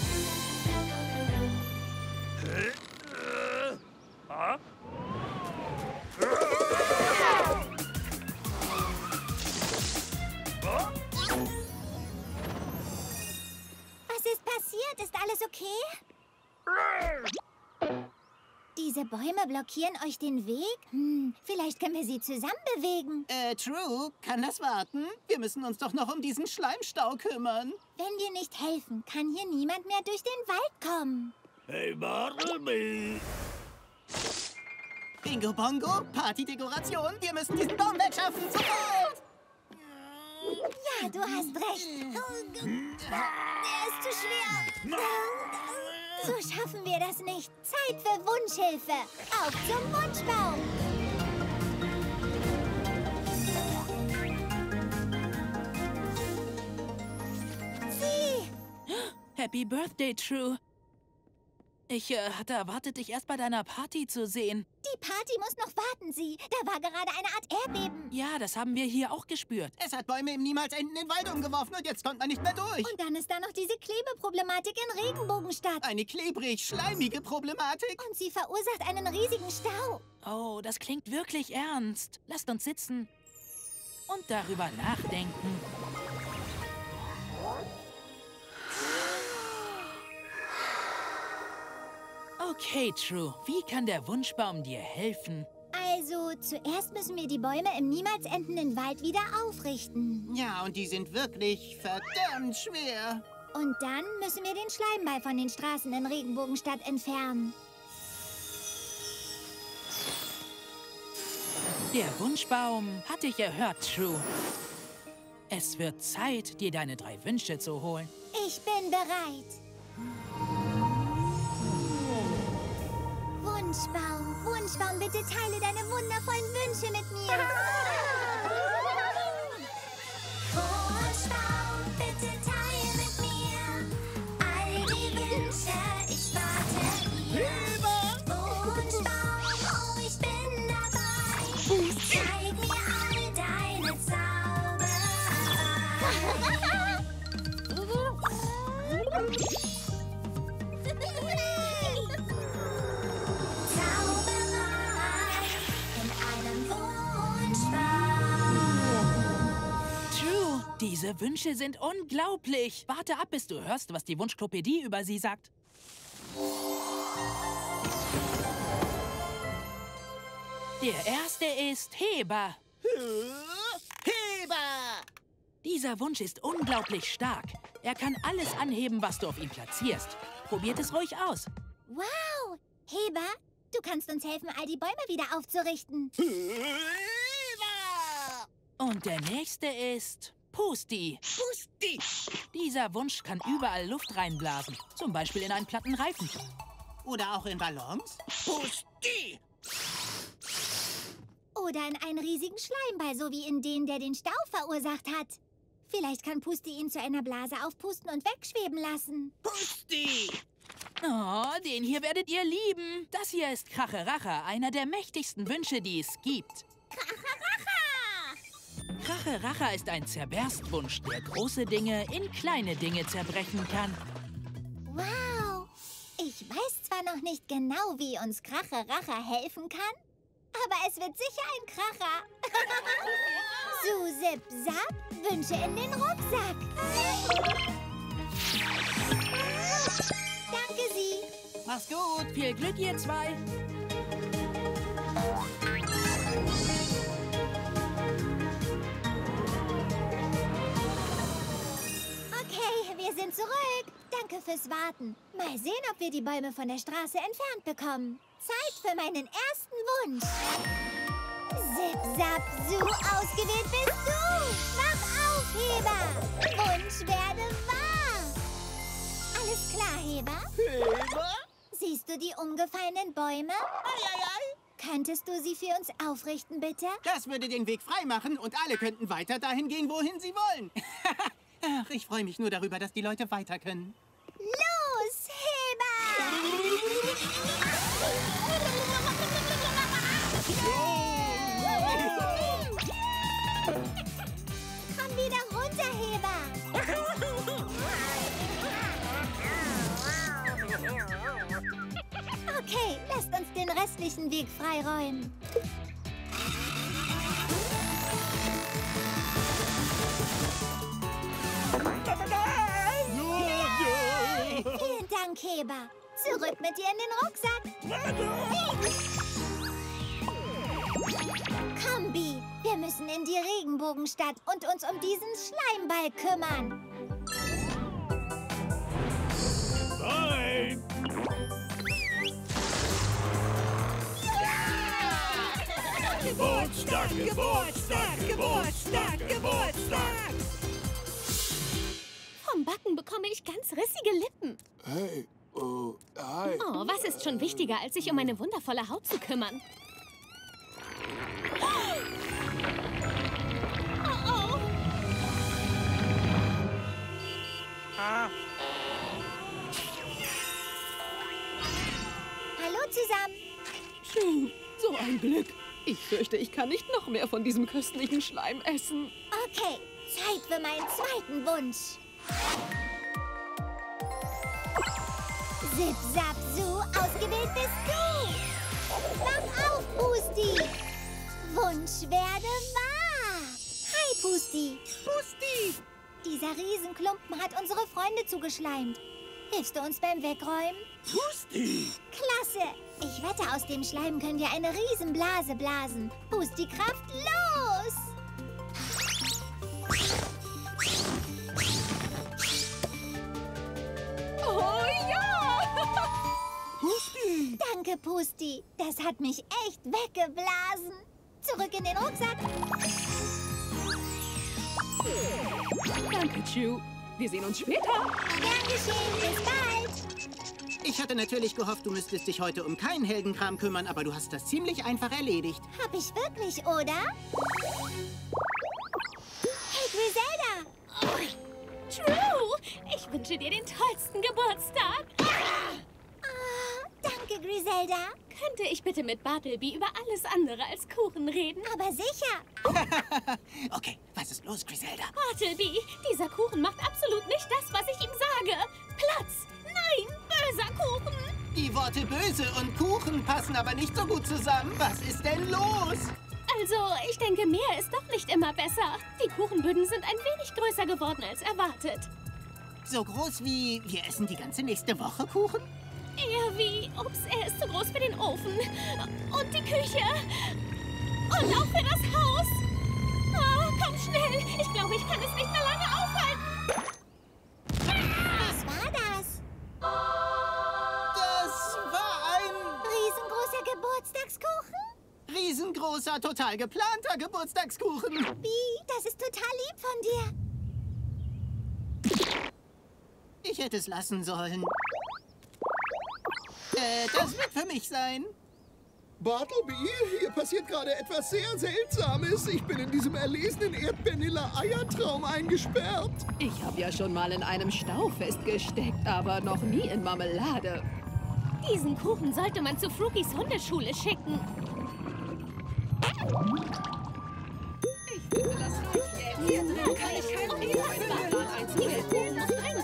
[SPEAKER 1] Was ist passiert? Ist alles okay? Diese Bäume blockieren euch den Weg? Hm, vielleicht können wir sie zusammen bewegen.
[SPEAKER 2] Äh, True, kann das warten? Wir müssen uns doch noch um diesen Schleimstau kümmern.
[SPEAKER 1] Wenn wir nicht helfen, kann hier niemand mehr durch den Wald kommen.
[SPEAKER 5] Hey, Bartleby!
[SPEAKER 2] Bingo Bongo, Partydekoration, wir müssen diesen Baum wegschaffen, sofort!
[SPEAKER 1] Ja, du hast recht. Der ist zu schwer. So schaffen wir das nicht. Zeit für Wunschhilfe. Auf zum Wunschbaum. Sieh!
[SPEAKER 6] Happy Birthday, True. Ich äh, hatte erwartet, dich erst bei deiner Party zu sehen.
[SPEAKER 1] Die Party muss noch warten, Sie. Da war gerade eine Art Erdbeben.
[SPEAKER 6] Ja, das haben wir hier auch gespürt.
[SPEAKER 2] Es hat Bäume im niemals endenden Wald umgeworfen und jetzt kommt man nicht mehr durch.
[SPEAKER 1] Und dann ist da noch diese Klebeproblematik in Regenbogenstadt.
[SPEAKER 2] Eine klebrig-schleimige Problematik.
[SPEAKER 1] Und sie verursacht einen riesigen Stau.
[SPEAKER 6] Oh, das klingt wirklich ernst. Lasst uns sitzen und darüber nachdenken. Okay, True. Wie kann der Wunschbaum dir helfen?
[SPEAKER 1] Also, zuerst müssen wir die Bäume im niemals endenden Wald wieder aufrichten.
[SPEAKER 2] Ja, und die sind wirklich verdammt schwer.
[SPEAKER 1] Und dann müssen wir den Schleimball von den Straßen in Regenbogenstadt entfernen.
[SPEAKER 6] Der Wunschbaum hat dich erhört, True. Es wird Zeit, dir deine drei Wünsche zu holen.
[SPEAKER 1] Ich bin bereit. Wunschbaum, Wunschbaum, bitte teile deine wundervollen Wünsche mit mir. Wunschbaum, bitte teile mit mir all die Wünsche, ich warte hier. Wunschbaum, oh, ich bin dabei. Zeig mir all deine Zauberei.
[SPEAKER 6] Diese Wünsche sind unglaublich. Warte ab, bis du hörst, was die Wunschklopädie über sie sagt. Der erste ist Heber.
[SPEAKER 2] Heber!
[SPEAKER 6] Dieser Wunsch ist unglaublich stark. Er kann alles anheben, was du auf ihn platzierst. Probiert es ruhig aus.
[SPEAKER 1] Wow! Heber, du kannst uns helfen, all die Bäume wieder aufzurichten.
[SPEAKER 6] Und der nächste ist Pusti.
[SPEAKER 5] Pusti!
[SPEAKER 6] Dieser Wunsch kann überall Luft reinblasen. Zum Beispiel in einen platten Reifen.
[SPEAKER 2] Oder auch in Ballons.
[SPEAKER 5] Pusti!
[SPEAKER 1] Oder in einen riesigen Schleimball, so wie in den, der den Stau verursacht hat. Vielleicht kann Pusti ihn zu einer Blase aufpusten und wegschweben lassen.
[SPEAKER 5] Pusti!
[SPEAKER 6] Oh, den hier werdet ihr lieben. Das hier ist Kracheracha, einer der mächtigsten Wünsche, die es gibt.
[SPEAKER 1] Kracheracha!
[SPEAKER 6] Kracheracha ist ein Zerberstwunsch, der große Dinge in kleine Dinge zerbrechen kann.
[SPEAKER 1] Wow! Ich weiß zwar noch nicht genau, wie uns Kracheracha helfen kann, aber es wird sicher ein Kracher. Su, Sip, Sap, Wünsche in den Rucksack. Danke, Sie.
[SPEAKER 2] Mach's gut.
[SPEAKER 6] Viel Glück, ihr zwei.
[SPEAKER 1] Okay, wir sind zurück. Danke fürs Warten. Mal sehen, ob wir die Bäume von der Straße entfernt bekommen. Zeit für meinen ersten Wunsch. Zip, zap, Su, ausgewählt bist du. Wach auf, Heber. Wunsch werde wahr. Alles klar, Heber?
[SPEAKER 2] Heber?
[SPEAKER 1] Siehst du die umgefallenen Bäume?
[SPEAKER 2] Ei, ei, ei.
[SPEAKER 1] Könntest du sie für uns aufrichten, bitte?
[SPEAKER 2] Das würde den Weg frei machen und alle könnten weiter dahin gehen, wohin sie wollen. Ach, ich freue mich nur darüber, dass die Leute weiter können.
[SPEAKER 1] Los, Heber! Komm wieder runter, Heber! Okay, lasst uns den restlichen Weg freiräumen. Vielen Dank, Heber. Zurück mit dir in den Rucksack. Komm, Bi. Wir müssen in die Regenbogenstadt und uns um diesen Schleimball kümmern.
[SPEAKER 5] Nein! Geburtstag, Geburtstag, Geburtstag, Geburtstag!
[SPEAKER 3] Vom Backen bekomme ich ganz rissige Lippen.
[SPEAKER 4] Hey, oh, hi.
[SPEAKER 3] Oh, was ist schon wichtiger, als sich um eine wundervolle Haut zu kümmern? Oh, oh.
[SPEAKER 5] Ah.
[SPEAKER 1] Hallo zusammen.
[SPEAKER 8] Phew, so ein Glück. Ich fürchte, ich kann nicht noch mehr von diesem köstlichen Schleim essen.
[SPEAKER 1] Okay, Zeit für meinen zweiten Wunsch. Zip, zap, Su, ausgewählt bist du. Wach auf, Pusti. Wunsch werde wahr. Hi, Pusti.
[SPEAKER 2] Pusti!
[SPEAKER 1] Dieser Riesenklumpen hat unsere Freunde zugeschleimt. Hilfst du uns beim Wegräumen?
[SPEAKER 2] Pusti!
[SPEAKER 1] Klasse! Ich wette, aus dem Schleim können wir eine Riesenblase blasen. Pusti, Kraft, los!
[SPEAKER 3] Oh ja!
[SPEAKER 2] Pusti!
[SPEAKER 1] Danke, Pusti. Das hat mich echt weggeblasen. Zurück in den Rucksack.
[SPEAKER 8] Danke, Chew. Wir sehen uns später.
[SPEAKER 1] Gern geschehen. Bis bald.
[SPEAKER 2] Ich hatte natürlich gehofft, du müsstest dich heute um keinen Heldenkram kümmern, aber du hast das ziemlich einfach erledigt.
[SPEAKER 1] Hab ich wirklich, oder? Hey, Griselda.
[SPEAKER 3] True! Ich wünsche dir den tollsten Geburtstag.
[SPEAKER 1] Oh, danke, Griselda.
[SPEAKER 3] Könnte ich bitte mit Bartleby über alles andere als Kuchen reden?
[SPEAKER 1] Aber sicher.
[SPEAKER 2] Okay, was ist los, Griselda?
[SPEAKER 3] Bartleby, dieser Kuchen macht absolut nicht das, was ich ihm sage. Platz! Nein, böser Kuchen!
[SPEAKER 2] Die Worte böse und Kuchen passen aber nicht so gut zusammen. Was ist denn los?
[SPEAKER 3] Also, ich denke, mehr ist doch nicht immer besser. Die Kuchenböden sind ein wenig größer geworden als erwartet.
[SPEAKER 2] So groß wie wir essen die ganze nächste Woche Kuchen?
[SPEAKER 3] Eher wie, ups, er ist zu groß für den Ofen. Und die Küche. Und auch für das Haus. Oh, komm schnell. Ich glaube, ich kann es nicht mehr lange aufhalten.
[SPEAKER 1] Was war das?
[SPEAKER 2] Das
[SPEAKER 1] Geburtstagskuchen?
[SPEAKER 2] Riesengroßer, total geplanter Geburtstagskuchen.
[SPEAKER 1] Bee, das ist total lieb von dir.
[SPEAKER 2] Ich hätte es lassen sollen. Äh, das wird für mich sein.
[SPEAKER 4] Bartleby, hier passiert gerade etwas sehr Seltsames. Ich bin in diesem erlesenen Erdbeervanille-Eiertraum eingesperrt.
[SPEAKER 8] Ich habe ja schon mal in einem Stau festgesteckt, aber noch nie in Marmelade.
[SPEAKER 3] Diesen Kuchen sollte man zu Frugis Hundeschule schicken.
[SPEAKER 8] Ich finde das nicht. Hier drin kann ich keinen Bienenplan einzuhalten.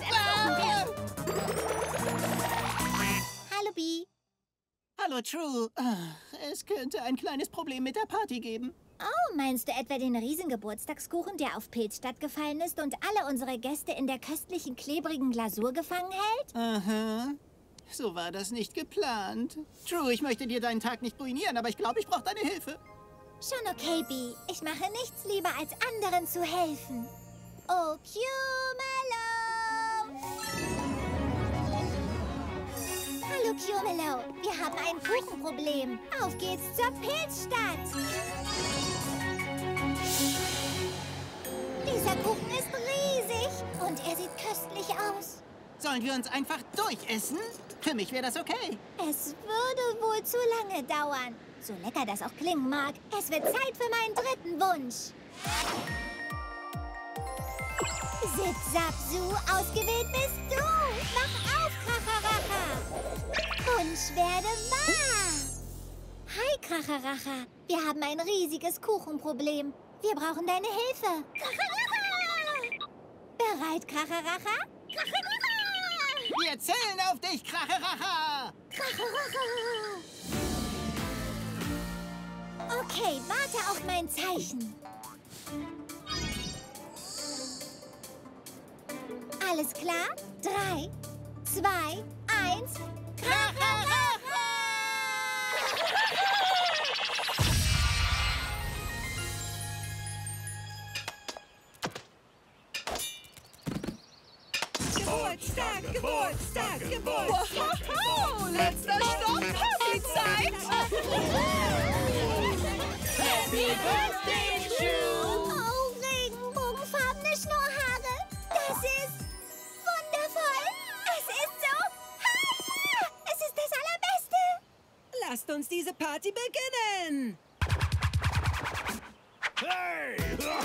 [SPEAKER 1] Hallo, Bee.
[SPEAKER 2] Hallo, True. Es könnte ein kleines Problem mit der Party geben.
[SPEAKER 1] Oh, meinst du etwa den riesen Geburtstagskuchen, der auf Pilz stattgefallen ist und alle unsere Gäste in der köstlichen, klebrigen Glasur gefangen hält?
[SPEAKER 2] Aha. So war das nicht geplant. True, ich möchte dir deinen Tag nicht ruinieren, aber ich glaube, ich brauche deine Hilfe.
[SPEAKER 1] Schon okay, Bee. Ich mache nichts lieber, als anderen zu helfen. Oh, Cumelo! Hallo, Cumelo. Wir haben ein Kuchenproblem. Auf geht's zur Pilzstadt. Dieser Kuchen ist riesig und er sieht köstlich aus.
[SPEAKER 2] Sollen wir uns einfach durchessen? Für mich wäre das okay.
[SPEAKER 1] Es würde wohl zu lange dauern. So lecker das auch klingen mag, es wird Zeit für meinen dritten Wunsch. Zip, Zap, Zoo, ausgewählt bist du. Mach auf, Kracheracha. Wunsch werde wahr. Hi, Kracheracha. Wir haben ein riesiges Kuchenproblem. Wir brauchen deine Hilfe. Bereit, Kracheracha?
[SPEAKER 2] Wir zählen auf dich, Kracheracha!
[SPEAKER 1] Kracheracha! Okay, warte auf mein Zeichen. Alles klar? Drei, zwei, eins. Kracheracha!
[SPEAKER 10] Geburtstag, Geburtstag, Geburtstag!
[SPEAKER 8] Wow, letzter Stopp! Partyzeit!
[SPEAKER 10] Happy Birthday, True!
[SPEAKER 1] Oh, regenbogenfarbene Schnurrhaare. Das ist wundervoll. Es ist so... Ah, es ist das Allerbeste.
[SPEAKER 10] Lasst uns diese Party beginnen!
[SPEAKER 5] Hey!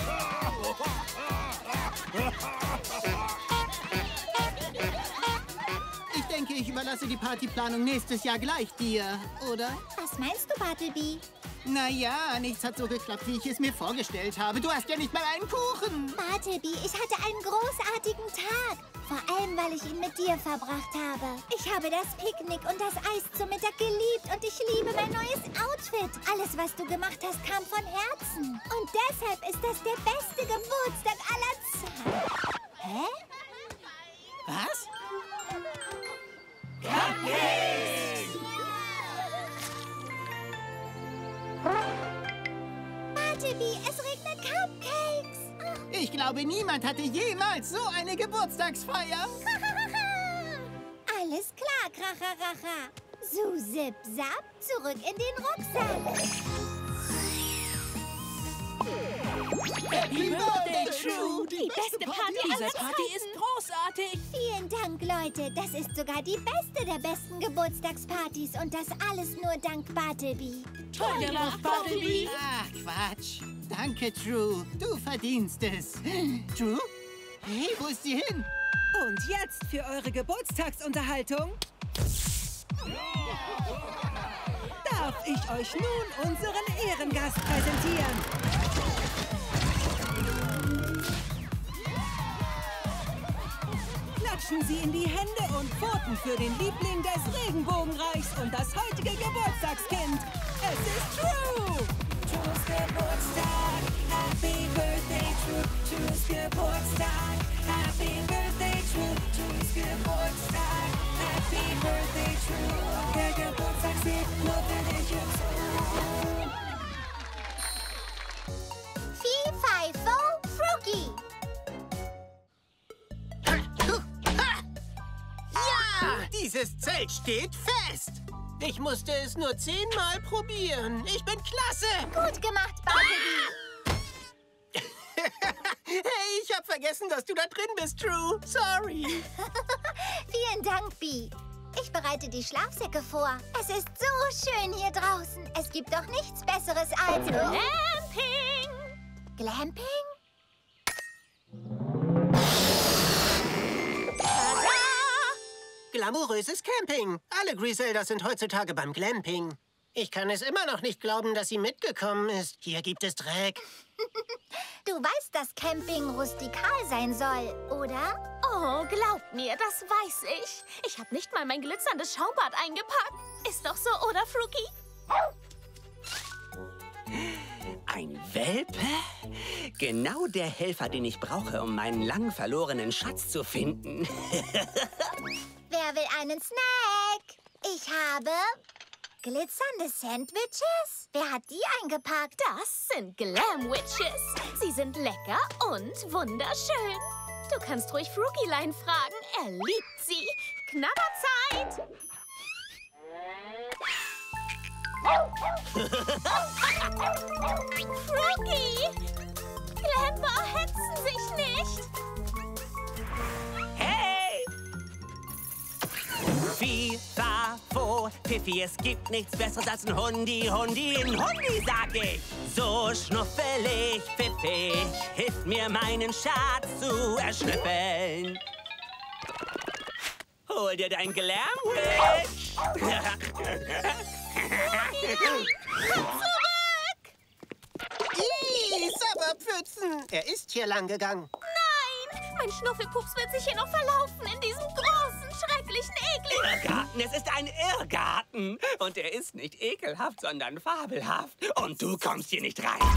[SPEAKER 2] Ich denke, ich überlasse die Partyplanung nächstes Jahr gleich dir, oder?
[SPEAKER 1] Was meinst du, Bartleby?
[SPEAKER 2] Naja, nichts hat so geklappt, wie ich es mir vorgestellt habe. Du hast ja nicht mal einen Kuchen.
[SPEAKER 1] Bartleby, ich hatte einen großartigen Tag. Vor allem, weil ich ihn mit dir verbracht habe. Ich habe das Picknick und das Eis zum Mittag geliebt und ich liebe mein neues Outfit. Alles, was du gemacht hast, kam von Herzen. Und deshalb ist das der beste Geburtstag aller Zeiten. Hä?
[SPEAKER 2] Was?
[SPEAKER 1] Bartleby, es regnet Cupcakes.
[SPEAKER 2] Ich glaube, niemand hatte jemals so eine Geburtstagsfeier.
[SPEAKER 1] Alles klar, Kracheracha. So, zip, zap, zurück in den Rucksack.
[SPEAKER 2] Happy Birthday, True!
[SPEAKER 3] Die beste Party
[SPEAKER 6] Diese
[SPEAKER 3] aller
[SPEAKER 6] Party
[SPEAKER 3] Zeiten.
[SPEAKER 6] ist großartig.
[SPEAKER 1] Vielen Dank, Leute. Das ist sogar die beste der besten Geburtstagspartys. Und das alles nur dank Bartleby.
[SPEAKER 6] Toll gemacht, Bartleby.
[SPEAKER 2] Ach, Quatsch. Danke, True. Du verdienst es. True? Hey, wo ist sie hin?
[SPEAKER 10] Und jetzt für eure Geburtstagsunterhaltung darf ich euch nun unseren Ehrengast präsentieren. Klatschen Sie in die Hände und voten für den Liebling des Regenbogenreichs und das heutige Geburtstagskind. Es ist True! Trues Geburtstag, Happy Birthday, True. Trues Geburtstag, Happy Birthday, True. Trues Geburtstag, Happy Birthday, True. Der Geburtstag steht nur für dich und True.
[SPEAKER 1] Fee, Fi, Fo, Frugi.
[SPEAKER 2] Ja, dieses Zelt steht fest. Ich musste es nur zehnmal probieren. Ich bin klasse.
[SPEAKER 1] Gut gemacht, Bartleby.
[SPEAKER 2] Hey, ich hab vergessen, dass du da drin bist, True. Sorry.
[SPEAKER 1] Vielen Dank, Bee. Ich bereite die Schlafsäcke vor. Es ist so schön hier draußen. Es gibt doch nichts Besseres als...
[SPEAKER 3] Glamping!
[SPEAKER 1] Glamping?
[SPEAKER 2] Glamouröses Camping. Alle Griseldas sind heutzutage beim Glamping. Ich kann es immer noch nicht glauben, dass sie mitgekommen ist. Hier gibt es Dreck.
[SPEAKER 1] Du weißt, dass Camping rustikal sein soll, oder?
[SPEAKER 3] Oh, glaub mir, das weiß ich. Ich habe nicht mal mein glitzerndes Schaumbad eingepackt. Ist doch so, oder, Frookie?
[SPEAKER 12] Ein Welpe? Genau der Helfer, den ich brauche, um meinen lang verlorenen Schatz zu finden.
[SPEAKER 1] Wer will einen Snack? Ich habe glitzernde Sandwiches. Wer hat die eingepackt?
[SPEAKER 3] Das sind Glamwitches. Sie sind lecker und wunderschön. Du kannst ruhig Frookie-Lein fragen. Er liebt sie. Knabberzeit! Frookie! Glamper hetzen sich nicht.
[SPEAKER 12] Hey! Fifa, Fo, Pfiffi, es gibt nichts Besseres als ein Hundi, Hundi, ein Hundi, sag ich. So schnuffelig, pfiffig, hilft mir meinen Schatz zu erschnüffeln. Hol dir dein Glamwitch.
[SPEAKER 3] Zurück!
[SPEAKER 2] Ih, Sabberpfützen. Er ist hier lang gegangen.
[SPEAKER 3] Nein! Mein Schnuffelpups wird sich hier noch verlaufen in diesem großen, schrecklichen, ekligen...
[SPEAKER 12] Irrgarten, es ist ein Irrgarten. Und er ist nicht ekelhaft, sondern fabelhaft. Und du kommst hier nicht rein.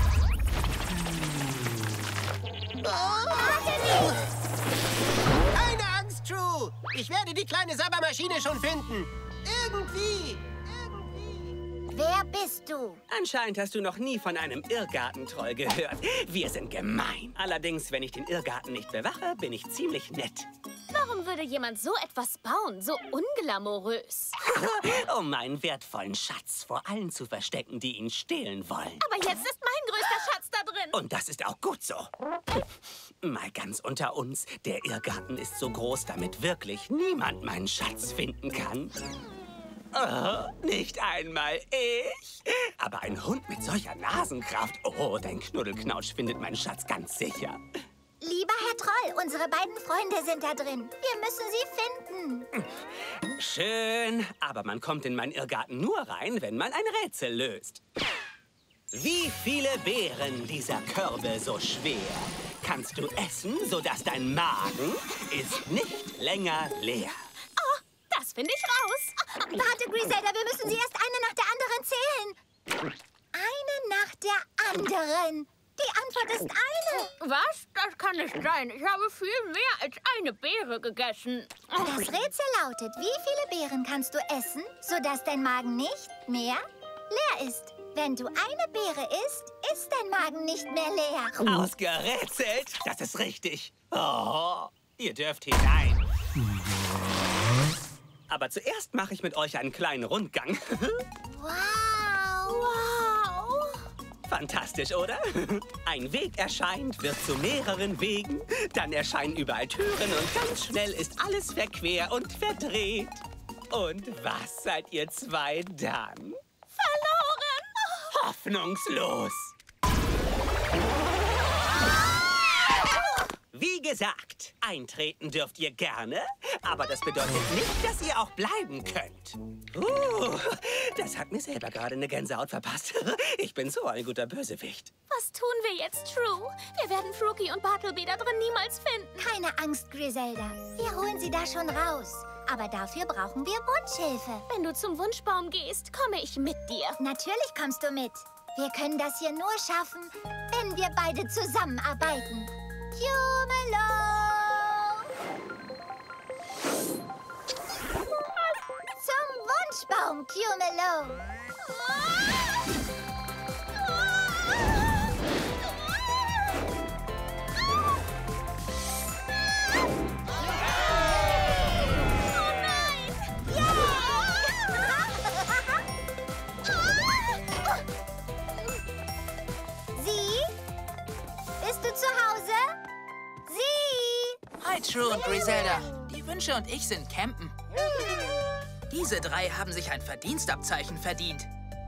[SPEAKER 2] Oh. Keine Angst, True. Ich werde die kleine Sabbermaschine schon finden. Irgendwie.
[SPEAKER 1] Wer bist du?
[SPEAKER 12] Anscheinend hast du noch nie von einem Irrgartentroll gehört. Wir sind gemein. Allerdings, wenn ich den Irrgarten nicht bewache, bin ich ziemlich nett.
[SPEAKER 3] Warum würde jemand so etwas bauen, so unglamourös?
[SPEAKER 12] Um meinen wertvollen Schatz vor allen zu verstecken, die ihn stehlen wollen.
[SPEAKER 3] Aber jetzt ist mein größter Schatz da drin.
[SPEAKER 12] Und das ist auch gut so. Mal ganz unter uns, der Irrgarten ist so groß, damit wirklich niemand meinen Schatz finden kann. Oh, nicht einmal ich. Aber ein Hund mit solcher Nasenkraft. Oh, dein Knuddelknautsch findet meinen Schatz ganz sicher.
[SPEAKER 1] Lieber Herr Troll, unsere beiden Freunde sind da drin. Wir müssen sie finden.
[SPEAKER 12] Schön, aber man kommt in meinen Irrgarten nur rein, wenn man ein Rätsel löst. Wie viele Beeren dieser Körbe so schwer kannst du essen, sodass dein Magen ist nicht länger leer?
[SPEAKER 3] Oh, das finde ich raus.
[SPEAKER 1] Warte, Griselda, wir müssen sie erst eine nach der anderen zählen. Eine nach der anderen. Die Antwort ist eine.
[SPEAKER 3] Was? Das kann nicht sein. Ich habe viel mehr als eine Beere gegessen.
[SPEAKER 1] Das Rätsel lautet, wie viele Beeren kannst du essen, sodass dein Magen nicht mehr leer ist? Wenn du eine Beere isst, ist dein Magen nicht mehr leer.
[SPEAKER 12] Ausgerätselt? Das ist richtig. Oh, ihr dürft hinein. Aber zuerst mache ich mit euch einen kleinen Rundgang.
[SPEAKER 1] Wow!
[SPEAKER 3] Wow!
[SPEAKER 12] Fantastisch, oder? Ein Weg erscheint, wird zu mehreren Wegen. Dann erscheinen überall Türen und ganz schnell ist alles verquer und verdreht. Und was seid ihr zwei dann?
[SPEAKER 3] Verloren!
[SPEAKER 12] Hoffnungslos! Wie gesagt, eintreten dürft ihr gerne, aber das bedeutet nicht, dass ihr auch bleiben könnt. Uh, das hat mir selber gerade eine Gänsehaut verpasst. Ich bin so ein guter Bösewicht.
[SPEAKER 3] Was tun wir jetzt, True? Wir werden Frookie und Bartleby da drin niemals finden.
[SPEAKER 1] Keine Angst, Griselda. Wir holen sie da schon raus. Aber dafür brauchen wir Wunschhilfe.
[SPEAKER 3] Wenn du zum Wunschbaum gehst, komme ich mit dir.
[SPEAKER 1] Natürlich kommst du mit. Wir können das hier nur schaffen, wenn wir beide zusammenarbeiten. Cumelo! Zum Wunschbaum, Cumelo!
[SPEAKER 6] Hi, True und Griselda. Die Wünsche und ich sind campen. Diese drei haben sich ein Verdienstabzeichen verdient.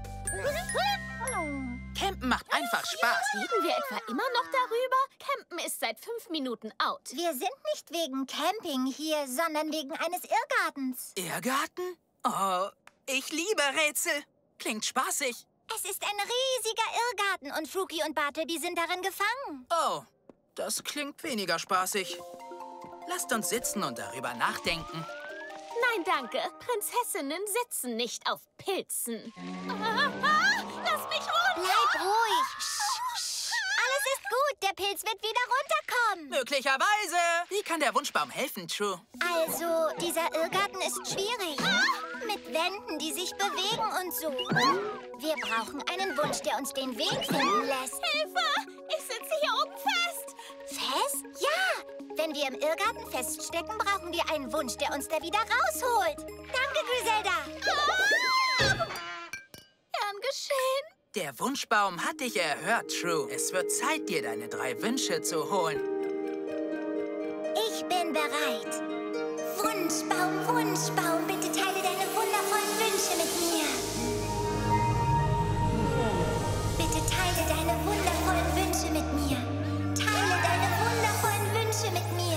[SPEAKER 6] Campen macht einfach Spaß.
[SPEAKER 3] Reden wir etwa immer noch darüber? Campen ist seit fünf Minuten out.
[SPEAKER 1] Wir sind nicht wegen Camping hier, sondern wegen eines Irrgartens.
[SPEAKER 6] Irrgarten? Oh, ich liebe Rätsel. Klingt spaßig.
[SPEAKER 1] Es ist ein riesiger Irrgarten und Fruki und Bartleby sind darin gefangen.
[SPEAKER 6] Oh, das klingt weniger spaßig. Lasst uns sitzen und darüber nachdenken.
[SPEAKER 3] Nein, danke. Prinzessinnen sitzen nicht auf Pilzen. Lass mich runter!
[SPEAKER 1] Bleib ruhig. Sch, sch. Alles ist gut. Der Pilz wird wieder runterkommen.
[SPEAKER 6] Möglicherweise. Wie kann der Wunschbaum helfen, True?
[SPEAKER 1] Also, dieser Irrgarten ist schwierig. Mit Wänden, die sich bewegen und so. Wir brauchen einen Wunsch, der uns den Weg finden lässt.
[SPEAKER 3] Hilfe! Ich sitze hier oben fest.
[SPEAKER 1] Fest? Ja! Wenn wir im Irrgarten feststecken, brauchen wir einen Wunsch, der uns da wieder rausholt. Danke, Griselda.
[SPEAKER 3] Ah! Gern geschehen.
[SPEAKER 6] Der Wunschbaum hat dich erhört, True. Es wird Zeit, dir deine drei Wünsche zu holen.
[SPEAKER 1] Ich bin bereit. Wunschbaum, Wunschbaum, bitte teile deine wundervollen Wünsche mit mir. Bitte teile deine wundervollen Wünsche mit mir. Teile deine wundervollen Wünsche mit mir.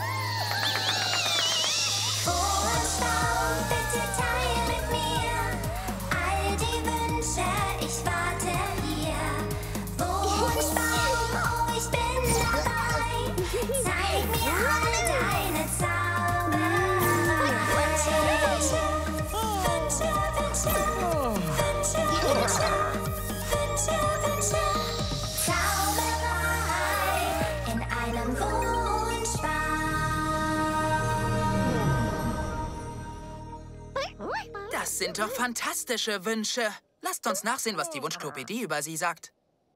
[SPEAKER 1] Wunschbaum, bitte teile mit mir all die Wünsche, ich warte hier. Wunschbaum, oh, ich bin dabei. Zeig mir alle deine Zauber. Wünsche, Wünsche, Wünsche, Wünsche, Wünsche, Wünsche, Wünsche. Zauberei in einem Wunschbaum.
[SPEAKER 6] Das sind doch fantastische Wünsche. Lasst uns nachsehen, was die Wunschklopädie über sie sagt.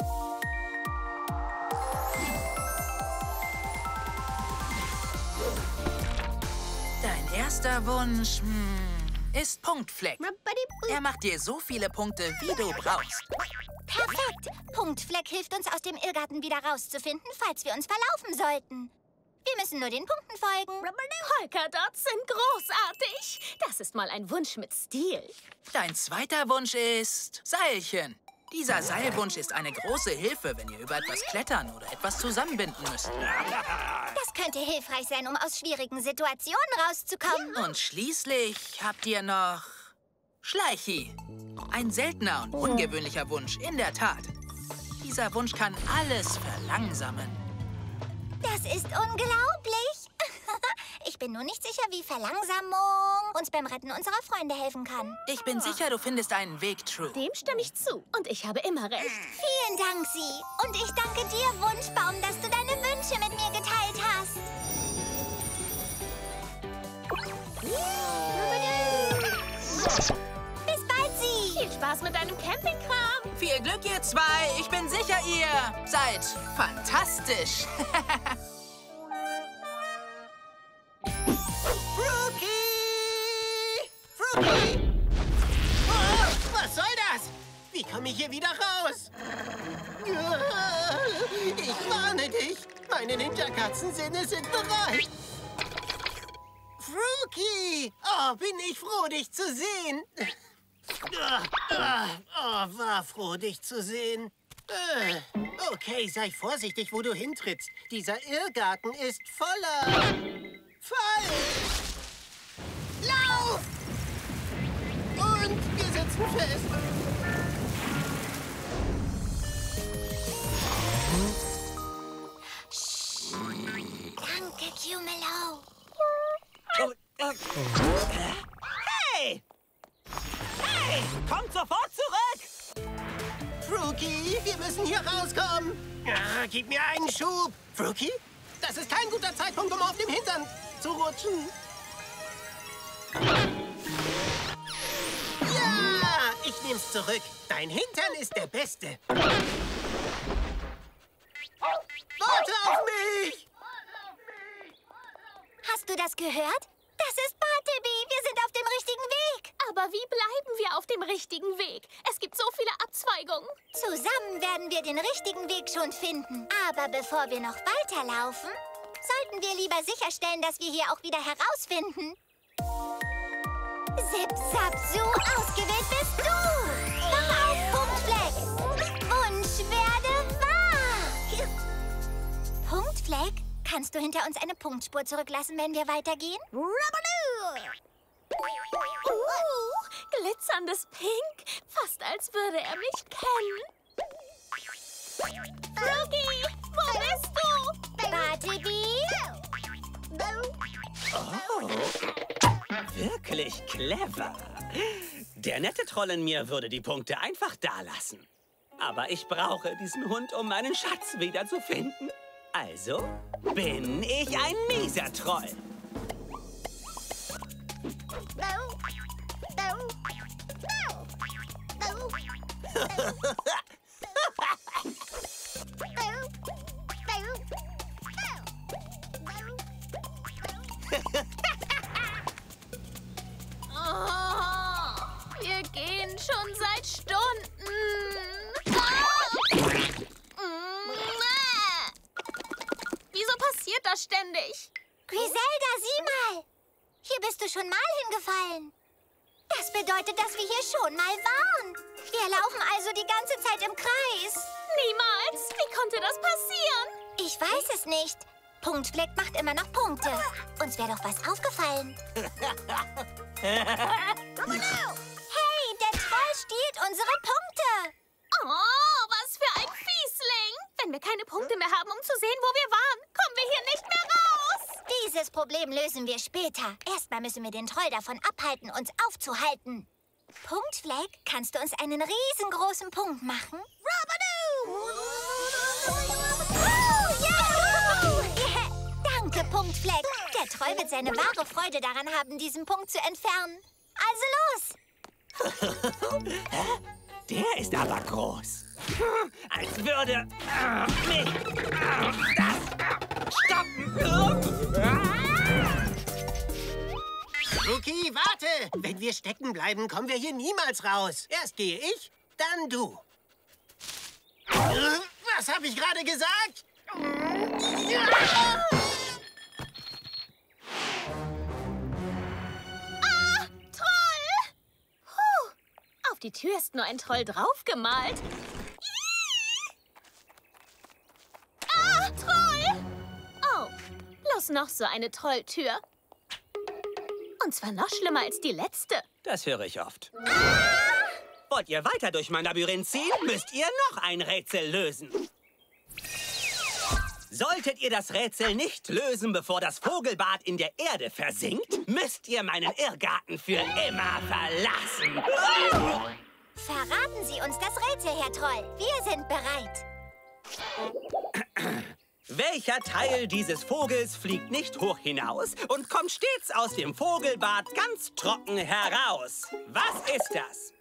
[SPEAKER 6] Dein erster Wunsch hm, ist Punktfleck. Er macht dir so viele Punkte, wie du brauchst.
[SPEAKER 1] Perfekt. Punktfleck hilft uns, aus dem Irrgarten wieder rauszufinden, falls wir uns verlaufen sollten. Wir müssen nur den Punkten folgen.
[SPEAKER 3] Polkadots sind großartig. Das ist mal ein Wunsch mit Stil.
[SPEAKER 6] Dein zweiter Wunsch ist Seilchen. Dieser Seilwunsch ist eine große Hilfe, wenn ihr über etwas klettern oder etwas zusammenbinden müsst.
[SPEAKER 1] Das könnte hilfreich sein, um aus schwierigen Situationen rauszukommen.
[SPEAKER 6] Und schließlich habt ihr noch Schleichi. Ein seltener und ungewöhnlicher Wunsch, in der Tat. Dieser Wunsch kann alles verlangsamen.
[SPEAKER 1] Das ist unglaublich. Ich bin nur nicht sicher, wie Verlangsamung uns beim Retten unserer Freunde helfen kann.
[SPEAKER 6] Ich bin sicher, du findest einen Weg, True.
[SPEAKER 3] Dem stimme ich zu. Und ich habe immer recht.
[SPEAKER 1] Vielen Dank, Sie. Und ich danke dir, Wunschbaum, dass du deine Wünsche mit mir geteilt hast. Bis bald, Sie.
[SPEAKER 3] Viel Spaß mit deinem Campingkram.
[SPEAKER 6] Viel Glück, ihr zwei. Ich bin sicher, ihr seid fantastisch.
[SPEAKER 2] Fruki! Fruki! Oh, was soll das? Wie komme ich hier wieder raus? Ich warne dich. Meine Ninja-Katzensinne sind bereit. Fruki! Oh, bin ich froh, dich zu sehen. Oh, war froh, dich zu sehen. Okay, sei vorsichtig, wo du hintrittst. Dieser Irrgarten ist voller Fall. Lauf! Und wir sitzen fest.
[SPEAKER 1] Danke, Cumelo.
[SPEAKER 12] Hey! Hey! Kommt sofort zurück!
[SPEAKER 2] Fruki, wir müssen hier rauskommen. Ah, gib mir einen Schub. Fruki, das ist kein guter Zeitpunkt, um auf dem Hintern zu rutschen. Ja, ich nehm's zurück. Dein Hintern ist der Beste. Warte auf mich!
[SPEAKER 1] Hast du das gehört? Das ist Bartleby. Wir sind auf dem richtigen Weg.
[SPEAKER 3] Aber wie bleiben wir auf dem richtigen Weg? Es gibt so viele Abzweigungen.
[SPEAKER 1] Zusammen werden wir den richtigen Weg schon finden. Aber bevor wir noch weiterlaufen, sollten wir lieber sicherstellen, dass wir hier auch wieder herausfinden. Zip, zap, so, ausgewählt bist du! Komm auf, Punktfleck! Wunsch werde wahr! Punktfleck, kannst du hinter uns eine Punktspur zurücklassen, wenn wir weitergehen?
[SPEAKER 3] Uh, glitzerndes Pink. Fast als würde er mich kennen. Froggy, wo bist du?
[SPEAKER 1] Bartleby?
[SPEAKER 12] Oh, wirklich clever. Der nette Troll in mir würde die Punkte einfach dalassen. Aber ich brauche diesen Hund, um meinen Schatz wiederzufinden. Also bin ich ein mieser Troll.
[SPEAKER 3] Oh, wir gehen schon seit Stunden. Ah! Wieso passiert das ständig?
[SPEAKER 1] Griselda, sieh mal! Hier bist du schon mal hingefallen. Das bedeutet, dass wir hier schon mal waren. Wir laufen also die ganze Zeit im Kreis.
[SPEAKER 3] Niemals! Wie konnte das passieren?
[SPEAKER 1] Ich weiß es nicht. Punktfleck macht immer noch Punkte. Uns wäre doch was aufgefallen. Hey, der Troll stiehlt unsere Punkte.
[SPEAKER 3] Oh, was für ein Fiesling! Wenn wir keine Punkte mehr haben, um zu sehen, wo wir waren, kommen wir hier nicht mehr raus.
[SPEAKER 1] Dieses Problem lösen wir später. Erstmal müssen wir den Troll davon abhalten, uns aufzuhalten. Punktfleck, kannst du uns einen riesengroßen Punkt machen? Robadoo! Oh, yeah! Yeah. Danke, Punktfleck. Der Troll wird seine wahre Freude daran haben, diesen Punkt zu entfernen. Also los!
[SPEAKER 12] Der ist aber groß. Als würde äh, mich äh, das stoppen.
[SPEAKER 2] Rookie, warte! Wenn wir stecken bleiben, kommen wir hier niemals raus. Erst gehe ich, dann du. Was habe ich gerade gesagt?
[SPEAKER 3] Ah, Troll! Puh, auf die Tür ist nur ein Troll draufgemalt. Ah, Troll! Oh, bloß noch so eine Trolltür. Und zwar noch schlimmer als die letzte.
[SPEAKER 12] Das höre ich oft. Wollt ihr weiter durch mein Labyrinth ziehen, müsst ihr noch ein Rätsel lösen. Solltet ihr das Rätsel nicht lösen, bevor das Vogelbad in der Erde versinkt, müsst ihr meinen Irrgarten für immer verlassen.
[SPEAKER 1] Verraten Sie uns das Rätsel, Herr Troll. Wir sind bereit.
[SPEAKER 12] Welcher Teil dieses Vogels fliegt nicht hoch hinaus und kommt stets aus dem Vogelbad ganz trocken heraus? Was ist das?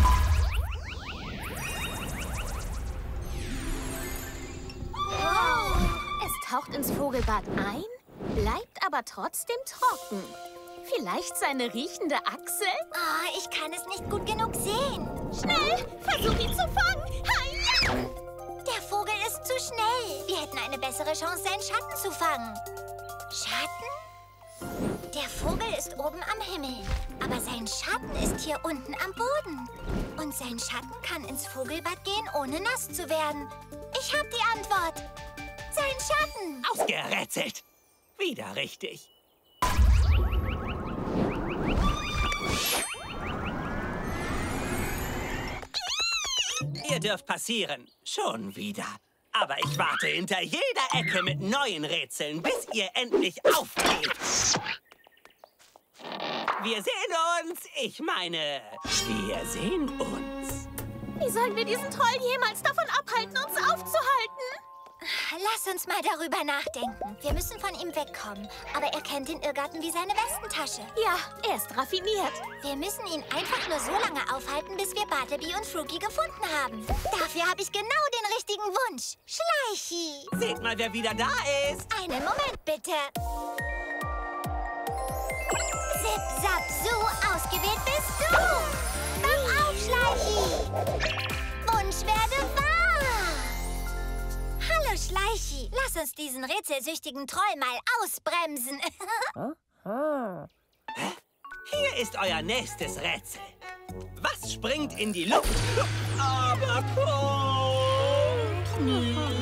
[SPEAKER 3] Oh. Es taucht ins Vogelbad ein, bleibt aber trotzdem trocken. Vielleicht seine riechende Achsel?
[SPEAKER 1] Oh, ich kann es nicht gut genug sehen.
[SPEAKER 3] Schnell, versuch ihn zu fangen. Haia!
[SPEAKER 1] Der Vogel ist zu schnell. Wir hätten eine bessere Chance, seinen Schatten zu fangen. Schatten? Der Vogel ist oben am Himmel, aber sein Schatten ist hier unten am Boden. Und sein Schatten kann ins Vogelbad gehen, ohne nass zu werden. Ich hab die Antwort. Sein Schatten.
[SPEAKER 12] Ausgerätselt. Wieder richtig. Ihr dürft passieren. Schon wieder. Aber ich warte hinter jeder Ecke mit neuen Rätseln, bis ihr endlich aufgebt. Wir sehen uns. Ich meine, wir sehen uns.
[SPEAKER 3] Wie sollen wir diesen Troll jemals davon abhalten, uns aufzuhalten?
[SPEAKER 1] Lass uns mal darüber nachdenken. Wir müssen von ihm wegkommen. Aber er kennt den Irrgarten wie seine Westentasche.
[SPEAKER 3] Ja, er ist raffiniert.
[SPEAKER 1] Wir müssen ihn einfach nur so lange aufhalten, bis wir Bartleby und Frookie gefunden haben. Dafür habe ich genau den richtigen Wunsch. Schleichi!
[SPEAKER 12] Seht mal, wer wieder da ist.
[SPEAKER 1] Einen Moment, bitte. Zip, zap, so, ausgewählt bist du. Mach auf, Schleichi! Wunsch werde wahr! Hallo, Schleichi, lass uns diesen rätselsüchtigen Troll mal ausbremsen.
[SPEAKER 12] Hier ist euer nächstes Rätsel. Was springt in die Luft, aber kommt niemals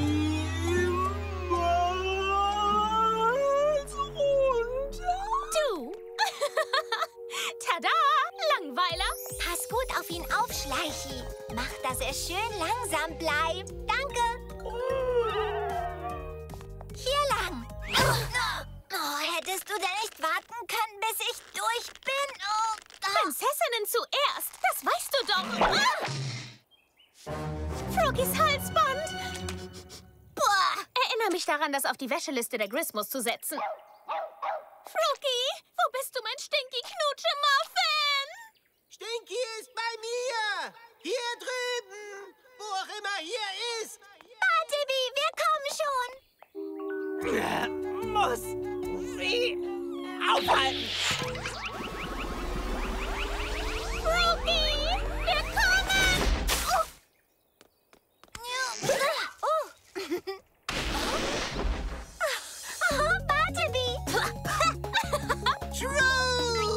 [SPEAKER 12] runter?
[SPEAKER 3] Du! Tada! Langweiler!
[SPEAKER 1] Pass gut auf ihn auf, Schleichi. Mach, dass er schön langsam bleibt. Danke. Hier lang. Oh, hättest du denn nicht warten können, bis ich durch bin? Oh, oh.
[SPEAKER 3] Prinzessinnen zuerst! Das weißt du doch! Ah! Froggies Halsband! Boah! Erinnere mich daran, das auf die Wäscheliste der Grismos zu setzen. Froggy, wo bist du, mein Stinky-Knutsche-Muffin?
[SPEAKER 2] Stinky ist bei mir! Hier drüben! Wo auch immer hier ist!
[SPEAKER 1] Bartleby, wir kommen schon!
[SPEAKER 12] Äh, muss sie aufhalten!
[SPEAKER 3] Froggy, wir kommen!
[SPEAKER 1] Oh! Oh, oh Bartleby!
[SPEAKER 2] True!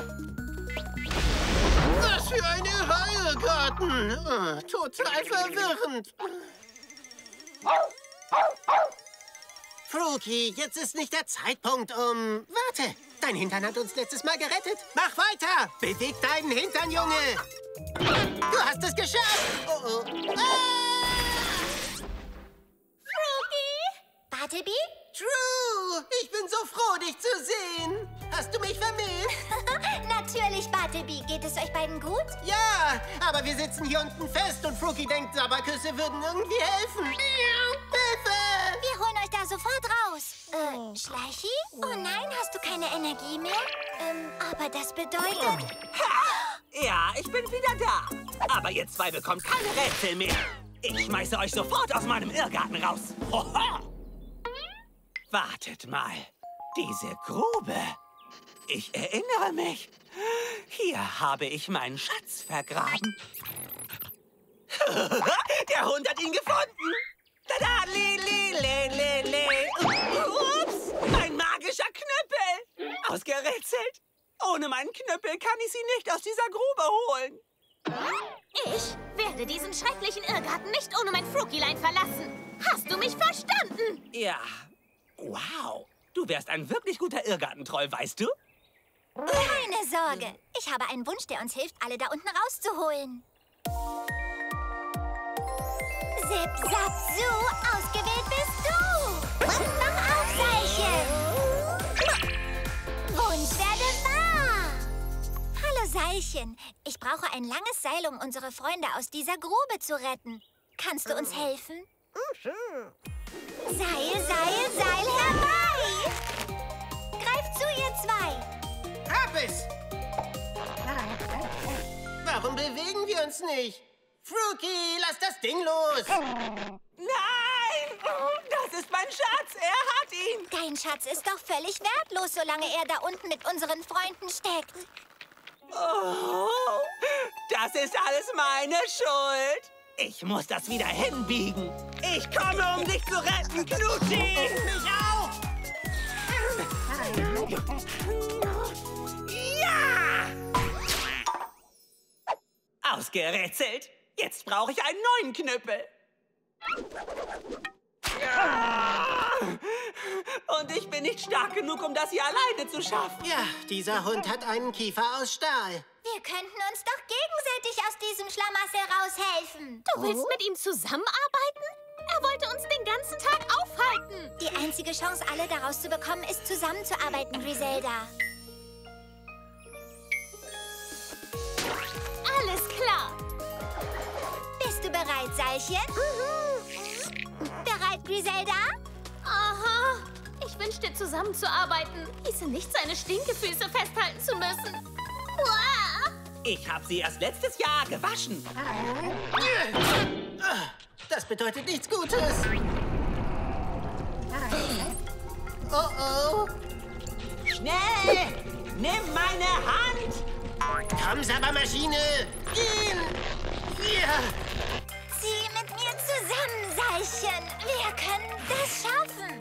[SPEAKER 2] Was für ein irrer Irrgarten! Oh, total verwirrend. Froggy, jetzt ist nicht der Zeitpunkt, um... Warte, dein Hintern hat uns letztes Mal gerettet. Mach weiter! Beweg deinen Hintern, Junge! Du hast es geschafft! Oh, oh. Ah!
[SPEAKER 3] Froggy?
[SPEAKER 1] Bartleby?
[SPEAKER 2] True! Ich bin so froh, dich zu sehen. Hast du mich vermisst?
[SPEAKER 1] Natürlich, Bartleby. Geht es euch beiden gut?
[SPEAKER 2] Ja, aber wir sitzen hier unten fest und Froggy denkt, Sabberküsse würden irgendwie helfen. Hilfe!
[SPEAKER 1] Wir holen euch da sofort raus. Äh, Schleichi? Oh nein, hast du keine Energie mehr? Ähm, aber das bedeutet...
[SPEAKER 12] Ha! Ja, ich bin wieder da. Aber ihr zwei bekommt keine Rätsel mehr. Ich schmeiße euch sofort aus meinem Irrgarten raus. Hoho! Wartet mal. Diese Grube. Ich erinnere mich. Hier habe ich meinen Schatz vergraben. Der Hund hat ihn gefunden. Tada, li, li, li, li, li. Ups, mein magischer Knüppel. Ausgerätselt. Ohne meinen Knüppel kann ich sie nicht aus dieser Grube holen.
[SPEAKER 3] Ich werde diesen schrecklichen Irrgarten nicht ohne mein Froggylein verlassen. Hast du mich verstanden?
[SPEAKER 12] Ja. Wow. Du wärst ein wirklich guter Irrgartentroll, weißt du?
[SPEAKER 1] Keine Sorge. Ich habe einen Wunsch, der uns hilft, alle da unten rauszuholen. Zip, zap, zoo, ausgewählt bist du. Mach auf, Seilchen. Wunsch werde wahr. Hallo, Seilchen. Ich brauche ein langes Seil, um unsere Freunde aus dieser Grube zu retten. Kannst du uns helfen? Seil, Seil, Seil herbei! Greift zu, ihr zwei!
[SPEAKER 2] Hab es! Warum bewegen wir uns nicht? Froggy, lass das Ding los!
[SPEAKER 12] Nein! Das ist mein Schatz! Er hat ihn!
[SPEAKER 1] Dein Schatz ist doch völlig wertlos, solange er da unten mit unseren Freunden steckt.
[SPEAKER 12] Oh, das ist alles meine Schuld! Ich muss das wieder hinbiegen. Ich komme, um dich zu retten, Knutschi!
[SPEAKER 2] Mich auch!
[SPEAKER 12] Ja! Ausgerätselt. Jetzt brauche ich einen neuen Knüppel. Ja! Und ich bin nicht stark genug, um das hier alleine zu schaffen.
[SPEAKER 2] Ja, dieser Hund hat einen Kiefer aus Stahl.
[SPEAKER 1] Wir könnten uns doch gegenseitig aus diesem Schlamassel raushelfen.
[SPEAKER 3] Du willst mit ihm zusammenarbeiten? Er wollte uns den ganzen Tag aufhalten.
[SPEAKER 1] Die einzige Chance, alle da rauszubekommen, ist zusammenzuarbeiten, Griselda.
[SPEAKER 3] Alles klar.
[SPEAKER 1] Bist du bereit, Seilchen? Mhm. Bereit, Griselda?
[SPEAKER 3] Aha. Ich wünschte, zusammenzuarbeiten. Hieße nicht, seine Stinkefüße festhalten zu müssen. Uah.
[SPEAKER 12] Ich habe sie erst letztes Jahr gewaschen.
[SPEAKER 2] Das bedeutet nichts Gutes. Oh oh.
[SPEAKER 12] Schnell! Nimm meine Hand!
[SPEAKER 2] Komm, Sabbermaschine! Gehen! Hier!
[SPEAKER 1] Zieh mit mir zusammen, Seilchen. Wir Wir können das schaffen.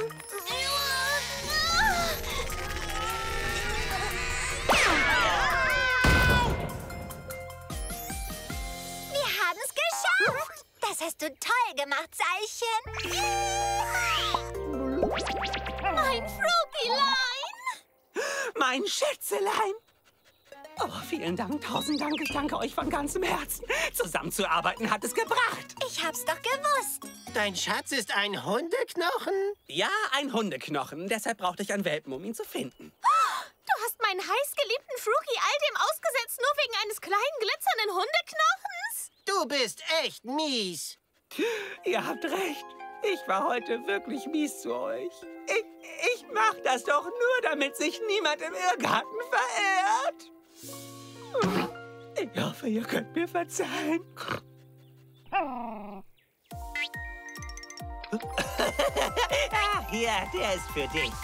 [SPEAKER 1] Wir haben es geschafft. Das hast du toll gemacht, Seilchen.
[SPEAKER 3] Mein Froggylein!
[SPEAKER 12] Mein Schätzelein! Oh, vielen Dank, tausend Dank. Ich danke euch von ganzem Herzen. Zusammenzuarbeiten hat es gebracht.
[SPEAKER 1] Ich hab's doch gewusst.
[SPEAKER 2] Dein Schatz ist ein Hundeknochen?
[SPEAKER 12] Ja, ein Hundeknochen. Deshalb brauchte ich einen Welpen, um ihn zu finden.
[SPEAKER 3] Du hast meinen heißgeliebten Froggy all dem ausgesetzt, nur wegen eines kleinen, glitzernden Hundeknochens?
[SPEAKER 2] Du bist echt mies.
[SPEAKER 12] Ihr habt recht. Ich war heute wirklich mies zu euch. Ich, ich mach das doch nur, damit sich niemand im Irrgarten verehrt. Ich hoffe, ihr könnt mir verzeihen. Ah, hier, der ist für dich.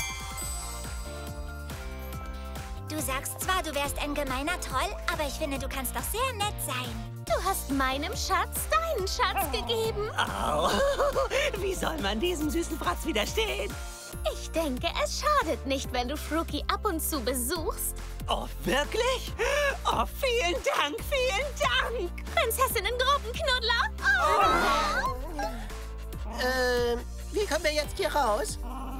[SPEAKER 1] Du sagst zwar, du wärst ein gemeiner Troll, aber ich finde, du kannst doch sehr nett sein.
[SPEAKER 3] Du hast meinem Schatz deinen Schatz gegeben.
[SPEAKER 12] Oh, wie soll man diesem süßen Fratz widerstehen?
[SPEAKER 3] Ich denke, es schadet nicht, wenn du Frookie ab und zu besuchst.
[SPEAKER 12] Oh, wirklich? Oh, vielen Dank, vielen Dank.
[SPEAKER 3] Prinzessinnen-Gruppenknuddler. Oh.
[SPEAKER 2] Ähm, wie kommen wir jetzt hier raus?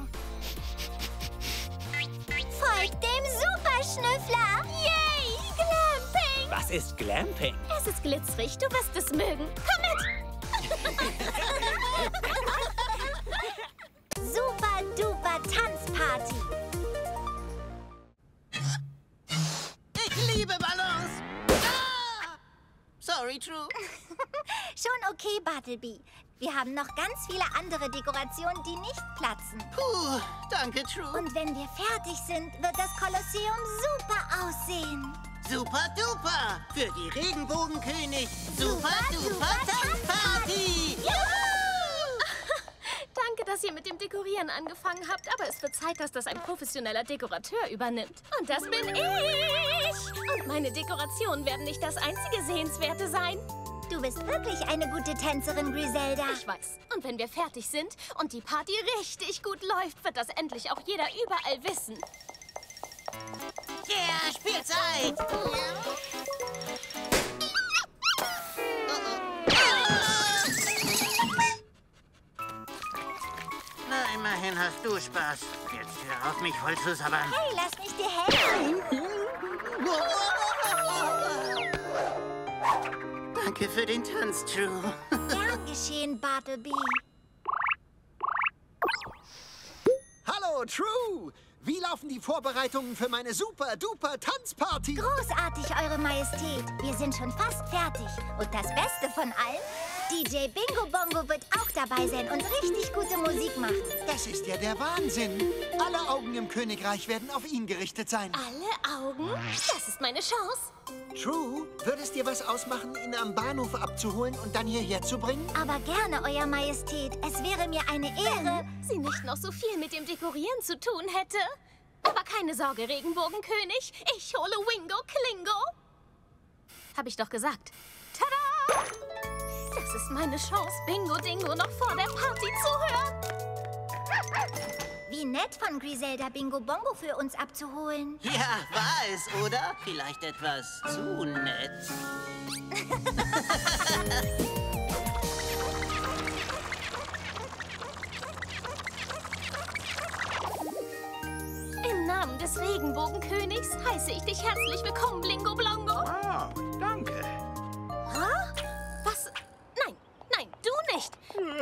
[SPEAKER 1] Folgt dem Superschnüffler.
[SPEAKER 3] Yay, Glamping.
[SPEAKER 12] Was ist Glamping?
[SPEAKER 3] Es ist glitzerig, du wirst es mögen. Komm mit.
[SPEAKER 1] Super-duper Tanzparty.
[SPEAKER 2] Ich liebe Ballons. Ah! Sorry, True.
[SPEAKER 1] Schon okay, Bartleby. Wir haben noch ganz viele andere Dekorationen, die nicht platzen.
[SPEAKER 2] Puh, danke, True.
[SPEAKER 1] Und wenn wir fertig sind, wird das Kolosseum super aussehen.
[SPEAKER 2] Super duper! Für die Regenbogenkönig Super duper Tanzparty!
[SPEAKER 3] Danke, dass ihr mit dem Dekorieren angefangen habt, aber es wird Zeit, dass das ein professioneller Dekorateur übernimmt. Und das bin ich! Und meine Dekorationen werden nicht das einzige Sehenswerte sein.
[SPEAKER 1] Du bist wirklich eine gute Tänzerin, Griselda.
[SPEAKER 3] Ich weiß. Und wenn wir fertig sind und die Party richtig gut läuft, wird das endlich auch jeder überall wissen.
[SPEAKER 2] Yeah, Spielzeit! Oh, oh. Na, immerhin hast du Spaß. Jetzt hör auf, mich voll zu sabbern.
[SPEAKER 1] Hey, lass mich dir helfen.
[SPEAKER 2] Danke für den Tanz, True.
[SPEAKER 1] Gern geschehen, Bartleby.
[SPEAKER 4] Hallo, True! Wie laufen die Vorbereitungen für meine super-duper-Tanzparty?
[SPEAKER 1] Großartig, Eure Majestät. Wir sind schon fast fertig. Und das Beste von allem, D J Bingo Bongo wird auch dabei sein und richtig gute Musik machen.
[SPEAKER 4] Das ist ja der Wahnsinn. Alle Augen im Königreich werden auf ihn gerichtet sein.
[SPEAKER 3] Alle Augen? Das ist meine Chance.
[SPEAKER 4] True, würde es dir was ausmachen, ihn am Bahnhof abzuholen und dann hierher zu bringen?
[SPEAKER 1] Aber gerne, Euer Majestät. Es wäre mir eine Ehre.
[SPEAKER 3] Wenn sie nicht noch so viel mit dem Dekorieren zu tun hätte. Aber keine Sorge, Regenbogenkönig. Ich hole Wingo Klingo. Hab ich doch gesagt. Tada! Das ist meine Chance, Bingo Dingo noch vor der Party zu hören.
[SPEAKER 1] Wie nett von Griselda, Bingo Bongo für uns abzuholen.
[SPEAKER 2] Ja, war es, oder? Vielleicht etwas zu nett.
[SPEAKER 3] Im Namen des Regenbogenkönigs heiße ich dich herzlich willkommen, Blingo Blongo.
[SPEAKER 11] Ah, danke.
[SPEAKER 3] Ha? Was? Nein, nein, du nicht.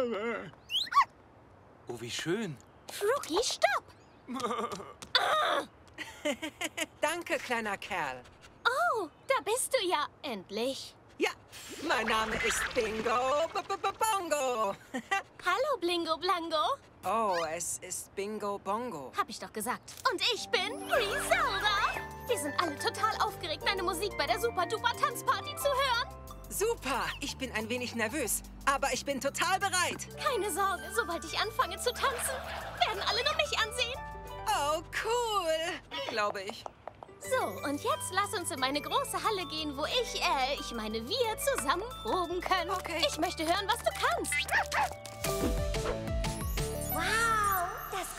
[SPEAKER 9] Oh, wie schön.
[SPEAKER 3] Frookie, stopp! ah.
[SPEAKER 13] Danke, kleiner Kerl.
[SPEAKER 3] Oh, da bist du ja endlich.
[SPEAKER 13] Ja, mein Name ist Bingo B -B -B Bongo.
[SPEAKER 3] Hallo, Blingo Blango.
[SPEAKER 13] Oh, es ist Bingo Bongo.
[SPEAKER 3] Hab ich doch gesagt. Und ich bin Griselda. Wir sind alle total aufgeregt, deine Musik bei der Super-Duper-Tanzparty zu hören.
[SPEAKER 13] Super, ich bin ein wenig nervös, aber ich bin total bereit.
[SPEAKER 3] Keine Sorge, sobald ich anfange zu tanzen, werden alle nur mich ansehen.
[SPEAKER 13] Oh, cool, glaube ich.
[SPEAKER 3] So, und jetzt lass uns in meine große Halle gehen, wo ich, äh, ich meine wir zusammen proben können.
[SPEAKER 13] Okay.
[SPEAKER 3] Ich möchte hören, was du kannst.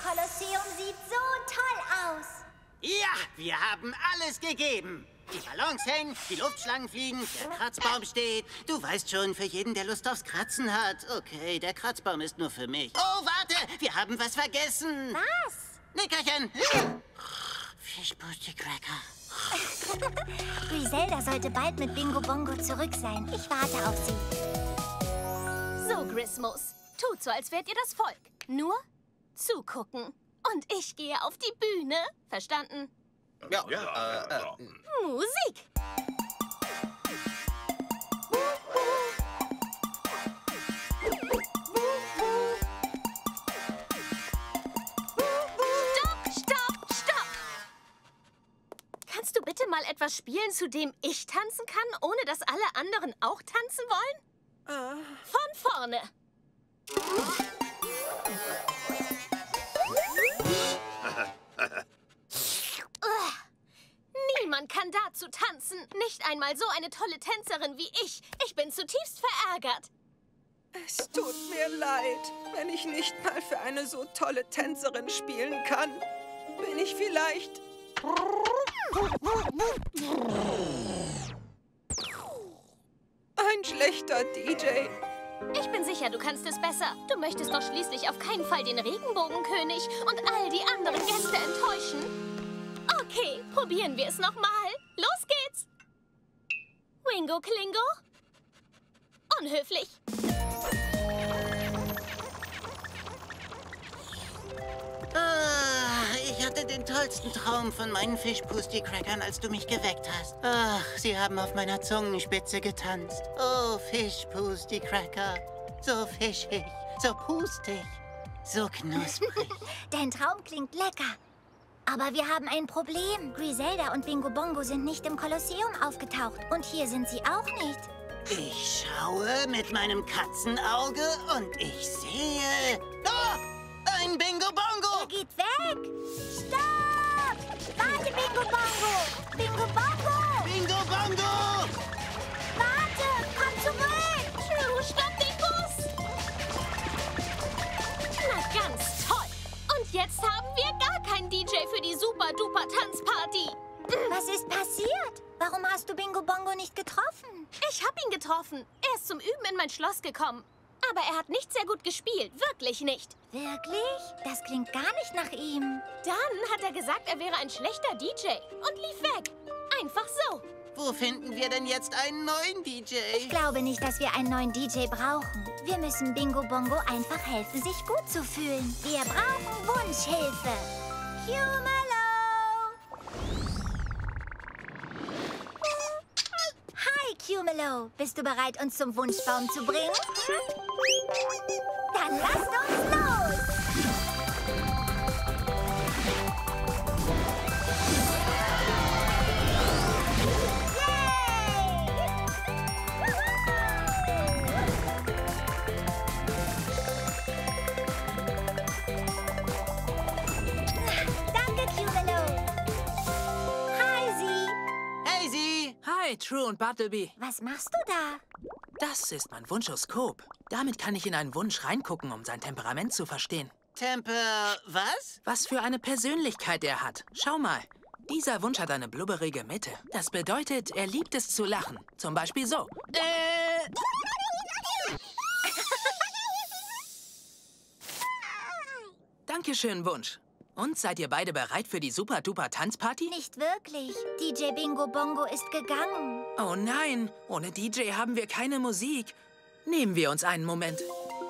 [SPEAKER 1] Kolosseum sieht so toll aus.
[SPEAKER 2] Ja, wir haben alles gegeben. Die Ballons hängen, die Luftschlangen fliegen, der Kratzbaum steht. Du weißt schon, für jeden, der Lust aufs Kratzen hat. Okay, der Kratzbaum ist nur für mich. Oh, warte, wir haben was vergessen.
[SPEAKER 1] Was?
[SPEAKER 2] Nickerchen. Fischpusti-Cracker.
[SPEAKER 1] Griselda sollte bald mit Bingo Bongo zurück sein. Ich warte auf sie.
[SPEAKER 3] So, Grismus, tut so, als wärt ihr das Volk. Nur zugucken. Und ich gehe auf die Bühne. Verstanden?
[SPEAKER 2] Ja, ja, äh, äh.
[SPEAKER 3] Musik! Stopp, stopp, stopp! Kannst du bitte mal etwas spielen, zu dem ich tanzen kann, ohne dass alle anderen auch tanzen wollen? Uh. Von vorne! Niemand kann dazu tanzen. Nicht einmal so eine tolle Tänzerin wie ich. Ich bin zutiefst verärgert.
[SPEAKER 13] Es tut mir leid, wenn ich nicht mal für eine so tolle Tänzerin spielen kann. Bin ich vielleicht... ein schlechter D J.
[SPEAKER 3] Ich bin sicher, du kannst es besser. Du möchtest doch schließlich auf keinen Fall den Regenbogenkönig und all die anderen Gäste enttäuschen. Okay, probieren wir es nochmal. Los geht's. Wingo Klingo. Unhöflich.
[SPEAKER 2] Ah, ich hatte den tollsten Traum von meinen Fischpusti-Crackern, als du mich geweckt hast. Ach, sie haben auf meiner Zungenspitze getanzt. Oh, Fischpusti-Cracker. So fischig, so pustig, so knusprig.
[SPEAKER 1] Dein Traum klingt lecker. Aber wir haben ein Problem. Griselda und Bingo Bongo sind nicht im Kolosseum aufgetaucht. Und hier sind sie auch nicht.
[SPEAKER 2] Ich schaue mit meinem Katzenauge und ich sehe... Oh, ein Bingo Bongo!
[SPEAKER 1] Er geht weg! Stopp! Warte, Bingo Bongo! Bingo Bongo!
[SPEAKER 2] Bingo Bongo!
[SPEAKER 1] Warte! Komm zurück!
[SPEAKER 3] True, stopp den Bus! Na, ganz toll! Und jetzt haben wir gar keinen D J für die Super-Duper-Tanzparty.
[SPEAKER 1] Was ist passiert? Warum hast du Bingo Bongo nicht getroffen?
[SPEAKER 3] Ich hab ihn getroffen. Er ist zum Üben in mein Schloss gekommen. Aber er hat nicht sehr gut gespielt. Wirklich nicht.
[SPEAKER 1] Wirklich? Das klingt gar nicht nach ihm.
[SPEAKER 3] Dann hat er gesagt, er wäre ein schlechter D J und lief weg. Einfach so.
[SPEAKER 2] Wo finden wir denn jetzt einen neuen D J?
[SPEAKER 1] Ich glaube nicht, dass wir einen neuen D J brauchen. Wir müssen Bingo Bongo einfach helfen, sich gut zu fühlen. Wir brauchen Wunschhilfe. Cumelo! Hi, Cumelo. Bist du bereit, uns zum Wunschbaum zu bringen? Dann lasst uns los!
[SPEAKER 6] Hi, True und Bartleby.
[SPEAKER 1] Was machst du da?
[SPEAKER 6] Das ist mein Wunschoskop. Damit kann ich in einen Wunsch reingucken, um sein Temperament zu verstehen.
[SPEAKER 2] Temper... was?
[SPEAKER 6] Was für eine Persönlichkeit er hat. Schau mal. Dieser Wunsch hat eine blubberige Mitte. Das bedeutet, er liebt es zu lachen. Zum Beispiel so. Äh... Dankeschön, Wunsch. Und seid ihr beide bereit für die Super-Duper-Tanzparty?
[SPEAKER 1] Nicht wirklich. D J Bingo Bongo ist gegangen.
[SPEAKER 6] Oh nein, ohne D J haben wir keine Musik. Nehmen wir uns einen Moment.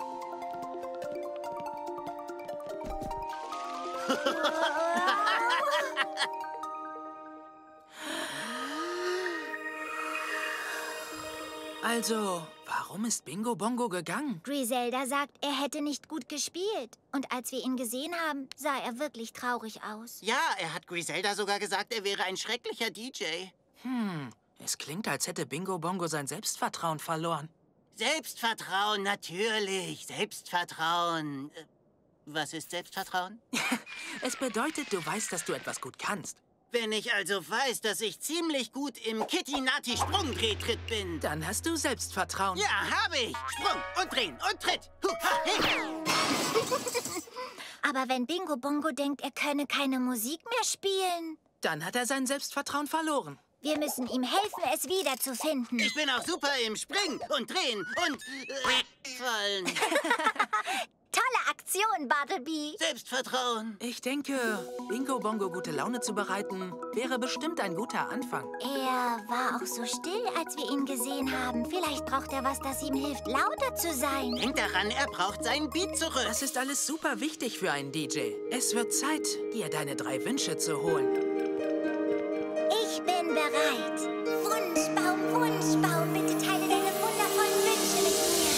[SPEAKER 6] Also, warum ist Bingo Bongo gegangen?
[SPEAKER 1] Griselda sagt, er hätte nicht gut gespielt. Und als wir ihn gesehen haben, sah er wirklich traurig aus.
[SPEAKER 2] Ja, er hat Griselda sogar gesagt, er wäre ein schrecklicher D J.
[SPEAKER 6] Hm, es klingt, als hätte Bingo Bongo sein Selbstvertrauen verloren.
[SPEAKER 2] Selbstvertrauen, natürlich. Selbstvertrauen. Was ist Selbstvertrauen?
[SPEAKER 6] Es bedeutet, du weißt, dass du etwas gut kannst.
[SPEAKER 2] Wenn ich also weiß, dass ich ziemlich gut im Kitty-Nati-Sprungdrehtritt bin...
[SPEAKER 6] Dann hast du Selbstvertrauen.
[SPEAKER 2] Ja, habe ich. Sprung und drehen und Tritt. Huha, hey.
[SPEAKER 1] Aber wenn Bingo Bongo denkt, er könne keine Musik mehr spielen...
[SPEAKER 6] Dann hat er sein Selbstvertrauen verloren.
[SPEAKER 1] Wir müssen ihm helfen, es wiederzufinden.
[SPEAKER 2] Ich bin auch super im Springen und Drehen und äh, Fallen.
[SPEAKER 1] Tolle Aktion, Bartleby.
[SPEAKER 2] Selbstvertrauen.
[SPEAKER 6] Ich denke, Bingo Bongo gute Laune zu bereiten, wäre bestimmt ein guter Anfang.
[SPEAKER 1] Er war auch so still, als wir ihn gesehen haben. Vielleicht braucht er was, das ihm hilft, lauter zu sein.
[SPEAKER 2] Denk daran, er braucht seinen Beat zurück.
[SPEAKER 6] Das ist alles super wichtig für einen D J. Es wird Zeit, dir deine drei Wünsche zu holen.
[SPEAKER 1] Ich bin bereit. Wunschbaum, Wunschbaum, bitte teile deine wundervollen Wünsche mit mir.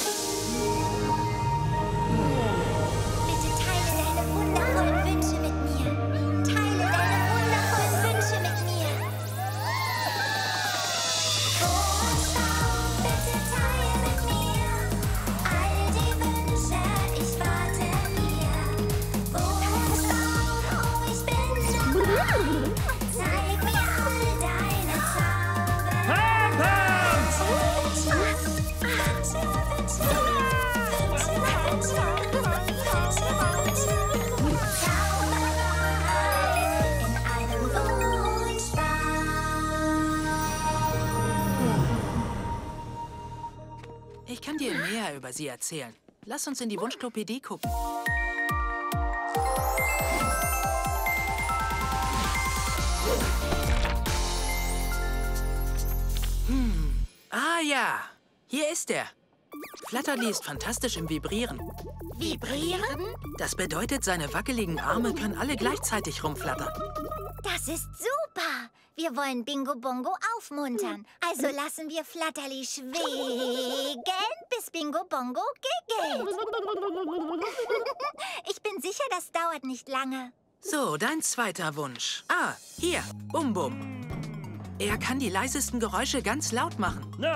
[SPEAKER 1] Bitte teile deine wundervollen Wünsche mit mir. Teile deine wundervollen Wünsche mit mir. Wunschbaum, bitte teile mit mir all die Wünsche, ich warte hier. Wunschbaum, oh, ich bin bereit. Zeig mir all deine Zauber. Zauberei in einem Wunschbaum.
[SPEAKER 6] Ich kann dir mehr über sie erzählen. Lass uns in die Wunschtopädie gucken. Hm. Ah ja, hier ist er. Flutterly ist fantastisch im Vibrieren.
[SPEAKER 1] Vibrieren?
[SPEAKER 6] Das bedeutet, seine wackeligen Arme können alle gleichzeitig rumflattern.
[SPEAKER 1] Das ist super. Wir wollen Bingo Bongo aufmuntern. Also lassen wir Flutterly schwingen, bis Bingo Bongo giggelt. Ich bin sicher, das dauert nicht lange.
[SPEAKER 6] So, dein zweiter Wunsch. Ah, hier, Bum Bum. Er kann die leisesten Geräusche ganz laut machen.
[SPEAKER 1] Der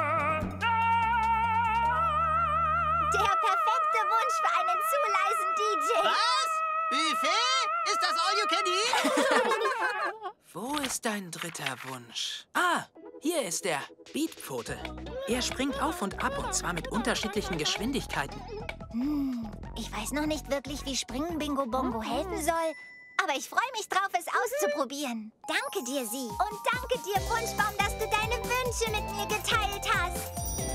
[SPEAKER 1] perfekte Wunsch für einen zu leisen D J.
[SPEAKER 2] Was? Buffet? Ist das all you can eat?
[SPEAKER 6] Wo ist dein dritter Wunsch? Ah, hier ist er. Beatpfote. Er springt auf und ab, und zwar mit unterschiedlichen Geschwindigkeiten.
[SPEAKER 1] Hm, ich weiß noch nicht wirklich, wie Springen Bingo Bongo helfen soll. Aber ich freue mich drauf, es auszuprobieren. Danke dir, Sie. Und danke dir, Wunschbaum, dass du deine Wünsche mit mir geteilt hast.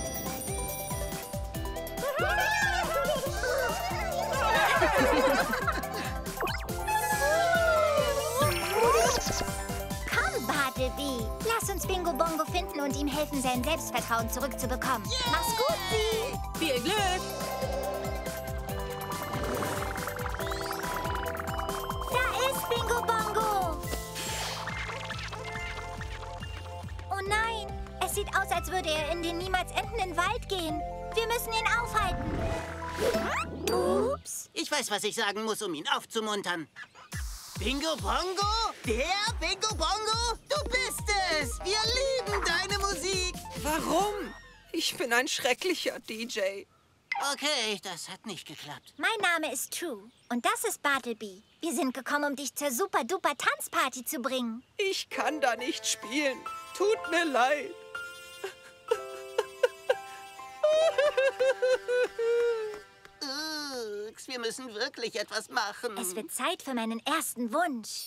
[SPEAKER 1] Komm, Bartleby. Lass uns Bingo Bongo finden und ihm helfen, sein Selbstvertrauen zurückzubekommen. Yeah. Mach's gut, Sie.
[SPEAKER 6] Viel Glück.
[SPEAKER 1] Da ist Bingo Bongo. Oh nein, es sieht aus, als würde er in den niemals endenden Wald gehen. Wir müssen ihn aufhalten. Ups.
[SPEAKER 2] Ich weiß, was ich sagen muss, um ihn aufzumuntern. Bingo Bongo? Der Bingo Bongo? Du bist es! Wir lieben deine Musik!
[SPEAKER 13] Warum? Ich bin ein schrecklicher D J.
[SPEAKER 2] Okay, das hat nicht geklappt.
[SPEAKER 1] Mein Name ist True und das ist Bartleby. Wir sind gekommen, um dich zur Super-Duper-Tanzparty zu bringen.
[SPEAKER 13] Ich kann da nicht spielen. Tut mir leid.
[SPEAKER 2] Ups, wir müssen wirklich etwas machen.
[SPEAKER 1] Es wird Zeit für meinen ersten Wunsch.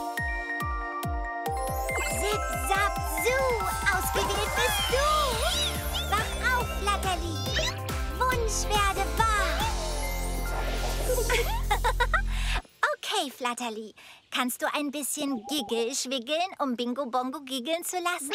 [SPEAKER 1] Zip, zap, zoo, ausgewählt bist du. Wach auf, Flutterly. Wunsch werde wahr. Okay, Flutterly. Kannst du ein bisschen Giggle schwiggeln, um Bingo Bongo giggeln zu lassen?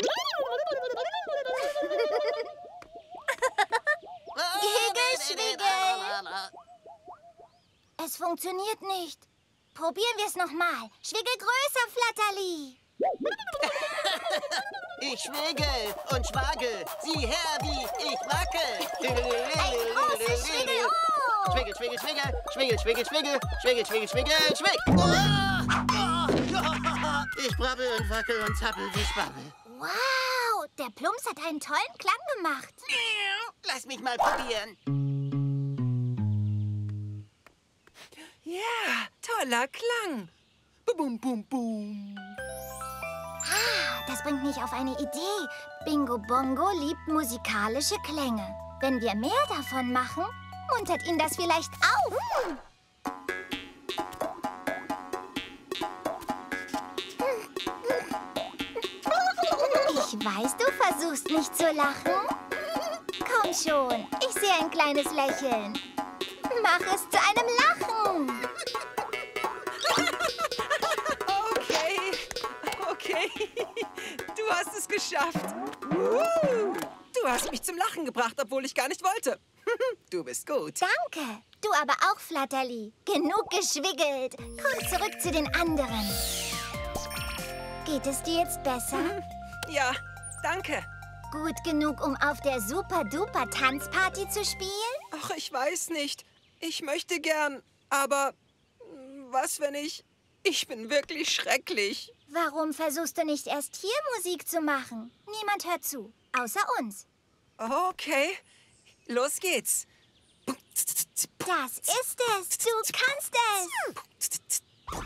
[SPEAKER 1] Giggle schwiggeln. Es funktioniert nicht. Probieren wir es nochmal. Schwiggel größer, Flutterly.
[SPEAKER 2] Ich schwiggle und schwagel. Sieh her, wie ich wackel.
[SPEAKER 1] Ein großes Schwiggle. Oh.
[SPEAKER 2] Schwiggle, schwiggle, schwiggle. Schwiggle, schwiggle, schwiggle. Schwiggle, schwiggle, schwiggle. Schwiggle. Oh. Ich brabbel und wackel und zappel wie Schwabbel.
[SPEAKER 1] Wow, der Plumps hat einen tollen Klang gemacht.
[SPEAKER 2] Lass mich mal probieren.
[SPEAKER 13] Ja, toller Klang. Bum, bum, bum.
[SPEAKER 1] Ah, das bringt mich auf eine Idee. Bingo Bongo liebt musikalische Klänge. Wenn wir mehr davon machen, muntert ihn das vielleicht auf. Weißt du, versuchst nicht zu lachen? Komm schon, ich sehe ein kleines Lächeln. Mach es zu einem Lachen.
[SPEAKER 13] Okay, okay. Du hast es geschafft. Uh, du hast mich zum Lachen gebracht, obwohl ich gar nicht wollte. Du bist gut.
[SPEAKER 1] Danke. Du aber auch, Flatterli. Genug geschwiggelt. Komm zurück zu den anderen. Geht es dir jetzt besser?
[SPEAKER 13] Ja, danke.
[SPEAKER 1] Gut genug, um auf der Super-Duper-Tanzparty zu spielen?
[SPEAKER 13] Ach, ich weiß nicht. Ich möchte gern, aber was, wenn ich... Ich bin wirklich schrecklich.
[SPEAKER 1] Warum versuchst du nicht erst hier Musik zu machen? Niemand hört zu, außer uns.
[SPEAKER 13] Okay, los geht's.
[SPEAKER 1] Das ist es. Du kannst es.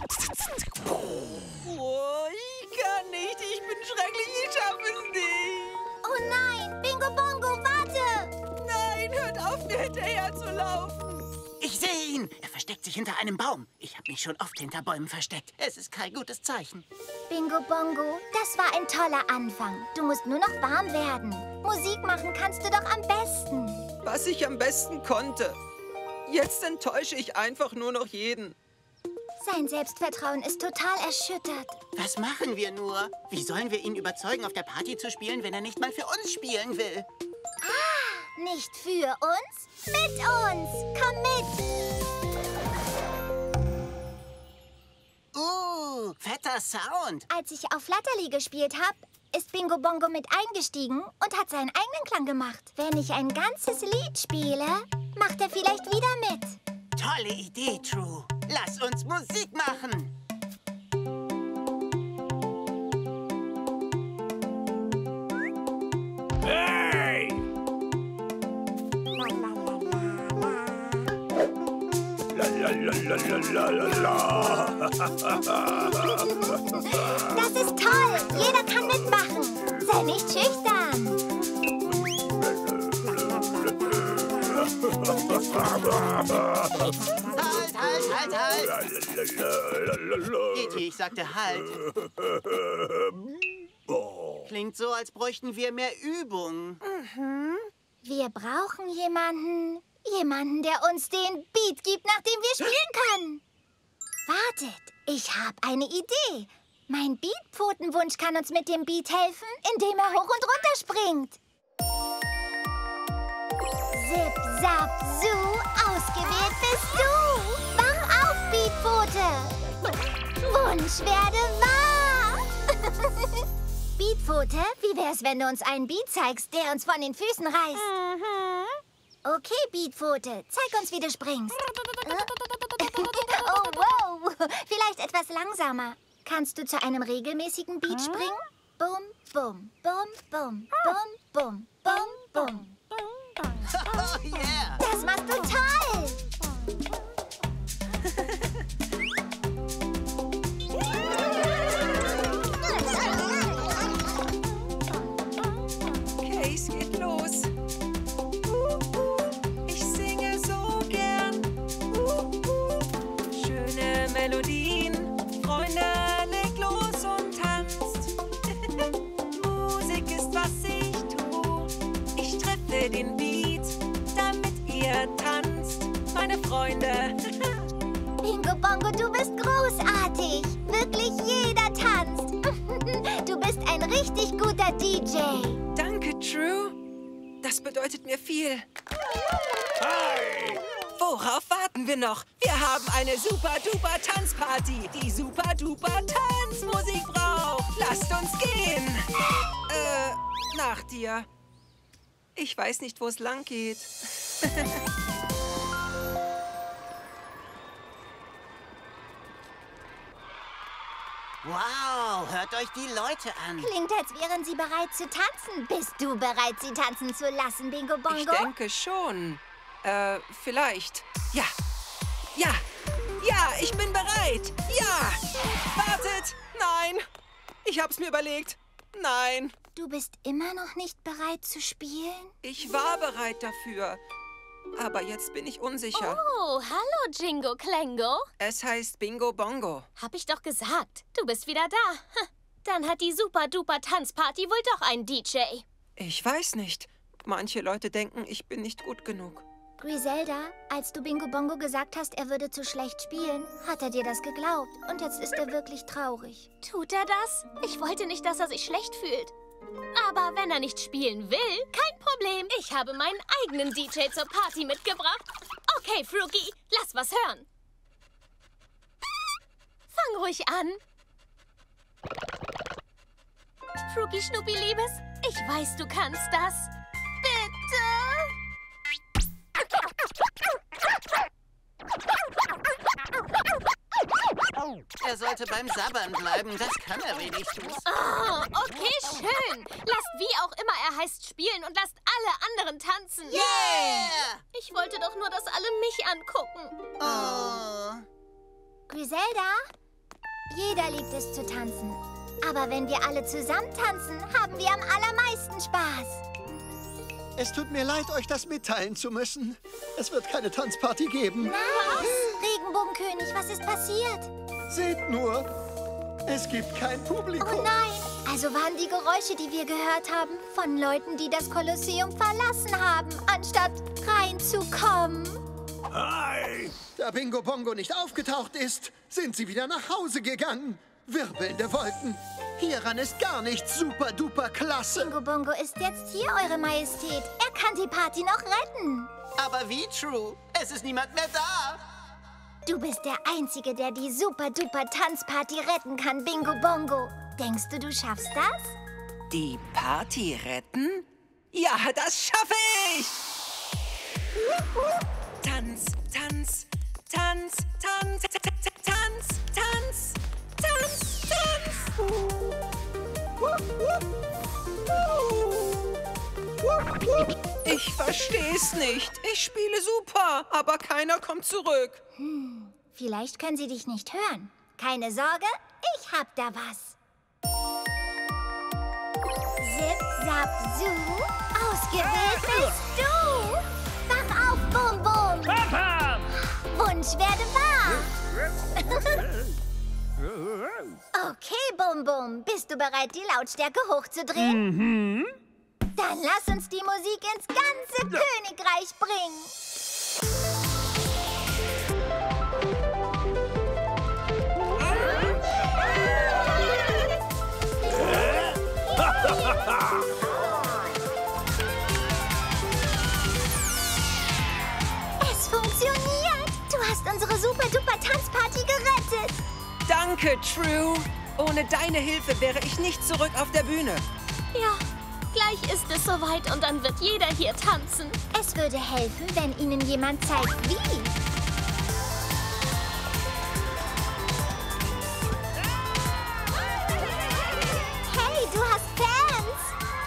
[SPEAKER 13] Oh, ich kann nicht. Ich bin schrecklich. Ich schaffe es nicht.
[SPEAKER 1] Oh nein, Bingo Bongo, warte.
[SPEAKER 13] Nein, hört auf, mir hinterher zu laufen.
[SPEAKER 2] Ich sehe ihn. Er versteckt sich hinter einem Baum. Ich habe mich schon oft hinter Bäumen versteckt. Es ist kein gutes Zeichen.
[SPEAKER 1] Bingo Bongo, das war ein toller Anfang. Du musst nur noch warm werden. Musik machen kannst du doch am besten.
[SPEAKER 13] Was ich am besten konnte. Jetzt enttäusche ich einfach nur noch jeden.
[SPEAKER 1] Sein Selbstvertrauen ist total erschüttert.
[SPEAKER 2] Was machen wir nur? Wie sollen wir ihn überzeugen, auf der Party zu spielen, wenn er nicht mal für uns spielen will?
[SPEAKER 1] Ah, nicht für uns? Mit uns! Komm mit!
[SPEAKER 2] Uh, fetter Sound.
[SPEAKER 1] Als ich auf Flatterli gespielt habe, ist Bingo Bongo mit eingestiegen und hat seinen eigenen Klang gemacht. Wenn ich ein ganzes Lied spiele, macht er vielleicht wieder mit.
[SPEAKER 2] Tolle Idee, True. Lass uns Musik machen.
[SPEAKER 5] Hey!
[SPEAKER 1] Das ist toll. Jeder kann mitmachen. Sei nicht schüchtern.
[SPEAKER 2] Halt, halt, halt, halt. E T, ich sagte halt. Klingt so, als bräuchten wir mehr Übung.
[SPEAKER 1] Mhm. Wir brauchen jemanden, jemanden, der uns den Beat gibt, nach dem wir spielen können. Wartet, ich habe eine Idee. Mein Beatpfotenwunsch kann uns mit dem Beat helfen, indem er hoch und runter springt. Zip, zap, zoo, ausgewählt bist du. Wach auf, Beatpfote. Wunsch werde wahr. Beatpfote, wie wär's, wenn du uns einen Beat zeigst, der uns von den Füßen reißt? Mhm. Okay, Beatpfote, zeig uns, wie du springst. Oh, wow. Vielleicht etwas langsamer. Kannst du zu einem regelmäßigen Beat springen? Bum, bum, bum, bum, bum, bum, bum, bum.
[SPEAKER 2] Oh, yeah.
[SPEAKER 1] Das machst du toll!
[SPEAKER 13] Okay, es geht los. Ich singe so gern. Schöne Melodien. Freunde, legt los und tanzt. Musik ist, was ich tue. Ich treffe den Beat, damit ihr tanzt, meine Freunde.
[SPEAKER 1] Bingo Bongo, du bist großartig. Wirklich jeder tanzt. Du bist ein richtig guter D J.
[SPEAKER 13] Danke, True. Das bedeutet mir viel.
[SPEAKER 5] Hi!
[SPEAKER 13] Worauf warten wir noch? Wir haben eine super-duper Tanzparty, die super-duper Tanzmusik braucht. Lasst uns gehen. Äh, nach dir. Ich weiß nicht, wo es lang geht.
[SPEAKER 2] Wow, hört euch die Leute an.
[SPEAKER 1] Klingt, als wären sie bereit zu tanzen. Bist du bereit, sie tanzen zu lassen, Bingo Bongo?
[SPEAKER 13] Ich denke schon. Äh, vielleicht. Ja. Ja. Ja, ich bin bereit. Ja. Wartet. Nein. Ich hab's mir überlegt. Nein.
[SPEAKER 1] Du bist immer noch nicht bereit zu spielen?
[SPEAKER 13] Ich war bereit dafür. Aber jetzt bin ich unsicher.
[SPEAKER 3] Oh, hallo, Jingo Klengo.
[SPEAKER 13] Es heißt Bingo Bongo.
[SPEAKER 3] Hab ich doch gesagt. Du bist wieder da. Dann hat die Super-Duper-Tanzparty wohl doch einen D J.
[SPEAKER 7] Ich weiß nicht. Manche Leute denken, ich bin nicht gut genug.
[SPEAKER 1] Griselda, als du Bingo Bongo gesagt hast, er würde zu schlecht spielen, hat er dir das geglaubt. Und jetzt ist er wirklich traurig.
[SPEAKER 3] Tut er das? Ich wollte nicht, dass er sich schlecht fühlt. Aber wenn er nicht spielen will, kein Problem. Ich habe meinen eigenen D J zur Party mitgebracht. Okay, Froogie, lass was hören. Fang ruhig an. Froogie Schnuppi, Liebes, ich weiß, du kannst das. Bitte.
[SPEAKER 2] Er sollte beim Sabbern bleiben, das kann er wenigstens.
[SPEAKER 3] Oh, okay, schön. Lasst wie auch immer er heißt spielen und lasst alle anderen tanzen.
[SPEAKER 2] Yeah!
[SPEAKER 3] Ich wollte doch nur, dass alle mich angucken.
[SPEAKER 2] Oh.
[SPEAKER 1] Griselda, jeder liebt es zu tanzen. Aber wenn wir alle zusammen tanzen, haben wir am allermeisten Spaß.
[SPEAKER 4] Es tut mir leid, euch das mitteilen zu müssen. Es wird keine Tanzparty geben.
[SPEAKER 1] Was? Regenbogenkönig, was ist passiert?
[SPEAKER 4] Seht nur, es gibt kein Publikum.
[SPEAKER 1] Oh nein, also waren die Geräusche, die wir gehört haben, von Leuten, die das Kolosseum verlassen haben, anstatt reinzukommen.
[SPEAKER 4] Hi! Da Bingo Bongo nicht aufgetaucht ist, sind sie wieder nach Hause gegangen. Wirbelnde Wolken. Hieran ist gar nichts super-duper klasse.
[SPEAKER 1] Bingo Bongo ist jetzt hier, Eure Majestät. Er kann die Party noch retten.
[SPEAKER 2] Aber wie, True? Es ist niemand mehr da.
[SPEAKER 1] Du bist der Einzige, der die super-duper Tanzparty retten kann, Bingo Bongo. Denkst du, du schaffst das?
[SPEAKER 7] Die Party retten? Ja, das schaffe ich! Tanz, Tanz, Tanz, Tanz, Tanz, Tanz, Tanz, Tanz, Tanz. Ich versteh's nicht. Ich spiele super, aber keiner kommt zurück.
[SPEAKER 1] Hm, vielleicht können sie dich nicht hören. Keine Sorge, ich hab da was. Zip, zap, zoo, ausgewählt bist du. Wach auf, Bum Bum.
[SPEAKER 5] Papa!
[SPEAKER 1] Wunsch werde wahr. Okay, Bum Bum, bist du bereit, die Lautstärke hochzudrehen?
[SPEAKER 5] Mhm.
[SPEAKER 1] Dann lass uns die Musik ins ganze ja. Königreich bringen. Es funktioniert. Du hast unsere super-duper-Tanzparty gerettet.
[SPEAKER 7] Danke, True. Ohne deine Hilfe wäre ich nicht zurück auf der Bühne.
[SPEAKER 3] Ja, gleich ist es soweit und dann wird jeder hier tanzen.
[SPEAKER 1] Es würde helfen, wenn Ihnen jemand zeigt, wie. Hey, du hast Fans!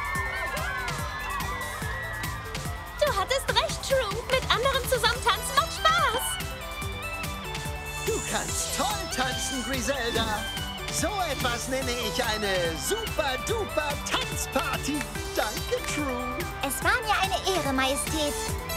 [SPEAKER 3] Du hattest recht, True. Mit anderen zusammen tanzen macht Spaß.
[SPEAKER 4] Du kannst toll tanzen, Griselda. So etwas nenne ich eine super-duper Tanzparty. Danke, True.
[SPEAKER 1] Es war mir eine Ehre, Majestät.